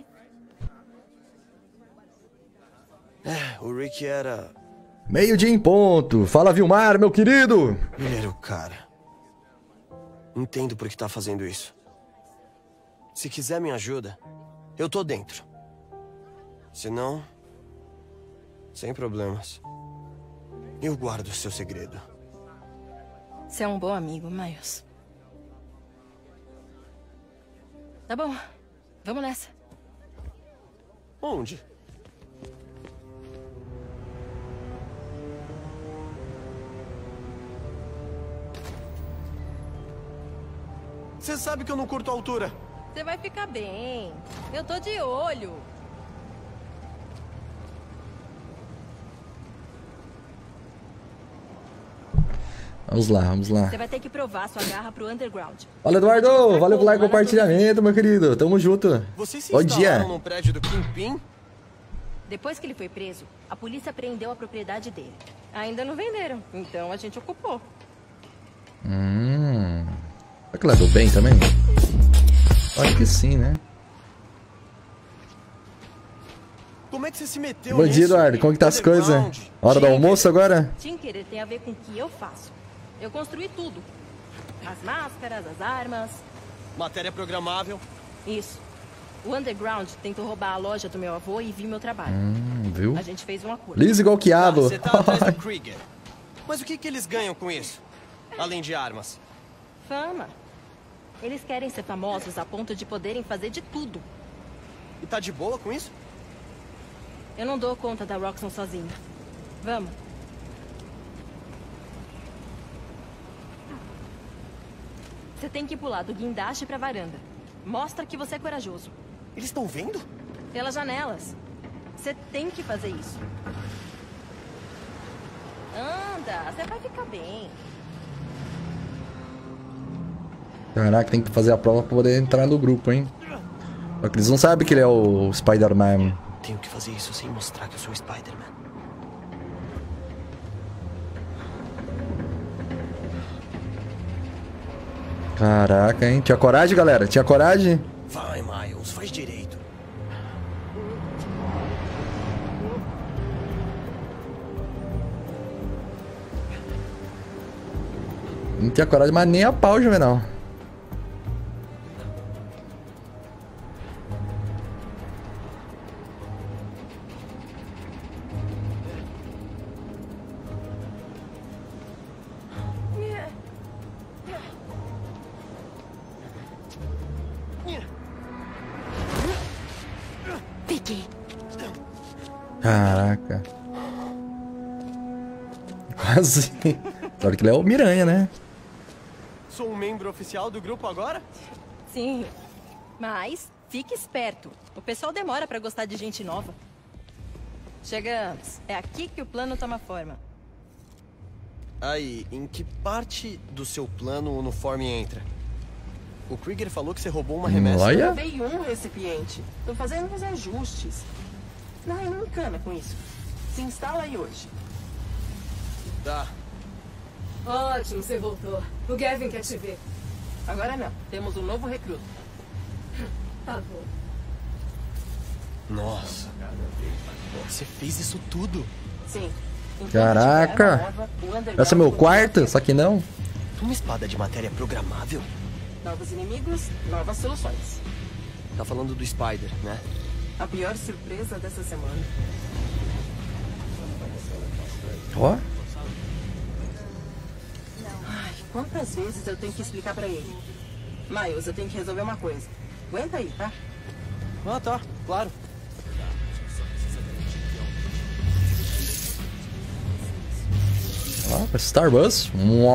O Rick era... Meio-dia em ponto. Fala, Vilmar, meu querido. Ele era o cara. Entendo por que tá fazendo isso. Se quiser minha ajuda, eu tô dentro. Se não, sem problemas. Eu guardo o seu segredo. Você é um bom amigo, Miles. Tá bom, vamos nessa. Onde? Você sabe que eu não curto altura. Você vai ficar bem. Eu tô de olho. Vamos lá, vamos lá. Você vai ter que provar sua garra pro Underground. Valeu, Eduardo. Valeu pelo like e compartilhamento, meu querido. Tamo junto. Vocês se Bom dia. instalaram num prédio do Kingpin? Depois que ele foi preso, a polícia apreendeu a propriedade dele. Ainda não venderam, então a gente ocupou. Será que ela deu bem também? Acho que sim, né? Como é que você se meteu Bom dia, Eduardo. Como que tá as coisas? Hora do almoço agora? Tinkerer tem a ver com o que eu faço. Eu construí tudo. As máscaras, as armas. Matéria programável. Isso. O Underground tentou roubar a loja do meu avô e viu meu trabalho. Viu? A gente fez um acordo. Liso igual quiabo. Você tá atrás do Krieger. Mas o que eles ganham com isso? Além de armas. Fama. Eles querem ser famosos a ponto de poderem fazer de tudo. E tá de boa com isso? Eu não dou conta da Roxxon sozinho. Vamos. Você tem que pular do guindaste pra varanda. Mostra que você é corajoso. Eles estão vendo? Pelas janelas. Você tem que fazer isso. Anda, você vai ficar bem. Caraca, tem que fazer a prova pra poder entrar no grupo, hein? Só que eles não sabem que ele é o Spider-Man. Tenho que fazer isso sem mostrar que eu sou Spider-Man. Caraca, hein? Tinha coragem, galera? Tinha coragem? Vai, Miles, faz direito. Não tinha coragem, mas nem a pau, Juvenal. Peguei. Caraca. Quase. Claro que ele é o Miranha, né? Sou um membro oficial do grupo agora? Sim. Mas fique esperto. O pessoal demora pra gostar de gente nova. Chegamos. É aqui que o plano toma forma. Aí, em que parte do seu plano o uniforme entra? O Krieger falou que você roubou uma remessa. Olha. Eu levei um recipiente. Tô fazendo uns ajustes. Não encana com isso. Se instala aí hoje. Tá. Ótimo, você voltou. O Gavin quer te ver. Agora não. Temos um novo recruta. Tá bom. Nossa. Você fez isso tudo? Sim. Caraca. Esse é meu quarto? Só que não. Uma espada de matéria programável? Novos inimigos, novas soluções. Tá falando do Spider, né? A pior surpresa dessa semana. Ó. Ai, quantas vezes eu tenho que explicar pra ele? Miles, eu tenho que resolver uma coisa. Aguenta aí, tá? Ah, tá. Claro. Ó, Starbus.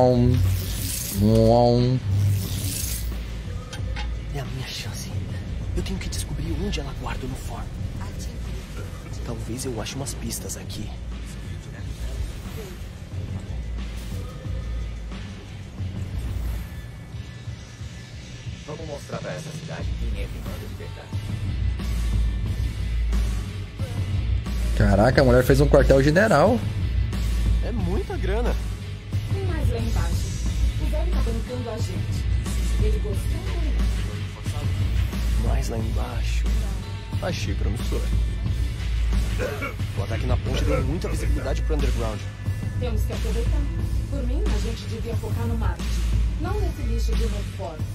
É a minha chance. Eu tenho que descobrir onde ela guarda o uniforme. Talvez eu ache umas pistas aqui. Vamos mostrar pra essa cidade quem é que manda de verdade. Caraca, a mulher fez um quartel-general. É muita grana. Tem mais lá embaixo. O velho tá bancando a gente. Ele gostou ou não? Mais lá embaixo. Achei promissor. O ataque na ponte deu muita visibilidade pro Underground. Temos que aproveitar. Por mim, a gente devia focar no marketing. Não nesse lixo de uniforme.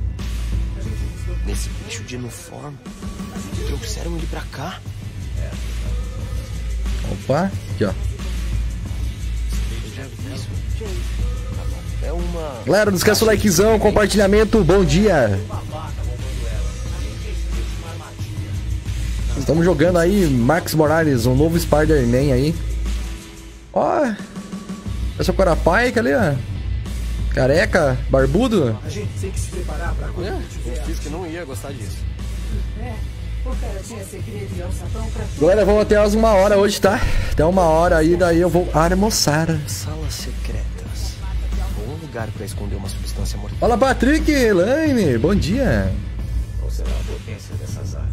Nesse bicho de uniforme? Trouxeram ele pra cá? Opa, aqui ó. É uma... Galera, não esqueça o likezão, compartilhamento, bom dia. Estamos jogando aí Max Morales, um novo Spider-Man aí. Ó, esse é o Corapai, ali, ó. Careca, barbudo. A gente tem que se preparar pra quando Eu fiz que não ia gostar disso. O cara tinha segredo e alçapão pra tudo. Galera, vamos até às 1h hoje, tá? Até 1h aí, daí eu vou almoçar. Salas secretas. Bom lugar pra esconder uma substância mortal. Fala, Patrick, Elaine, bom dia. Qual será a potência dessas armas?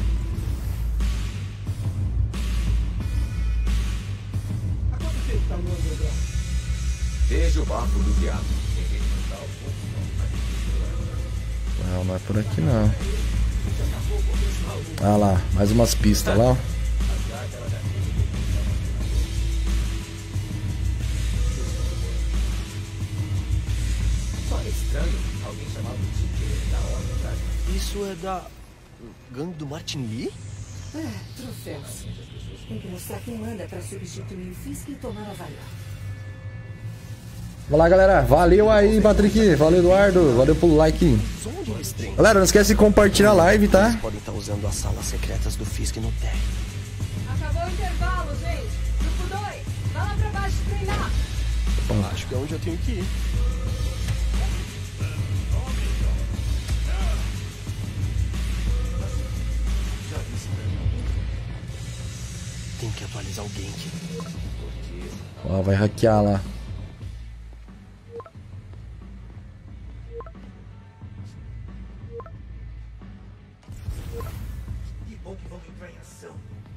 Há quanto tempo tá no Underground? Desde o barco do diabo. Ninguém não dá o fogo. Não, não é por aqui não. Ah lá, mais umas pistas lá, ó. Só é estranho alguém chamado Tinker da ordem pra... Isso é da... gangue do Martin Lee? Troféus. Tem que mostrar quem manda pra substituir o Fisk e tomar a valia. Vai lá, galera. Valeu aí, Patrick. Valeu, Eduardo. Valeu pelo like. Galera, não esquece de compartilhar a live, tá? Eles podem estar usando as salas secretas do Fisk no térreo. Acabou o intervalo, gente. Grupo 2, vai lá pra baixo treinar. Acho que é onde eu tenho que ir. Tem que atualizar o gank. Ó, vai hackear lá. Que bom que vamos entrar em ação.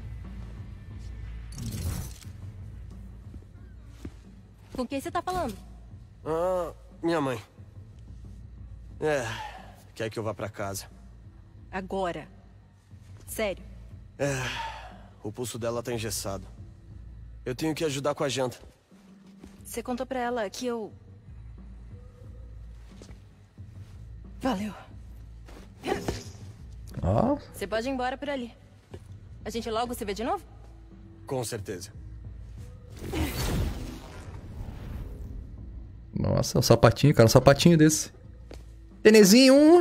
Com quem você tá falando? Ah, minha mãe. Quer que eu vá pra casa. Agora. Sério. O pulso dela tá engessado. Eu tenho que ajudar com a janta. Você contou pra ela que eu... Valeu. Ó. Você pode ir embora por ali. A gente logo se vê de novo? Com certeza. Nossa, um sapatinho, cara. Um sapatinho desse. Tênisinho.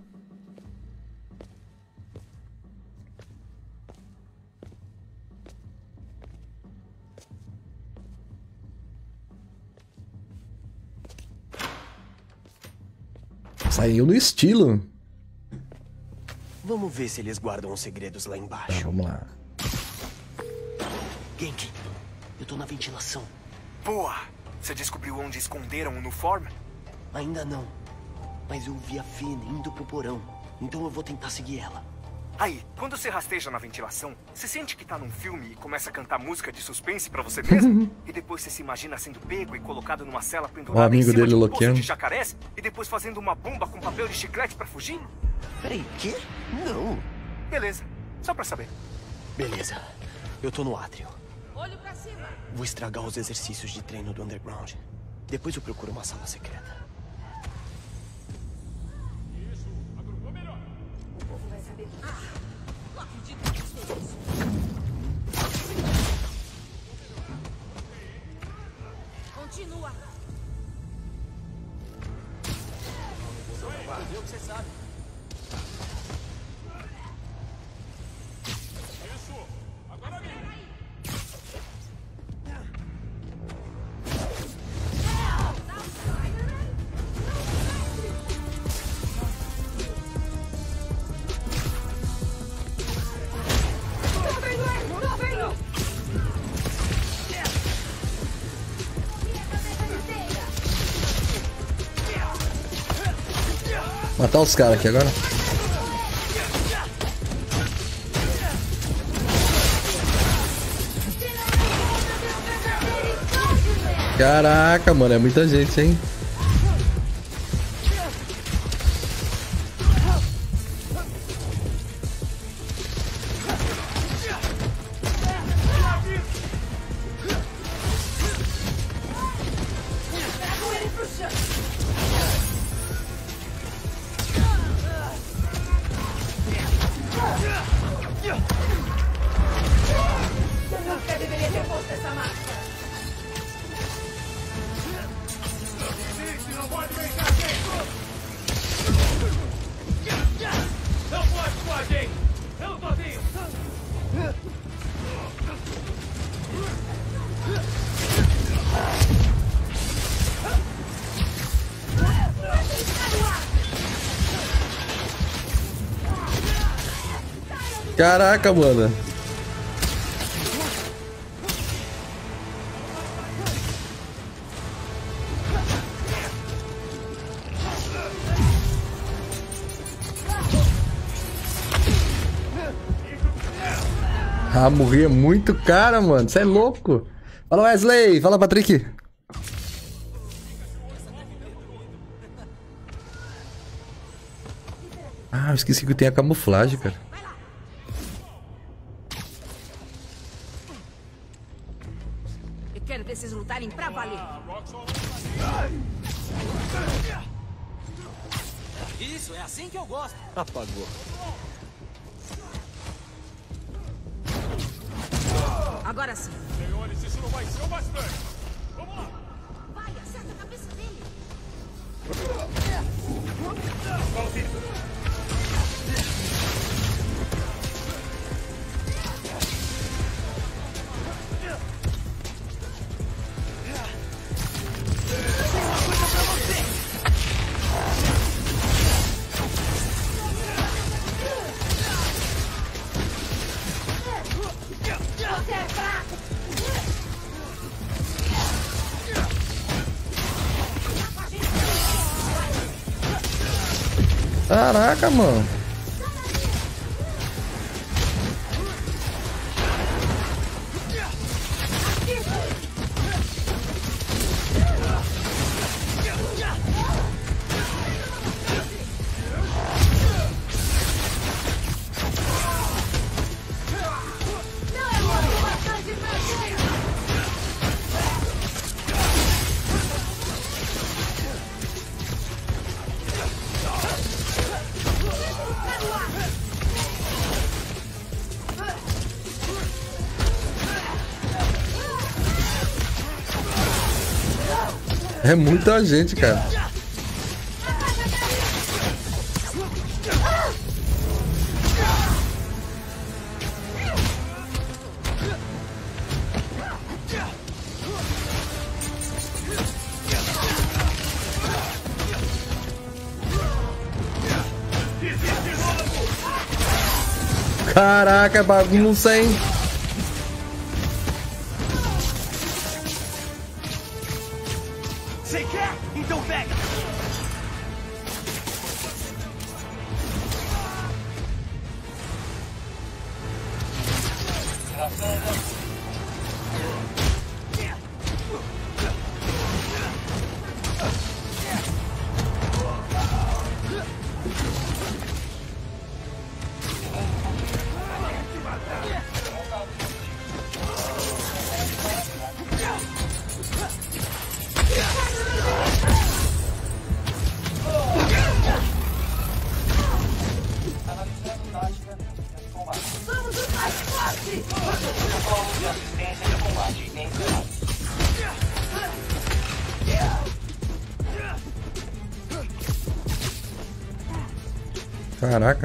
Saiu no estilo. Vamos ver se eles guardam os segredos lá embaixo. Tá, vamos lá. Genki, eu tô na ventilação. Boa! Você descobriu onde esconderam o Nuform? Ainda não. Mas eu vi a Finn indo pro porão. Então eu vou tentar seguir ela. Aí, quando você rasteja na ventilação, você sente que tá num filme e começa a cantar música de suspense pra você mesmo? E depois você se imagina sendo pego e colocado numa cela pendurada O amigo em cima dele de um poço loqueando. de jacarés e depois fazendo uma bomba com papel de chiclete pra fugir? Peraí, quê? Não. Beleza, só pra saber. Beleza. Eu tô no átrio. Olho pra cima. Vou estragar os exercícios de treino do Underground. Depois eu procuro uma sala secreta. O povo vai saber. Não acredito que você fez isso. Continua. Vê o que você sabe. Isso! Agora vem! Matar os caras aqui agora. Caraca, mano, é muita gente, hein? Eu nunca deveria ter posto essa máscara. Não pode brincar, gente! Não pode com a gente! Eu sozinho! Caraca, mano. Ah, morrer é muito cara, mano. Você é louco. Fala, Wesley. Fala, Patrick. Ah, eu esqueci que tem a camuflagem, cara. Eu quero ver vocês lutarem pra valer. Isso, é assim que eu gosto. Apagou. Agora sim. Senhores, isso não vai ser o bastante! Vamos lá! Vai, acerta a cabeça dele. Você é fraco. Caraca, mano. É muita gente, cara. Caraca, bagunça, hein? Caraca.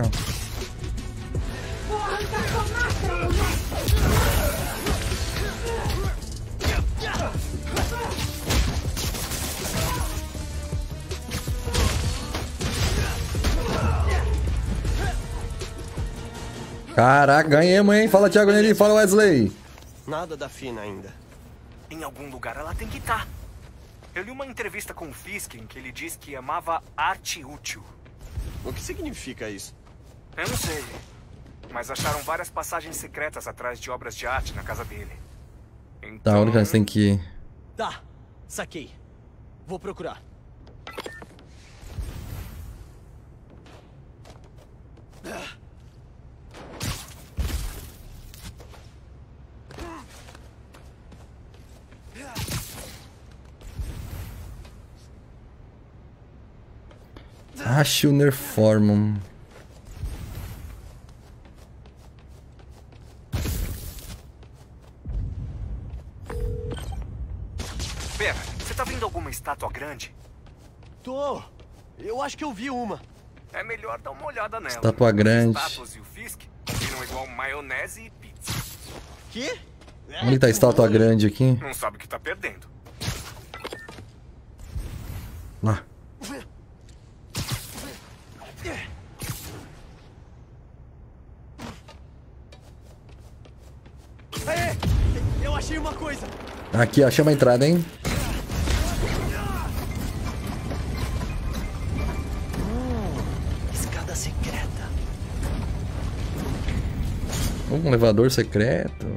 Caraca, ganhamos, hein? Fala, Thiago Neri, fala, Wesley. Nada da Fina ainda. Em algum lugar ela tem que estar. Eu li uma entrevista com o Fisk em que ele disse que amava arte útil. O que significa isso? Eu não sei. Mas acharam várias passagens secretas atrás de obras de arte na casa dele. Tá, onde que nós tem que ir? Tá, saquei. Vou procurar. Acho o Nerformum. Pera, você tá vendo alguma estátua grande? Tô. Eu acho que eu vi uma. É melhor dar uma olhada nela. Estátua grande. Os estátuas e o Fisk viram igual maionese e pizza. Que? Onde tá a estátua grande aqui? Não sabe o que tá perdendo. Lá. Aê! Eu achei uma coisa. Aqui, ó, chama a entrada, hein? Escada secreta. Um elevador secreto.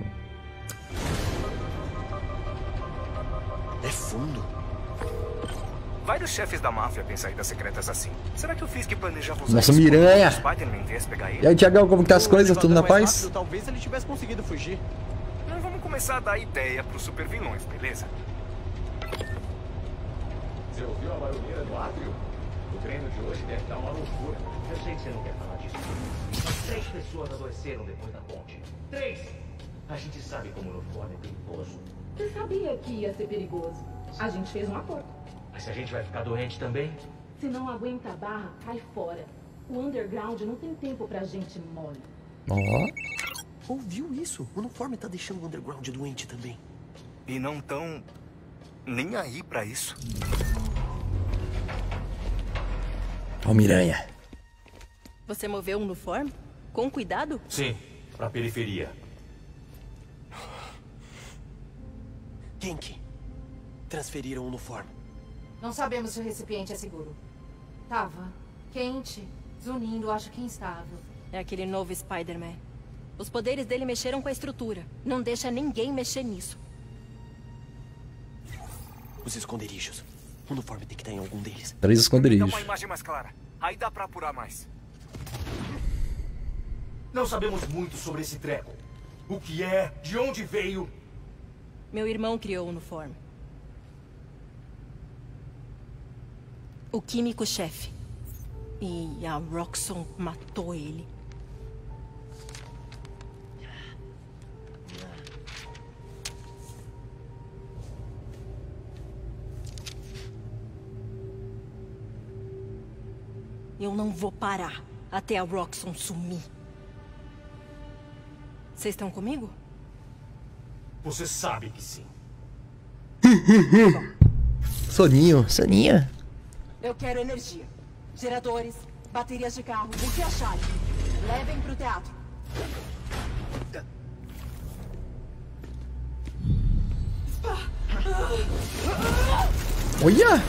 É fundo. Vários chefes da máfia têm saídas secretas assim. Será que o Fisk planejava usar Nossa, isso Miranha! quando o Spider-Man viesse pegar ele? E aí, Thiagão, como que tá as coisas? Tudo na paz? Rápido, talvez ele tivesse conseguido fugir. Não vamos começar a dar ideia pros super vilões, beleza? Você ouviu a barulheira do átrio? O treino de hoje deve estar uma loucura. Eu sei que você não quer falar disso. Mas 3 pessoas adoeceram depois da ponte. 3! A gente sabe como o uniforme é perigoso. Você sabia que ia ser perigoso. A gente fez um acordo. Mas se a gente vai ficar doente também? Se não aguenta a barra, cai fora. O underground não tem tempo pra gente mole. Ó. Ouviu isso? O uniforme tá deixando o underground doente também. E não tão nem aí pra isso. Ó, Miranha. Você moveu um uniforme? Com cuidado? Sim, pra periferia. Genki. Transferiram o uniforme. Não sabemos se o recipiente é seguro. Tava quente, zunindo, acho que instável. É aquele novo Spider-Man. Os poderes dele mexeram com a estrutura. Não deixa ninguém mexer nisso. Os esconderijos. O uniforme tem que estar em algum deles. 3 esconderijos. Dá uma imagem mais clara. Aí dá pra apurar mais. Não sabemos muito sobre esse treco. O que é, de onde veio. Meu irmão criou o uniforme. O químico-chefe. E a Roxxon matou ele. Eu não vou parar até a Roxxon sumir. Vocês estão comigo? Você sabe que sim. Soninho, soninha. Eu quero energia. Geradores, baterias de carro, o que acharem. Levem pro teatro. Olha!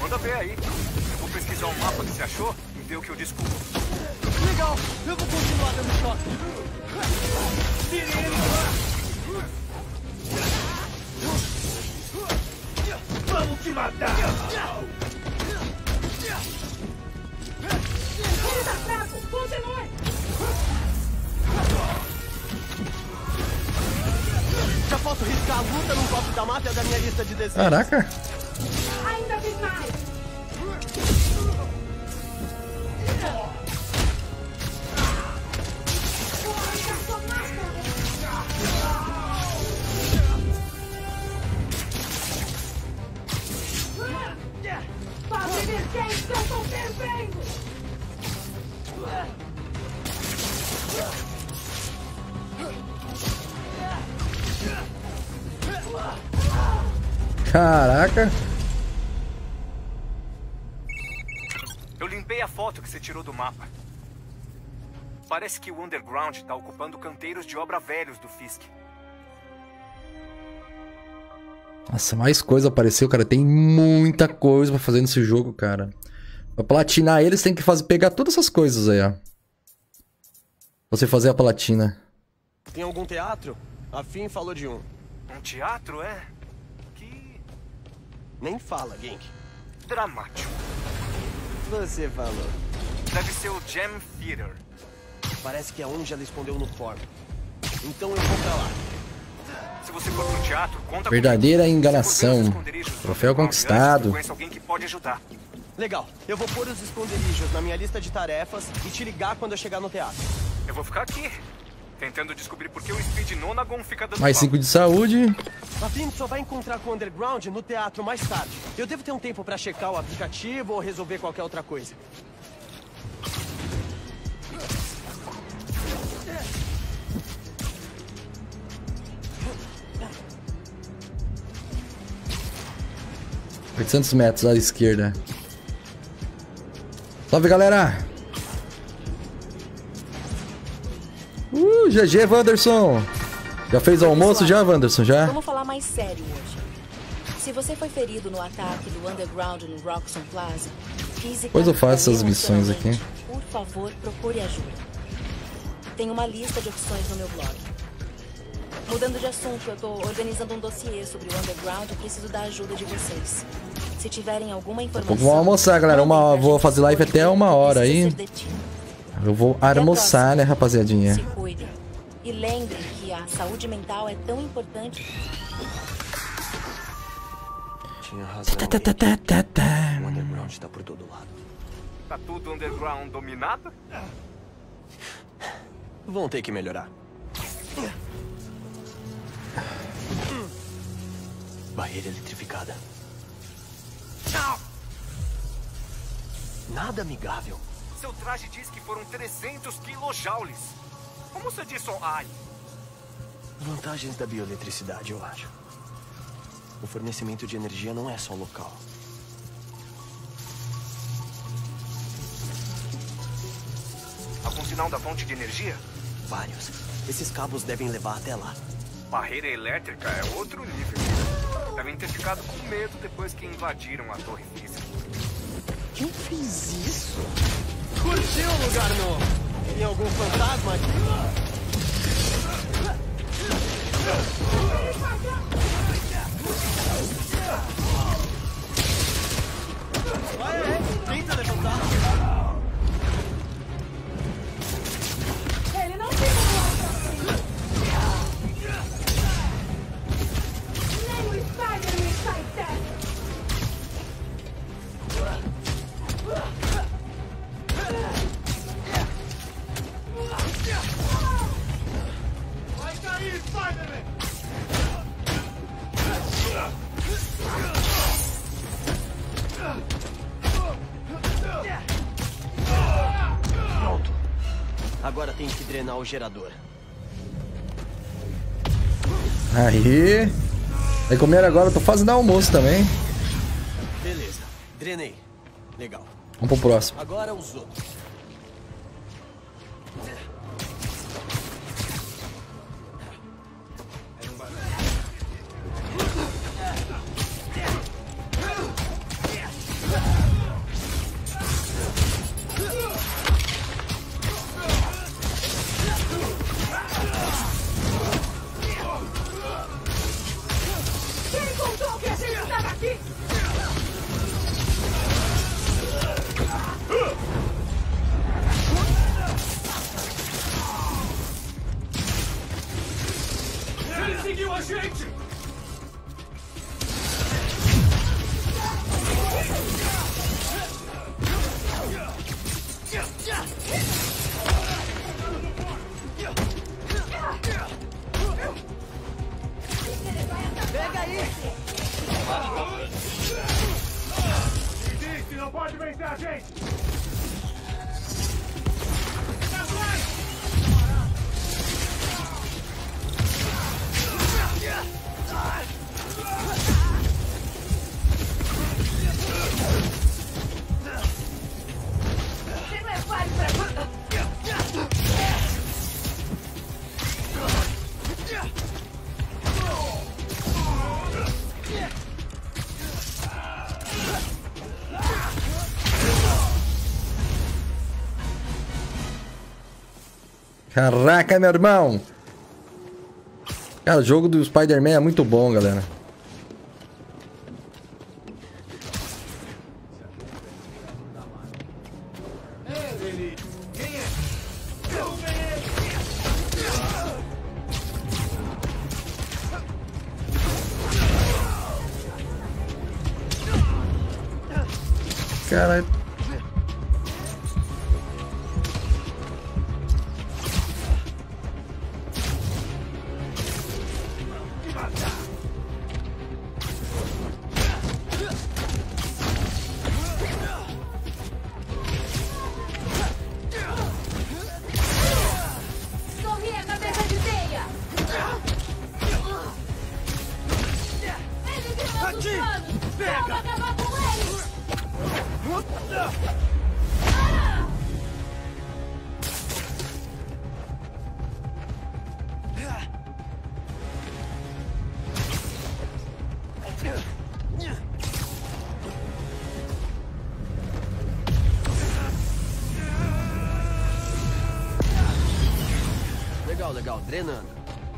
Manda ver aí. Eu vou pesquisar um mapa que você achou e ver o que eu descubro. Legal, eu vou continuar dando choque. Tire ele lá. Vamos te matar. Ele tá fraco! Continue! Já posso riscar a luta num copo da máfia da minha lista de desejos. Caraca. Ainda tem mais! Padre Virgente, eu tô fervendo! Caraca. Eu limpei a foto que você tirou do mapa. Parece que o Underground tá ocupando canteiros de obra velhos do Fisk. Nossa, mais coisa apareceu, cara. Tem muita coisa pra fazer nesse jogo, cara. Pra platinar eles, tem que pegar todas essas coisas aí, ó. Você fazer a platina. Tem algum teatro? A Finn falou de um. Um teatro, é? Nem fala, Genk. Dramático. Você falou. Deve ser o Gem Theater. Parece que é onde ela escondeu no forno. Então eu vou pra lá. Se você for pro teatro, conta Verdadeira enganação. Troféu conquistado. Conhece alguém que pode ajudar. Legal. Eu vou pôr os esconderijos na minha lista de tarefas e te ligar quando eu chegar no teatro. Eu vou ficar aqui, tentando descobrir por que o Speed Nonagon fica dando Mais 5 de saúde. A Finn só vai encontrar com o Underground no teatro mais tarde. Eu devo ter um tempo pra checar o aplicativo ou resolver qualquer outra coisa. $800 metros à esquerda. Salve, galera! GG, Wanderson! Já fez o almoço já, Wanderson? Já? Vamos falar mais sério hoje. Se você foi ferido no ataque do Underground no Roxxon Plaza, fisicamente Depois eu faço essas ou missões aqui. emocionalmente, por favor, procure ajuda. Tem uma lista de opções no meu blog. Mudando de assunto, eu tô organizando um dossiê sobre o Underground e preciso da ajuda de vocês. Se tiverem alguma informação... Vamos almoçar, galera. Vou fazer live até 1h aí. Eu vou almoçar, né, rapaziadinha? Se cuidem. E lembrem que a saúde mental é tão importante... Tinha razão. O Underground tá por todo lado. Tá tudo Underground dominado? Vão ter que melhorar. Barreira eletrificada. Nada amigável. Seu traje diz que foram 300 kilojoules. Como você disse ai? Vantagens da bioeletricidade, eu acho. O fornecimento de energia não é só local. Algum sinal da fonte de energia? Vários. Esses cabos devem levar até lá. Barreira elétrica é outro nível. Devem ter ficado com medo depois que invadiram a torre física. Quem fez isso? Curtiu o lugar novo? Tem algum fantasma aqui? Tenta levantar. Ele não tem nem o Spider-Man sai dessa. Vai cair, Spider-Man! Pronto. Agora tem que drenar o gerador. Aí. Vai comer agora, eu tô fazendo almoço também. Beleza. Drenei. Legal. Vamos pro próximo. Agora os outros. não pode vencer a gente! Você não é páreo pra... Caraca, meu irmão. Cara, o jogo do Spider-Man é muito bom, galera. Caralho. Sorri a cabeça de teia! Ele tem nossos planos! Vamos acabar com eles! Legal, legal. Drenando.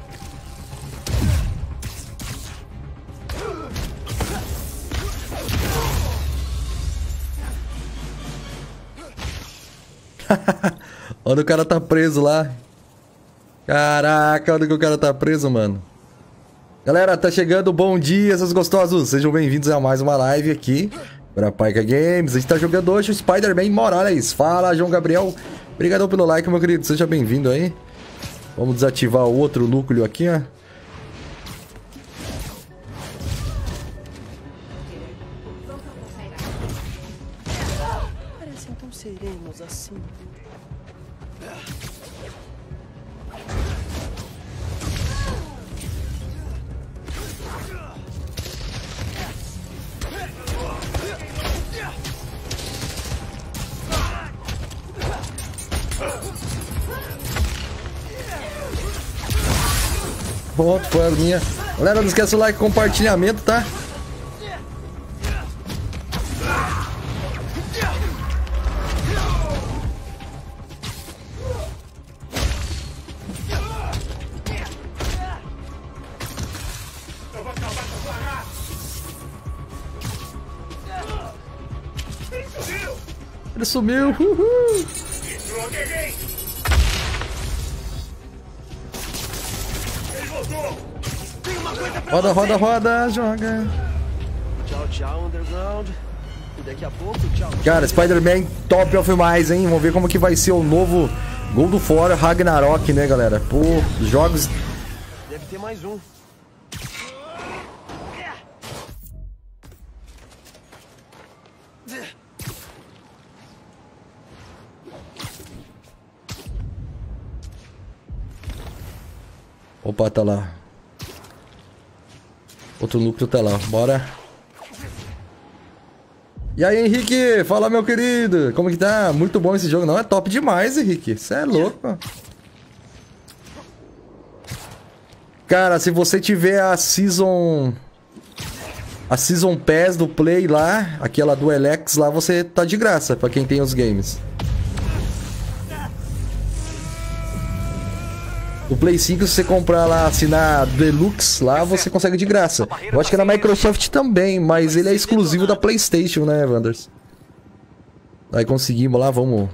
Onde o cara tá preso lá. Caraca, onde que o cara tá preso, mano. Galera, tá chegando, bom dia, seus gostosos. Sejam bem-vindos a mais uma live aqui pra Paica Games. A gente tá jogando hoje o Spider-Man Morales. Fala, João Gabriel. Obrigadão pelo like, meu querido. Seja bem-vindo aí. Vamos desativar o outro núcleo aqui, ó. Parecem tão serenos assim. Pronto, foi a minha. Galera, não esquece o like e compartilhamento, tá? Ele sumiu, uhul! Roda, roda, roda, joga. Tchau, tchau, Underground. E daqui a pouco, tchau. Cara, Spider-Man top of mais, hein? Vamos ver como que vai ser o novo God of War Ragnarok, né, galera? Pô, jogos... Deve ter mais um. Opa, tá lá. Outro núcleo tá lá, bora. E aí, Henrique? Fala, meu querido. Como que tá? Muito bom esse jogo. Não, é top demais, Henrique. Você é louco. Cara, se você tiver a Season Pass do Play lá, aquela do Elex lá, você tá de graça, pra quem tem os games. No Play 5, se você comprar lá, assinar Deluxe lá, você consegue de graça. Eu acho que é na Microsoft também, mas ele é exclusivo da PlayStation, né, Wanders? Aí conseguimos lá, vamos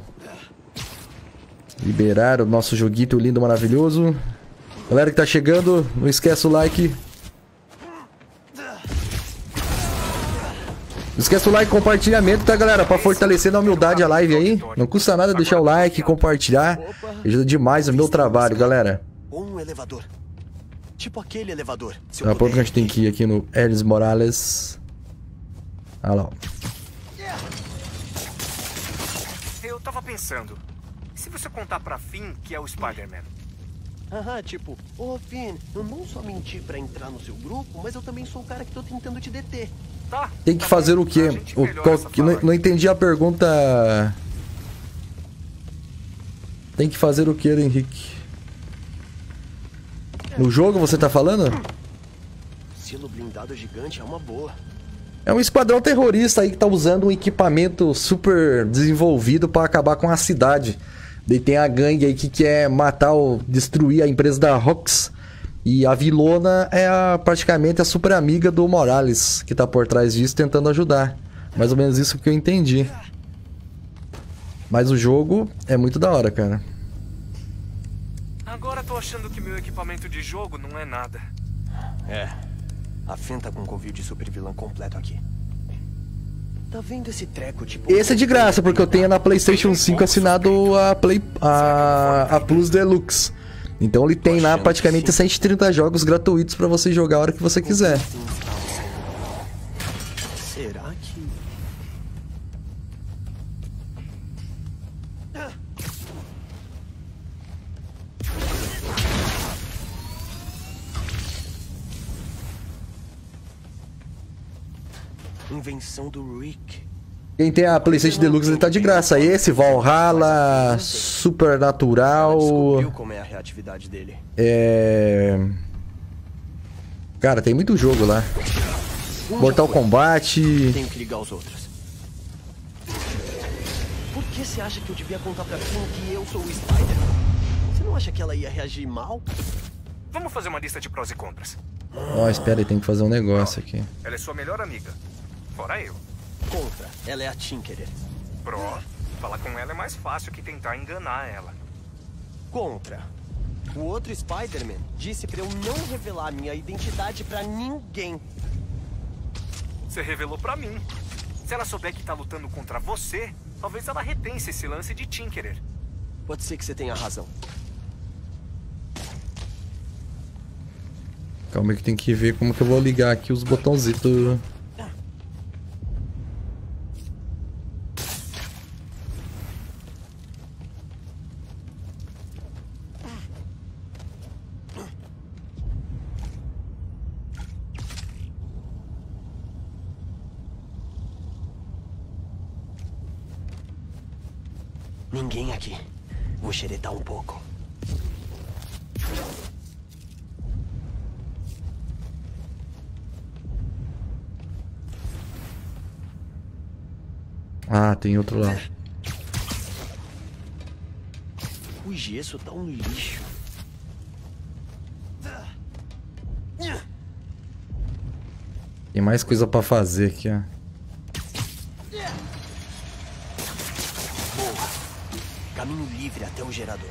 liberar o nosso joguito lindo, maravilhoso. Galera que tá chegando, não esquece o like. Não esquece o like e compartilhamento, tá, galera? Pra fortalecer na humildade a live aí. Não custa nada deixar o like e compartilhar. Ajuda demais o meu trabalho, galera. Um elevador. Tipo aquele elevador. Daqui a pouco a gente tem que ir aqui no Miles Morales. Olha lá. Eu tava pensando, e se você contar pra Finn que é o Spider-Man? Tipo, ô Finn, eu não só menti pra entrar no seu grupo, mas eu também sou o cara que tô tentando te deter. Tá. Tem que fazer o quê? Não entendi a pergunta. Tem que fazer o quê, Henrique? No jogo você tá falando? Silo blindado gigante é uma boa. É um esquadrão terrorista aí que tá usando um equipamento super desenvolvido pra acabar com a cidade. Daí tem a gangue aí que quer matar ou destruir a empresa da Rox. E a vilona é praticamente a super amiga do Morales, que tá por trás disso tentando ajudar. Mais ou menos isso que eu entendi. Mas o jogo é muito da hora, cara. Agora tô achando que meu equipamento de jogo não é nada. A Finn tá com um covil de super vilã completo aqui. Tá vendo esse treco tipo... Esse é de graça, porque eu tenho na PlayStation 5 assinado a Plus Deluxe. Então ele tem lá praticamente 130 jogos gratuitos pra você jogar a hora que você quiser. Será que... Invenção do Rick. Quem tem a PlayStation Deluxe ele tá de graça. Esse, Valhalla, Supernatural. Descobriu como é a reatividade dele. Cara, tem muito jogo lá. Mortal Kombat. Tenho que ligar os outros. Por que você acha que eu devia contar pra Finn que eu sou o Spider? Você não acha que ela ia reagir mal? Vamos fazer uma lista de prós e contras. Ó, espera aí, tem que fazer um negócio aqui. Ela é sua melhor amiga. Fora eu. Contra, ela é a Tinkerer. Pró, falar com ela é mais fácil que tentar enganar ela. Contra. O outro Spider-Man disse pra eu não revelar minha identidade pra ninguém. Você revelou pra mim. Se ela souber que tá lutando contra você, talvez ela repense esse lance de Tinkerer. Pode ser que você tenha razão. Calma aí que tem que ver como que eu vou ligar aqui os botãozitos. Ninguém aqui. Vou xeretar um pouco. Ah, tem outro lá. O gesso tá um lixo. Tem mais coisa pra fazer aqui, ó. Boa. Caminho livre até o gerador.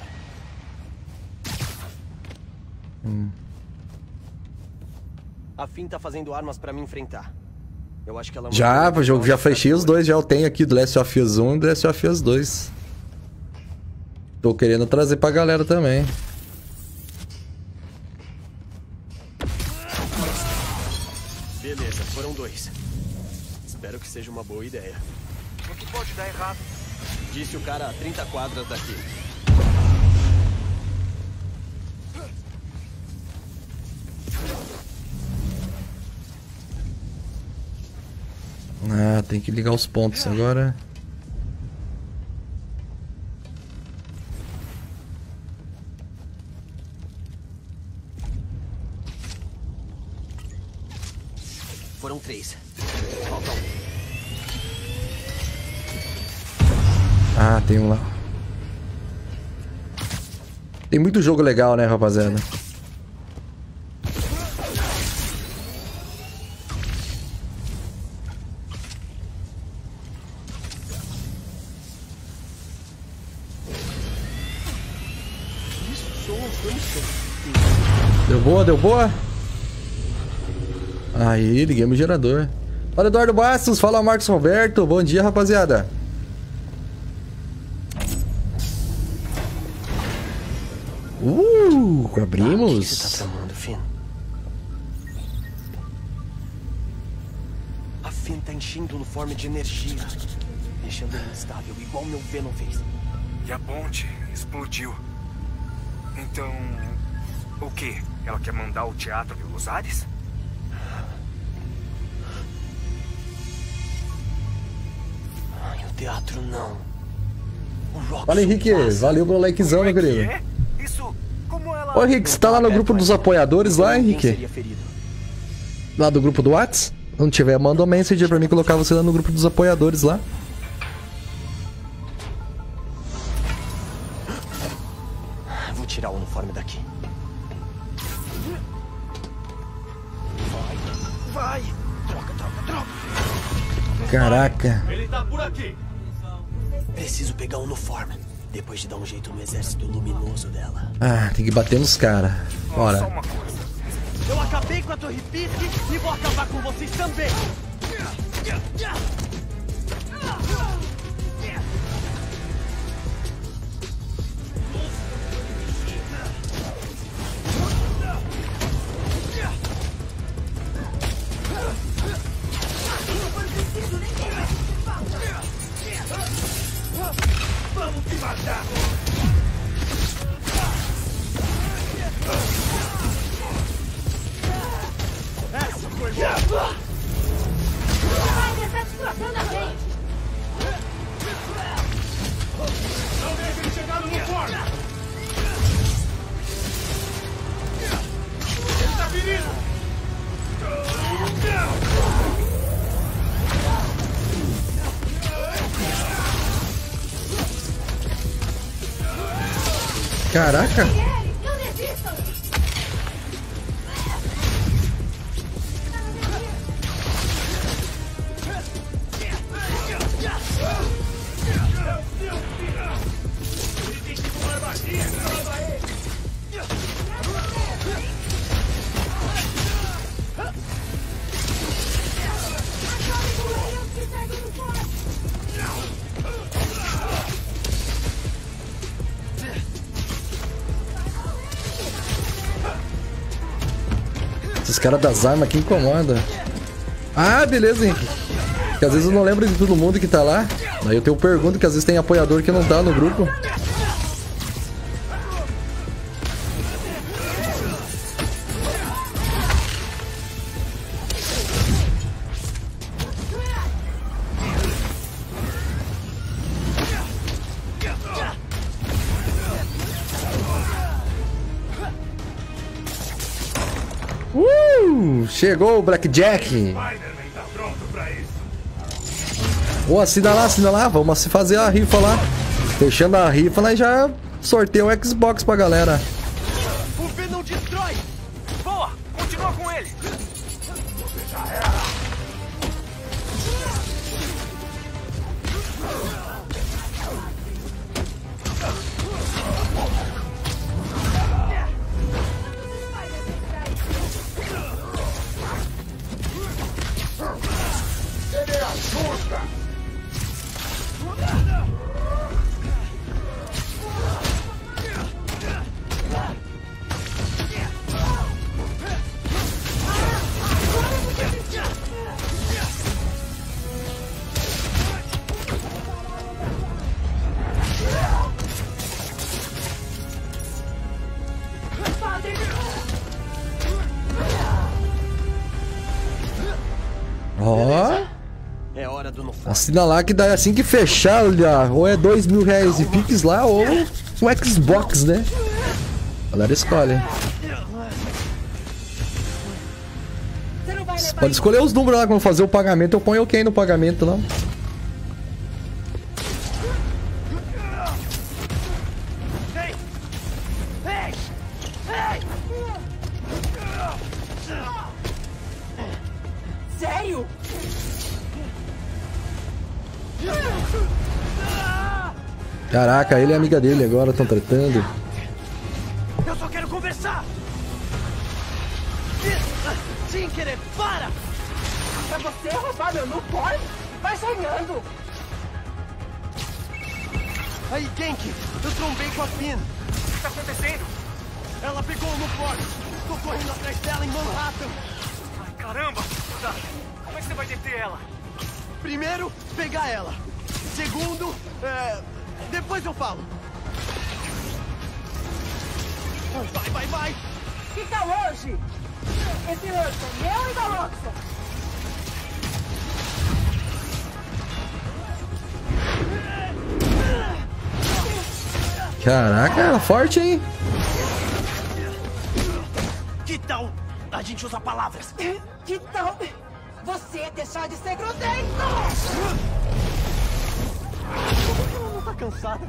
A Finn tá fazendo armas pra me enfrentar. Eu acho que ela... Já fechei os dois, já eu tenho aqui do Last of Us 1 e do Last of Us 2. Tô querendo trazer pra galera também. Beleza, foram dois. Espero que seja uma boa ideia. O que pode dar errado? Disse o cara a 30 quadras daqui. Ah, tem que ligar os pontos agora. Foram 3. Falta um. Ah, tem um lá. Tem muito jogo legal, né, rapaziada? Deu boa, deu boa? Aí, liguemos o gerador. Fala, Eduardo Bastos. Fala, Marcos Roberto. Bom dia, rapaziada. Abrimos. O que você tá tramando, Finn? A Finn tá enchendo no forma de energia. deixando ele instável, igual meu Venom fez. E a ponte explodiu. Então, o quê? Ela quer mandar o teatro pelos ares? Ai, o teatro não. Fala, Henrique. Valeu pelo likezão, meu querido. Isso, como ela... Ô, Henrique, você tá lá no grupo dos apoiadores lá, Henrique? Lá do grupo do Whats? Se não tiver, manda um message pra mim colocar você lá no grupo dos apoiadores lá. Vou tirar o uniforme daqui. Vai! Troca! Caraca. Ele tá por aqui. Preciso pegar o uniforme. Depois de dar um jeito no exército luminoso dela. Ah, tem que bater nos caras. Bora. Eu acabei com a Torre Pisque e vou acabar com vocês também. Vamos te matar! Essa foi boa! Spider tá destroçando a gente! Não deixe ele chegar no uniforme! Ele tá ferido! Caraca. Esses caras das armas aqui incomodam. Ah, beleza, Henrique. Porque às vezes eu não lembro de todo mundo que tá lá. Aí eu tenho pergunta que às vezes tem apoiador que não tá no grupo. Chegou o Blackjack. Ô, assina lá. Vamos fazer a rifa lá. Fechando a rifa, nós já sorteia o Xbox pra galera. O V não destrói! Boa! Continua com ele! Ó. É hora do uniforme. Assina lá que dá assim que fechar, olha. Ou é R$2.000 e Pix lá, ou o Xbox, né? A galera escolhe. Pode escolher os números lá, quando fazer o pagamento, eu ponho OK no pagamento lá. Sério? Caraca, ele é amiga dele agora, estão tratando. Eu só quero conversar! Tinkerer, para! Pra você roubar meu uniforme? Vai sonhando! Aí, Genki, eu trombei com a Finn. O que tá acontecendo? Ela pegou o uniforme. Tô correndo atrás dela em Manhattan. Ai, caramba! Tá. Como é que você vai deter ela? Primeiro, pegar ela. Segundo, depois eu falo. Vai. Fica longe! Esse urso é meu e da Roxxon. Caraca, ela é forte, hein? Que tal a gente usar palavras? Que tal você deixar de ser grudento? Ela não tá cansada?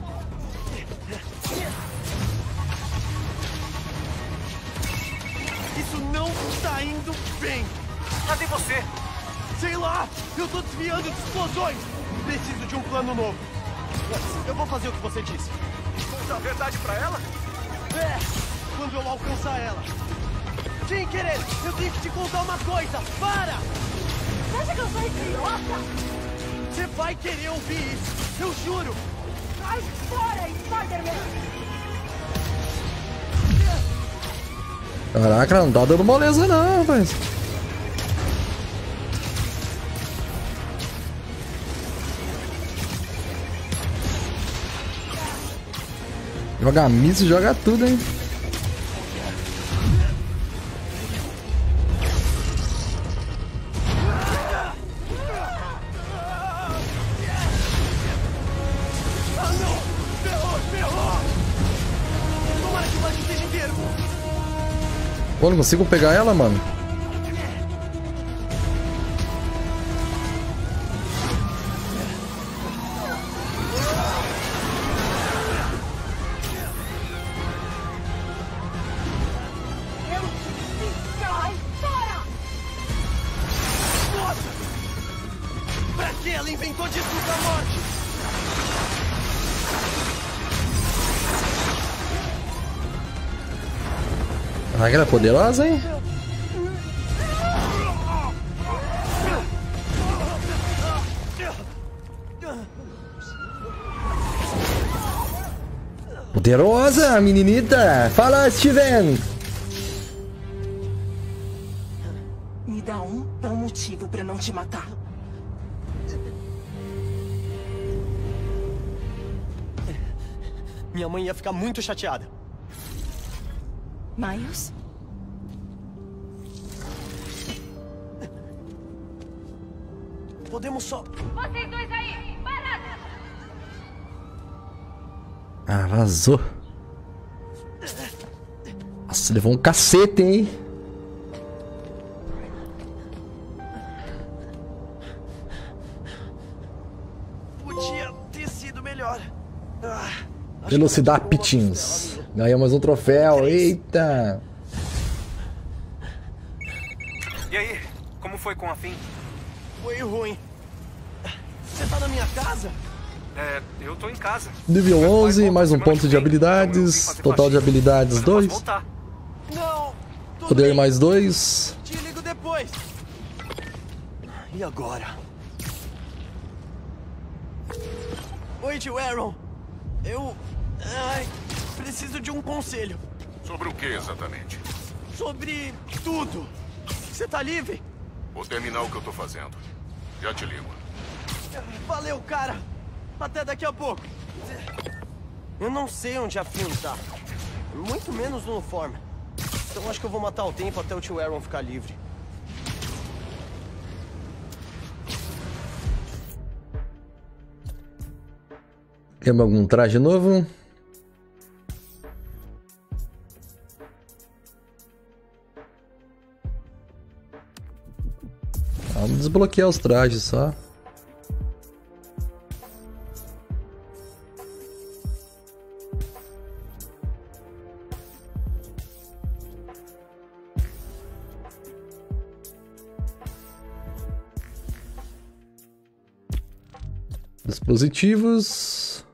Isso não tá indo bem. Cadê você? Sei lá, eu tô desviando de explosões. Preciso de um plano novo. Eu vou fazer o que você disse. Conta a verdade pra ela? Quando eu alcançar ela. Sem querer, eu tenho que te contar uma coisa. Para! Você acha que eu sou idiota? Você vai querer ouvir isso, eu juro. Sai fora, Spider-Man! Caraca, ela não tá dando moleza não, rapaz. Joga míssil, joga tudo, hein? Pô, não consigo pegar ela, mano. Pra que ela inventou disso da morte? Ah, ela é poderosa, hein? Poderosa, meninita! Fala, Steven! Me dá um bom motivo pra não te matar. Minha mãe ia ficar muito chateada. Miles? Podemos só... Vocês dois aí, parados! Ah, vazou. Nossa, levou um cacete, hein? Podia ter sido melhor. Velocidade Pitins. Ganhamos um troféu. Eita! E aí, como foi com a Finn? Foi ruim. Você tá na minha casa? Eu tô em casa. Nível 11, mais um ponto de habilidades. Total de habilidades 2. Não. Poder mais 2. Te ligo depois. E agora? Oi, tio Aaron. Preciso de um conselho. Sobre o que exatamente? Sobre tudo. Você tá livre? Vou terminar o que eu tô fazendo. Já te ligo. Valeu, cara. Até daqui a pouco. Eu não sei onde a Finn tá. Muito menos no uniforme. Então acho que eu vou matar o tempo até o tio Aaron ficar livre. Quer algum traje novo? Vamos desbloquear os trajes só. Dispositivos.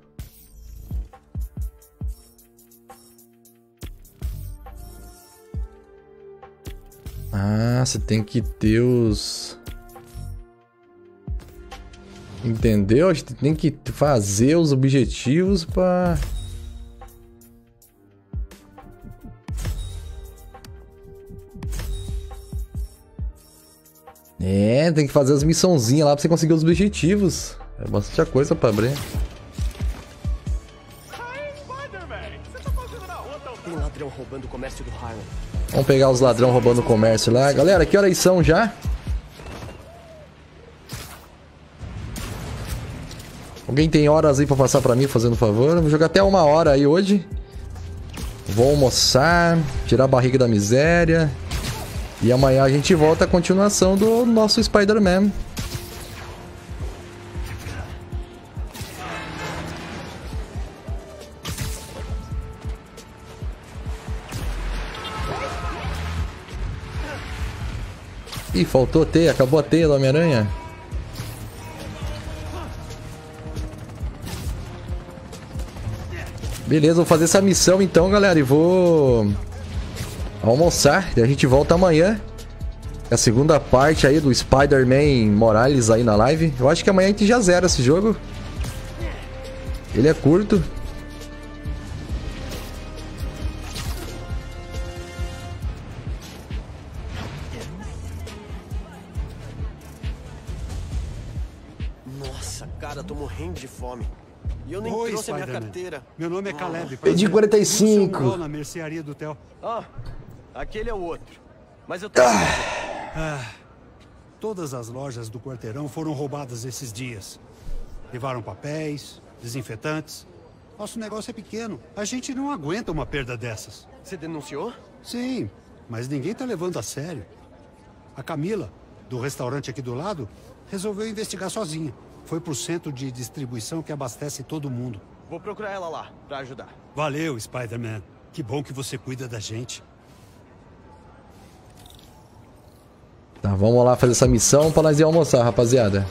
Ah, você tem que ter os... Entendeu? A gente tem que fazer os objetivos para... É, tem que fazer as missãozinhas lá pra você conseguir os objetivos. É bastante coisa pra abrir. Tem ladrão roubando o comércio do Harlem. Vamos pegar os ladrão roubando o comércio lá. Galera, que horas são já? Alguém tem horas aí pra passar pra mim, fazendo favor? Vou jogar até 1 hora aí hoje. Vou almoçar, tirar a barriga da miséria. E amanhã a gente volta a continuação do nosso Spider-Man. Ih, faltou teia, acabou a teia do Homem-Aranha. Beleza, vou fazer essa missão então, galera, e vou almoçar. E a gente volta amanhã. É a segunda parte aí do Spider-Man Morales aí na live. Eu acho que amanhã a gente já zera esse jogo. Ele é curto. Nossa, cara, tô morrendo de fome. E eu nem trouxe a minha carteira. Meu nome é Caleb. Pedi 45. Na mercearia do Theo. Ah, aquele é o outro. Mas eu tô... Todas as lojas do quarteirão foram roubadas esses dias. Levaram papéis, desinfetantes. Nosso negócio é pequeno. A gente não aguenta uma perda dessas. Você denunciou? Sim, mas ninguém tá levando a sério. A Camila, do restaurante aqui do lado, resolveu investigar sozinha. Foi pro centro de distribuição que abastece todo mundo. Vou procurar ela lá, pra ajudar. Valeu, Spider-Man. Que bom que você cuida da gente. Tá, vamos lá fazer essa missão pra nós ir almoçar, rapaziada.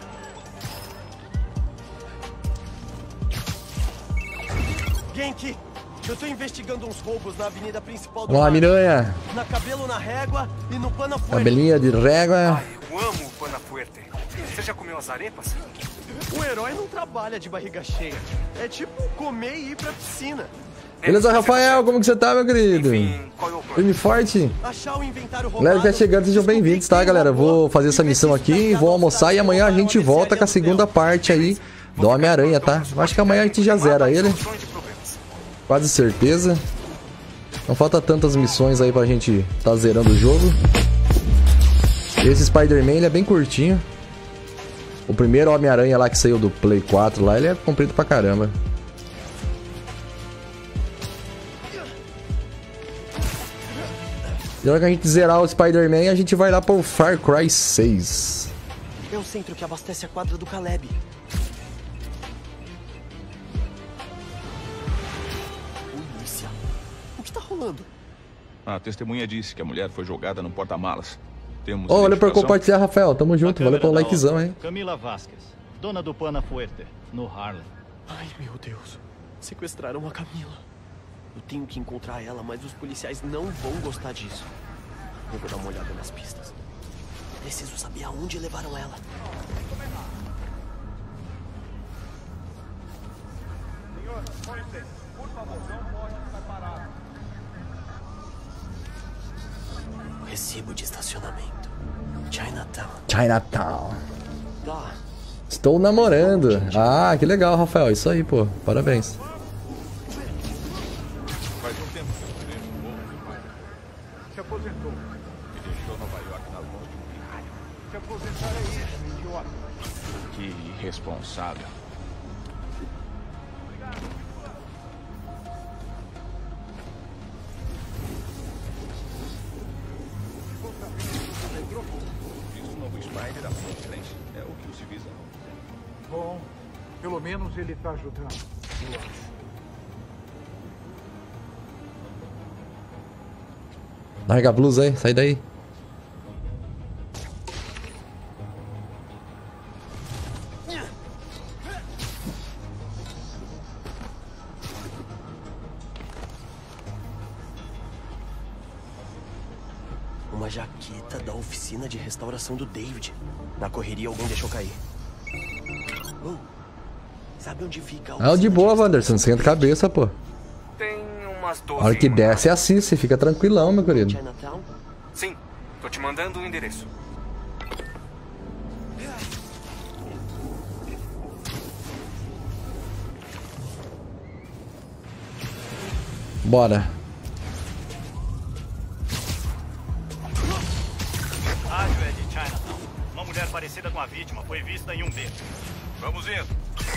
Genki, eu tô investigando uns roubos na avenida principal do Vamos lá, Miranha. Na Cabelo na Régua e no Pana Fuerte. Cabelinha de régua. Eu amo o Pana Fuerte. Você já comeu as arepas? O herói não trabalha de barriga cheia. É tipo comer e ir pra piscina. Beleza, Rafael? Como que você tá, meu querido? Firme forte? Achar o inventário Galera que tá chegando, sejam bem-vindos, tá, galera? Vou fazer essa missão aqui, vou almoçar e amanhã a gente volta com a segunda parte aí do Homem-Aranha, tá? Eu acho que amanhã a gente já zera ele. Quase certeza. Não falta tantas missões aí pra gente tá zerando o jogo. Esse Spider-Man, ele é bem curtinho. O primeiro Homem-Aranha lá que saiu do Play 4 lá, ele é comprido pra caramba. E na hora que a gente zerar o Spider-Man, a gente vai lá pro Far Cry 6. É o centro que abastece a quadra do Caleb. Polícia. O que tá rolando? A testemunha disse que a mulher foi jogada no porta-malas. Temos Ô, valeu por identificação? compartilhar, Rafael. Tamo junto. Valeu pelo likezão, hein? Camila Vasquez, dona do Pana Fuerte, no Harlem. Ai, meu Deus. Sequestraram a Camila. Eu tenho que encontrar ela, mas os policiais não vão gostar disso. Eu vou dar uma olhada nas pistas. Preciso saber aonde levaram ela. Senhor, por favor, não pode ficar parado. Recibo de estacionamento. Chinatown. Chinatown. Tá. Estou namorando. Ah, que legal, Rafael. Isso aí, pô. Parabéns. Faz um tempo que eu vejo um novo Spider. Se aposentou. E deixou Nova York nas mãos de um vigário. Se aposentar é isso, idiota. Que irresponsável. Isso o novo Spider à frente é o que os civis amam. Bom, pelo menos ele tá ajudando. Eu acho. Larga a blusa aí. Sai daí. Uma jaqueta da oficina de restauração do David. Na correria alguém deixou cair. Oh, sabe onde fica a Ah, de boa, Wanderson. Não esquenta a cabeça, pô. Tem umas 12. A hora que desce, assiste. Fica tranquilão, meu querido. Chinatown? Sim, tô te mandando o endereço. Bora. Rádio é de Chinatown. Uma mulher parecida com a vítima foi vista em um beco. Vamos indo.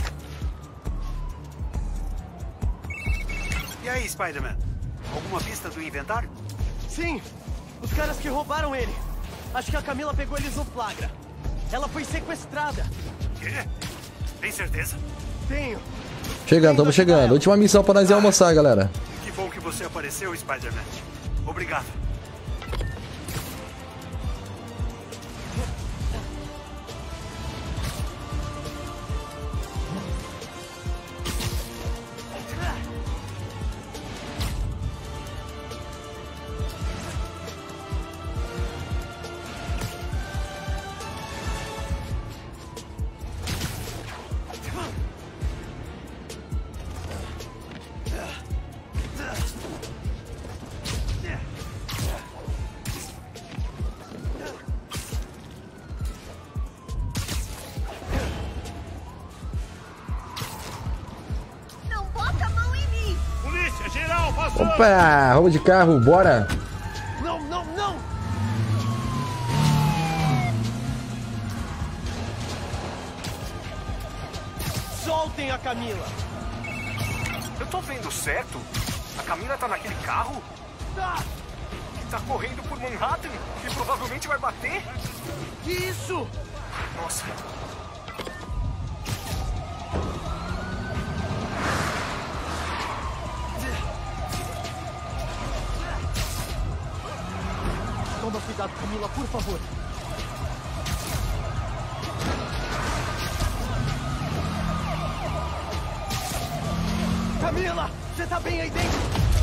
E aí, Spider-Man? Alguma pista do inventário? Sim! Os caras que roubaram ele. Acho que a Camila pegou eles no flagra. Ela foi sequestrada. Quê? Tem certeza? Tenho. Chegando, estamos chegando. Última missão pra nós ir almoçar, galera. Que bom que você apareceu, Spider-Man. Obrigado. Opa, roubo de carro, bora. Não, não, não! Soltem a Camila! Eu tô vendo certo? A Camila tá naquele carro? Tá correndo por Manhattan e provavelmente vai bater? Que isso? Nossa. Toma cuidado, Camila, por favor. Camila, você tá bem aí dentro?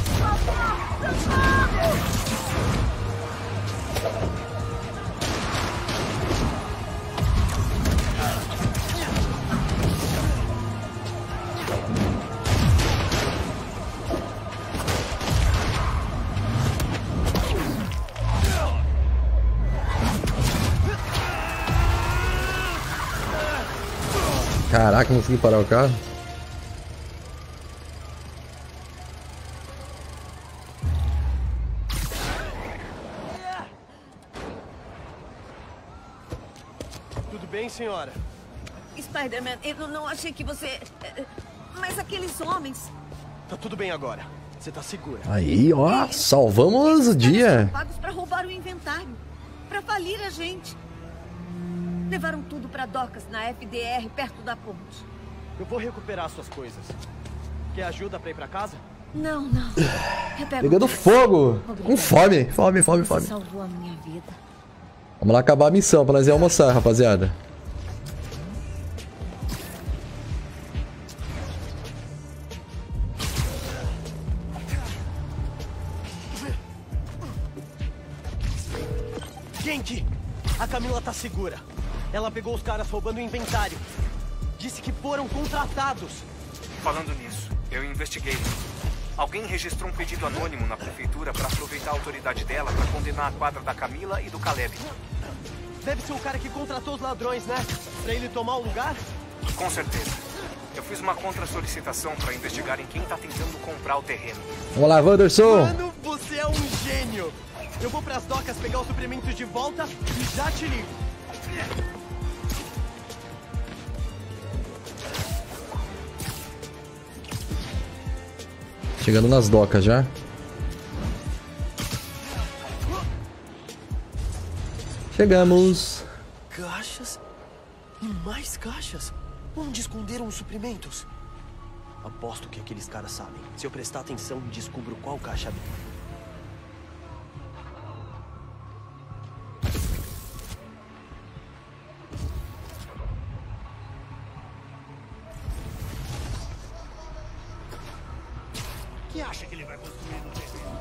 Caraca, não consegui parar o carro. Tudo bem, senhora? Spider-Man, eu não achei que você... Mas aqueles homens... Tá tudo bem agora. Você tá segura. Aí, ó, salvamos o dia. Pagos pra roubar o inventário. Pra falir a gente. Levaram tudo pra docas na FDR, perto da ponte. Eu vou recuperar suas coisas. Quer ajuda pra ir pra casa? Não, não. Pegando fogo. Com fome. Fome. Você salvou a minha vida. Vamos lá acabar a missão pra nós ir almoçar, rapaziada. Genki, a Camila tá segura. Ela pegou os caras roubando o inventário. Disse que foram contratados. Falando nisso, eu investiguei. Alguém registrou um pedido anônimo na prefeitura para aproveitar a autoridade dela para condenar a quadra da Camila e do Caleb. Deve ser o cara que contratou os ladrões, né? Pra ele tomar o lugar? Com certeza. Eu fiz uma contra-solicitação para investigarem quem tá tentando comprar o terreno. Vamos lá, Wanderson. Mano, você é um gênio. Eu vou pras docas pegar os suprimentos de volta e já te ligo. Chegando nas docas já. Chegamos. Caixas? E mais caixas? Onde esconderam os suprimentos? Aposto que aqueles caras sabem. Se eu prestar atenção, descubro qual caixa abrir. O que acha que ele vai construir no terreno?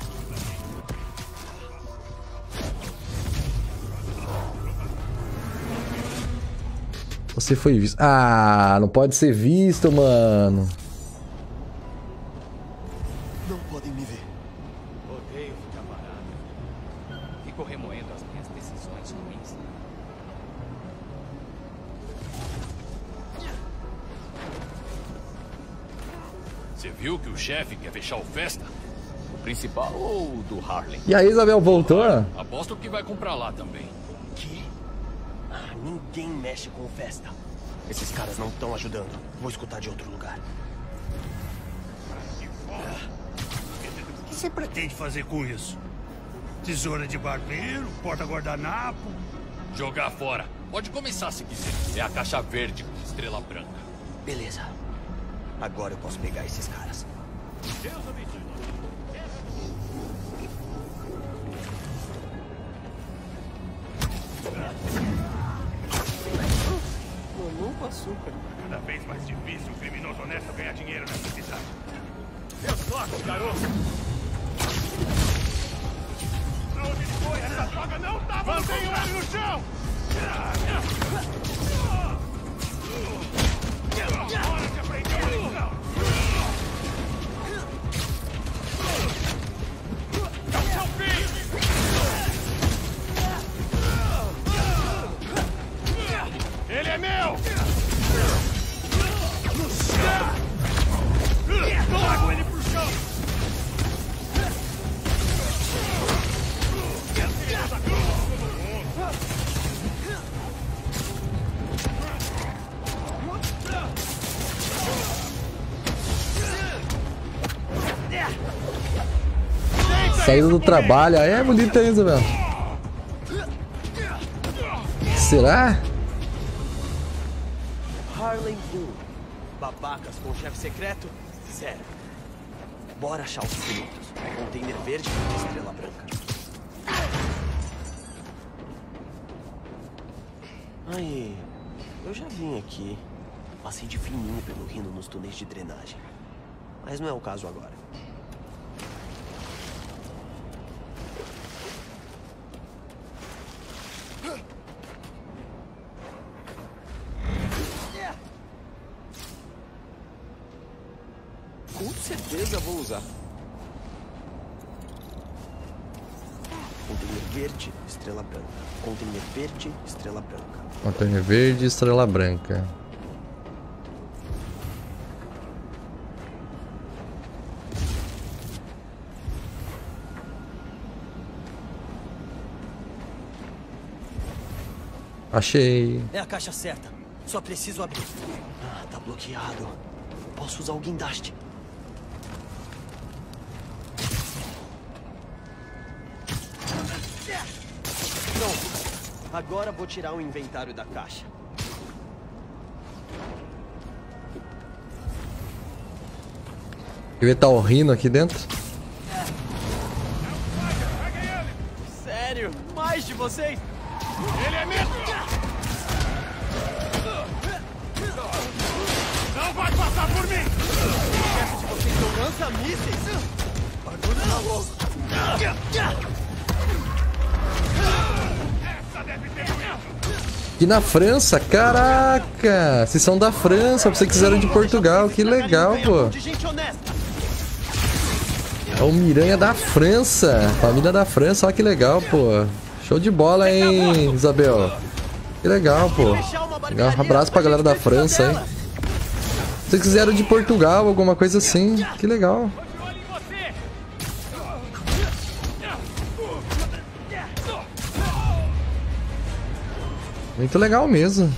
Você foi visto. Ah, não pode ser visto, mano. Não podem me ver. Odeio ficar parado. Fico remoendo as minhas decisões ruins. Você viu que o chefe quer fechar o Festa? O principal ou o do Harlem? E aí, Isabel, voltou? Aposto que vai comprar lá também. Que? Ah, ninguém mexe com o Festa. Esses caras não estão ajudando. Vou escutar de outro lugar. O que você pretende fazer com isso? Tesoura de barbeiro? Porta-guardanapo? Jogar fora. Pode começar se quiser. É a caixa verde com estrela branca. Beleza. Agora eu posso pegar esses caras. Mamão com açúcar. Cada vez mais difícil um criminoso honesto ganhar dinheiro nessa cidade. Eu toco, garoto! Pra onde ele foi? Essa droga não tava! Mantenha ele no chão! Hora de aprender uma lição! É o seu filho! Ele é meu! Trago ele pro chão! Saindo do trabalho. Aí é bonita isso, velho. Será? Harlem Boom. Babacas com o chefe secreto? Zero. Bora achar os pilotos. Container verde e estrela branca. Aí, eu já vim aqui. Passei de fininho pelo Rino nos túneis de drenagem. Mas não é o caso agora. Com certeza vou usar. Container verde, estrela branca. Container verde, estrela branca. Container verde, estrela branca. Achei. É a caixa certa. Só preciso abrir. Ah, tá bloqueado. Posso usar o guindaste. Pronto. Agora vou tirar o inventário da caixa. Quer ver tá o Rino aqui dentro? Sério? Mais de vocês? Ele é meu! Não vai passar por mim! Essa de vocês não lança mísseis? Bagulho tá louco! Essa deve ter doído! Aqui na França, caraca! Vocês são da França, vocês quiseram de Portugal, que legal, pô! É o Miranha da França, família da França, olha que legal, pô! Show de bola, hein, Isabel? Que legal, pô! Legal. Um abraço pra galera da França, hein? Vocês quiseram de Portugal, alguma coisa assim, que legal! Muito legal mesmo.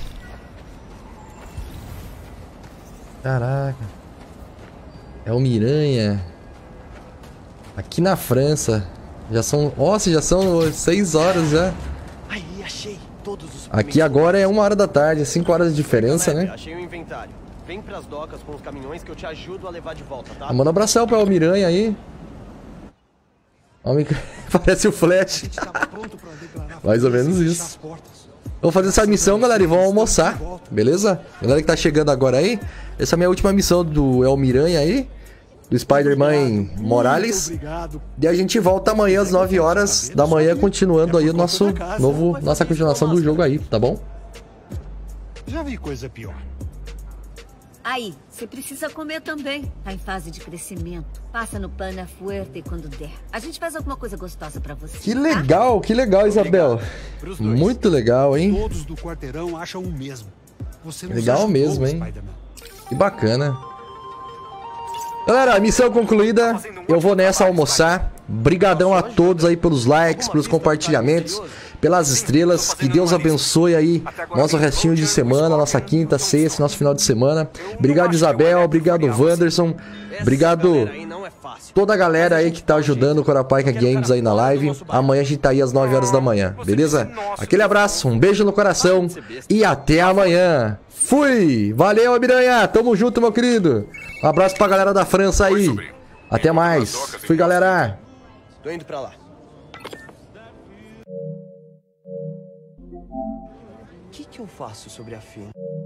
Caraca. É o Miranha. Aqui na França. Já são... Nossa, já são 6 horas já. Aí, achei todos os... Aqui agora é 1 hora da tarde, 5 horas de diferença, né? Achei o inventário. Vem pras docas com os caminhões que eu te ajudo a levar de volta, tá? Manda um abração pra o Miranha aí. Homem... Parece o Flash. Mais ou menos isso. Vou fazer essa missão, galera, e vamos almoçar, beleza? Galera que tá chegando agora aí, essa é a minha última missão do El Miranha aí, do Spider-Man Morales. E a gente volta amanhã às 9 horas da manhã, continuando aí o nossa continuação do jogo aí, tá bom? Já vi coisa pior. Aí, você precisa comer também. Tá em fase de crescimento. Passa no Pana Fuerte quando der. A gente faz alguma coisa gostosa pra você. Que legal, Isabel. Muito legal, hein? Todos do quarteirão acham o mesmo. Você não legal mesmo, hein? Que bacana. Galera, missão concluída. Eu vou nessa almoçar. Brigadão a todos aí pelos likes, pelos compartilhamentos, pelas estrelas. Que Deus abençoe aí nosso restinho de semana, nossa quinta, sexta, nosso final de semana. Obrigado, Isabel. Obrigado, Wanderson. Obrigado toda a galera aí que tá ajudando o Corapica Games aí na live. Amanhã a gente tá aí às 9 horas da manhã, beleza? Aquele abraço, um beijo no coração e até amanhã. Fui! Valeu, Miranha! Tamo junto, meu querido! Um abraço pra galera da França aí. Até mais. Fui, galera! Tô indo pra lá. O que eu faço sobre a Finn?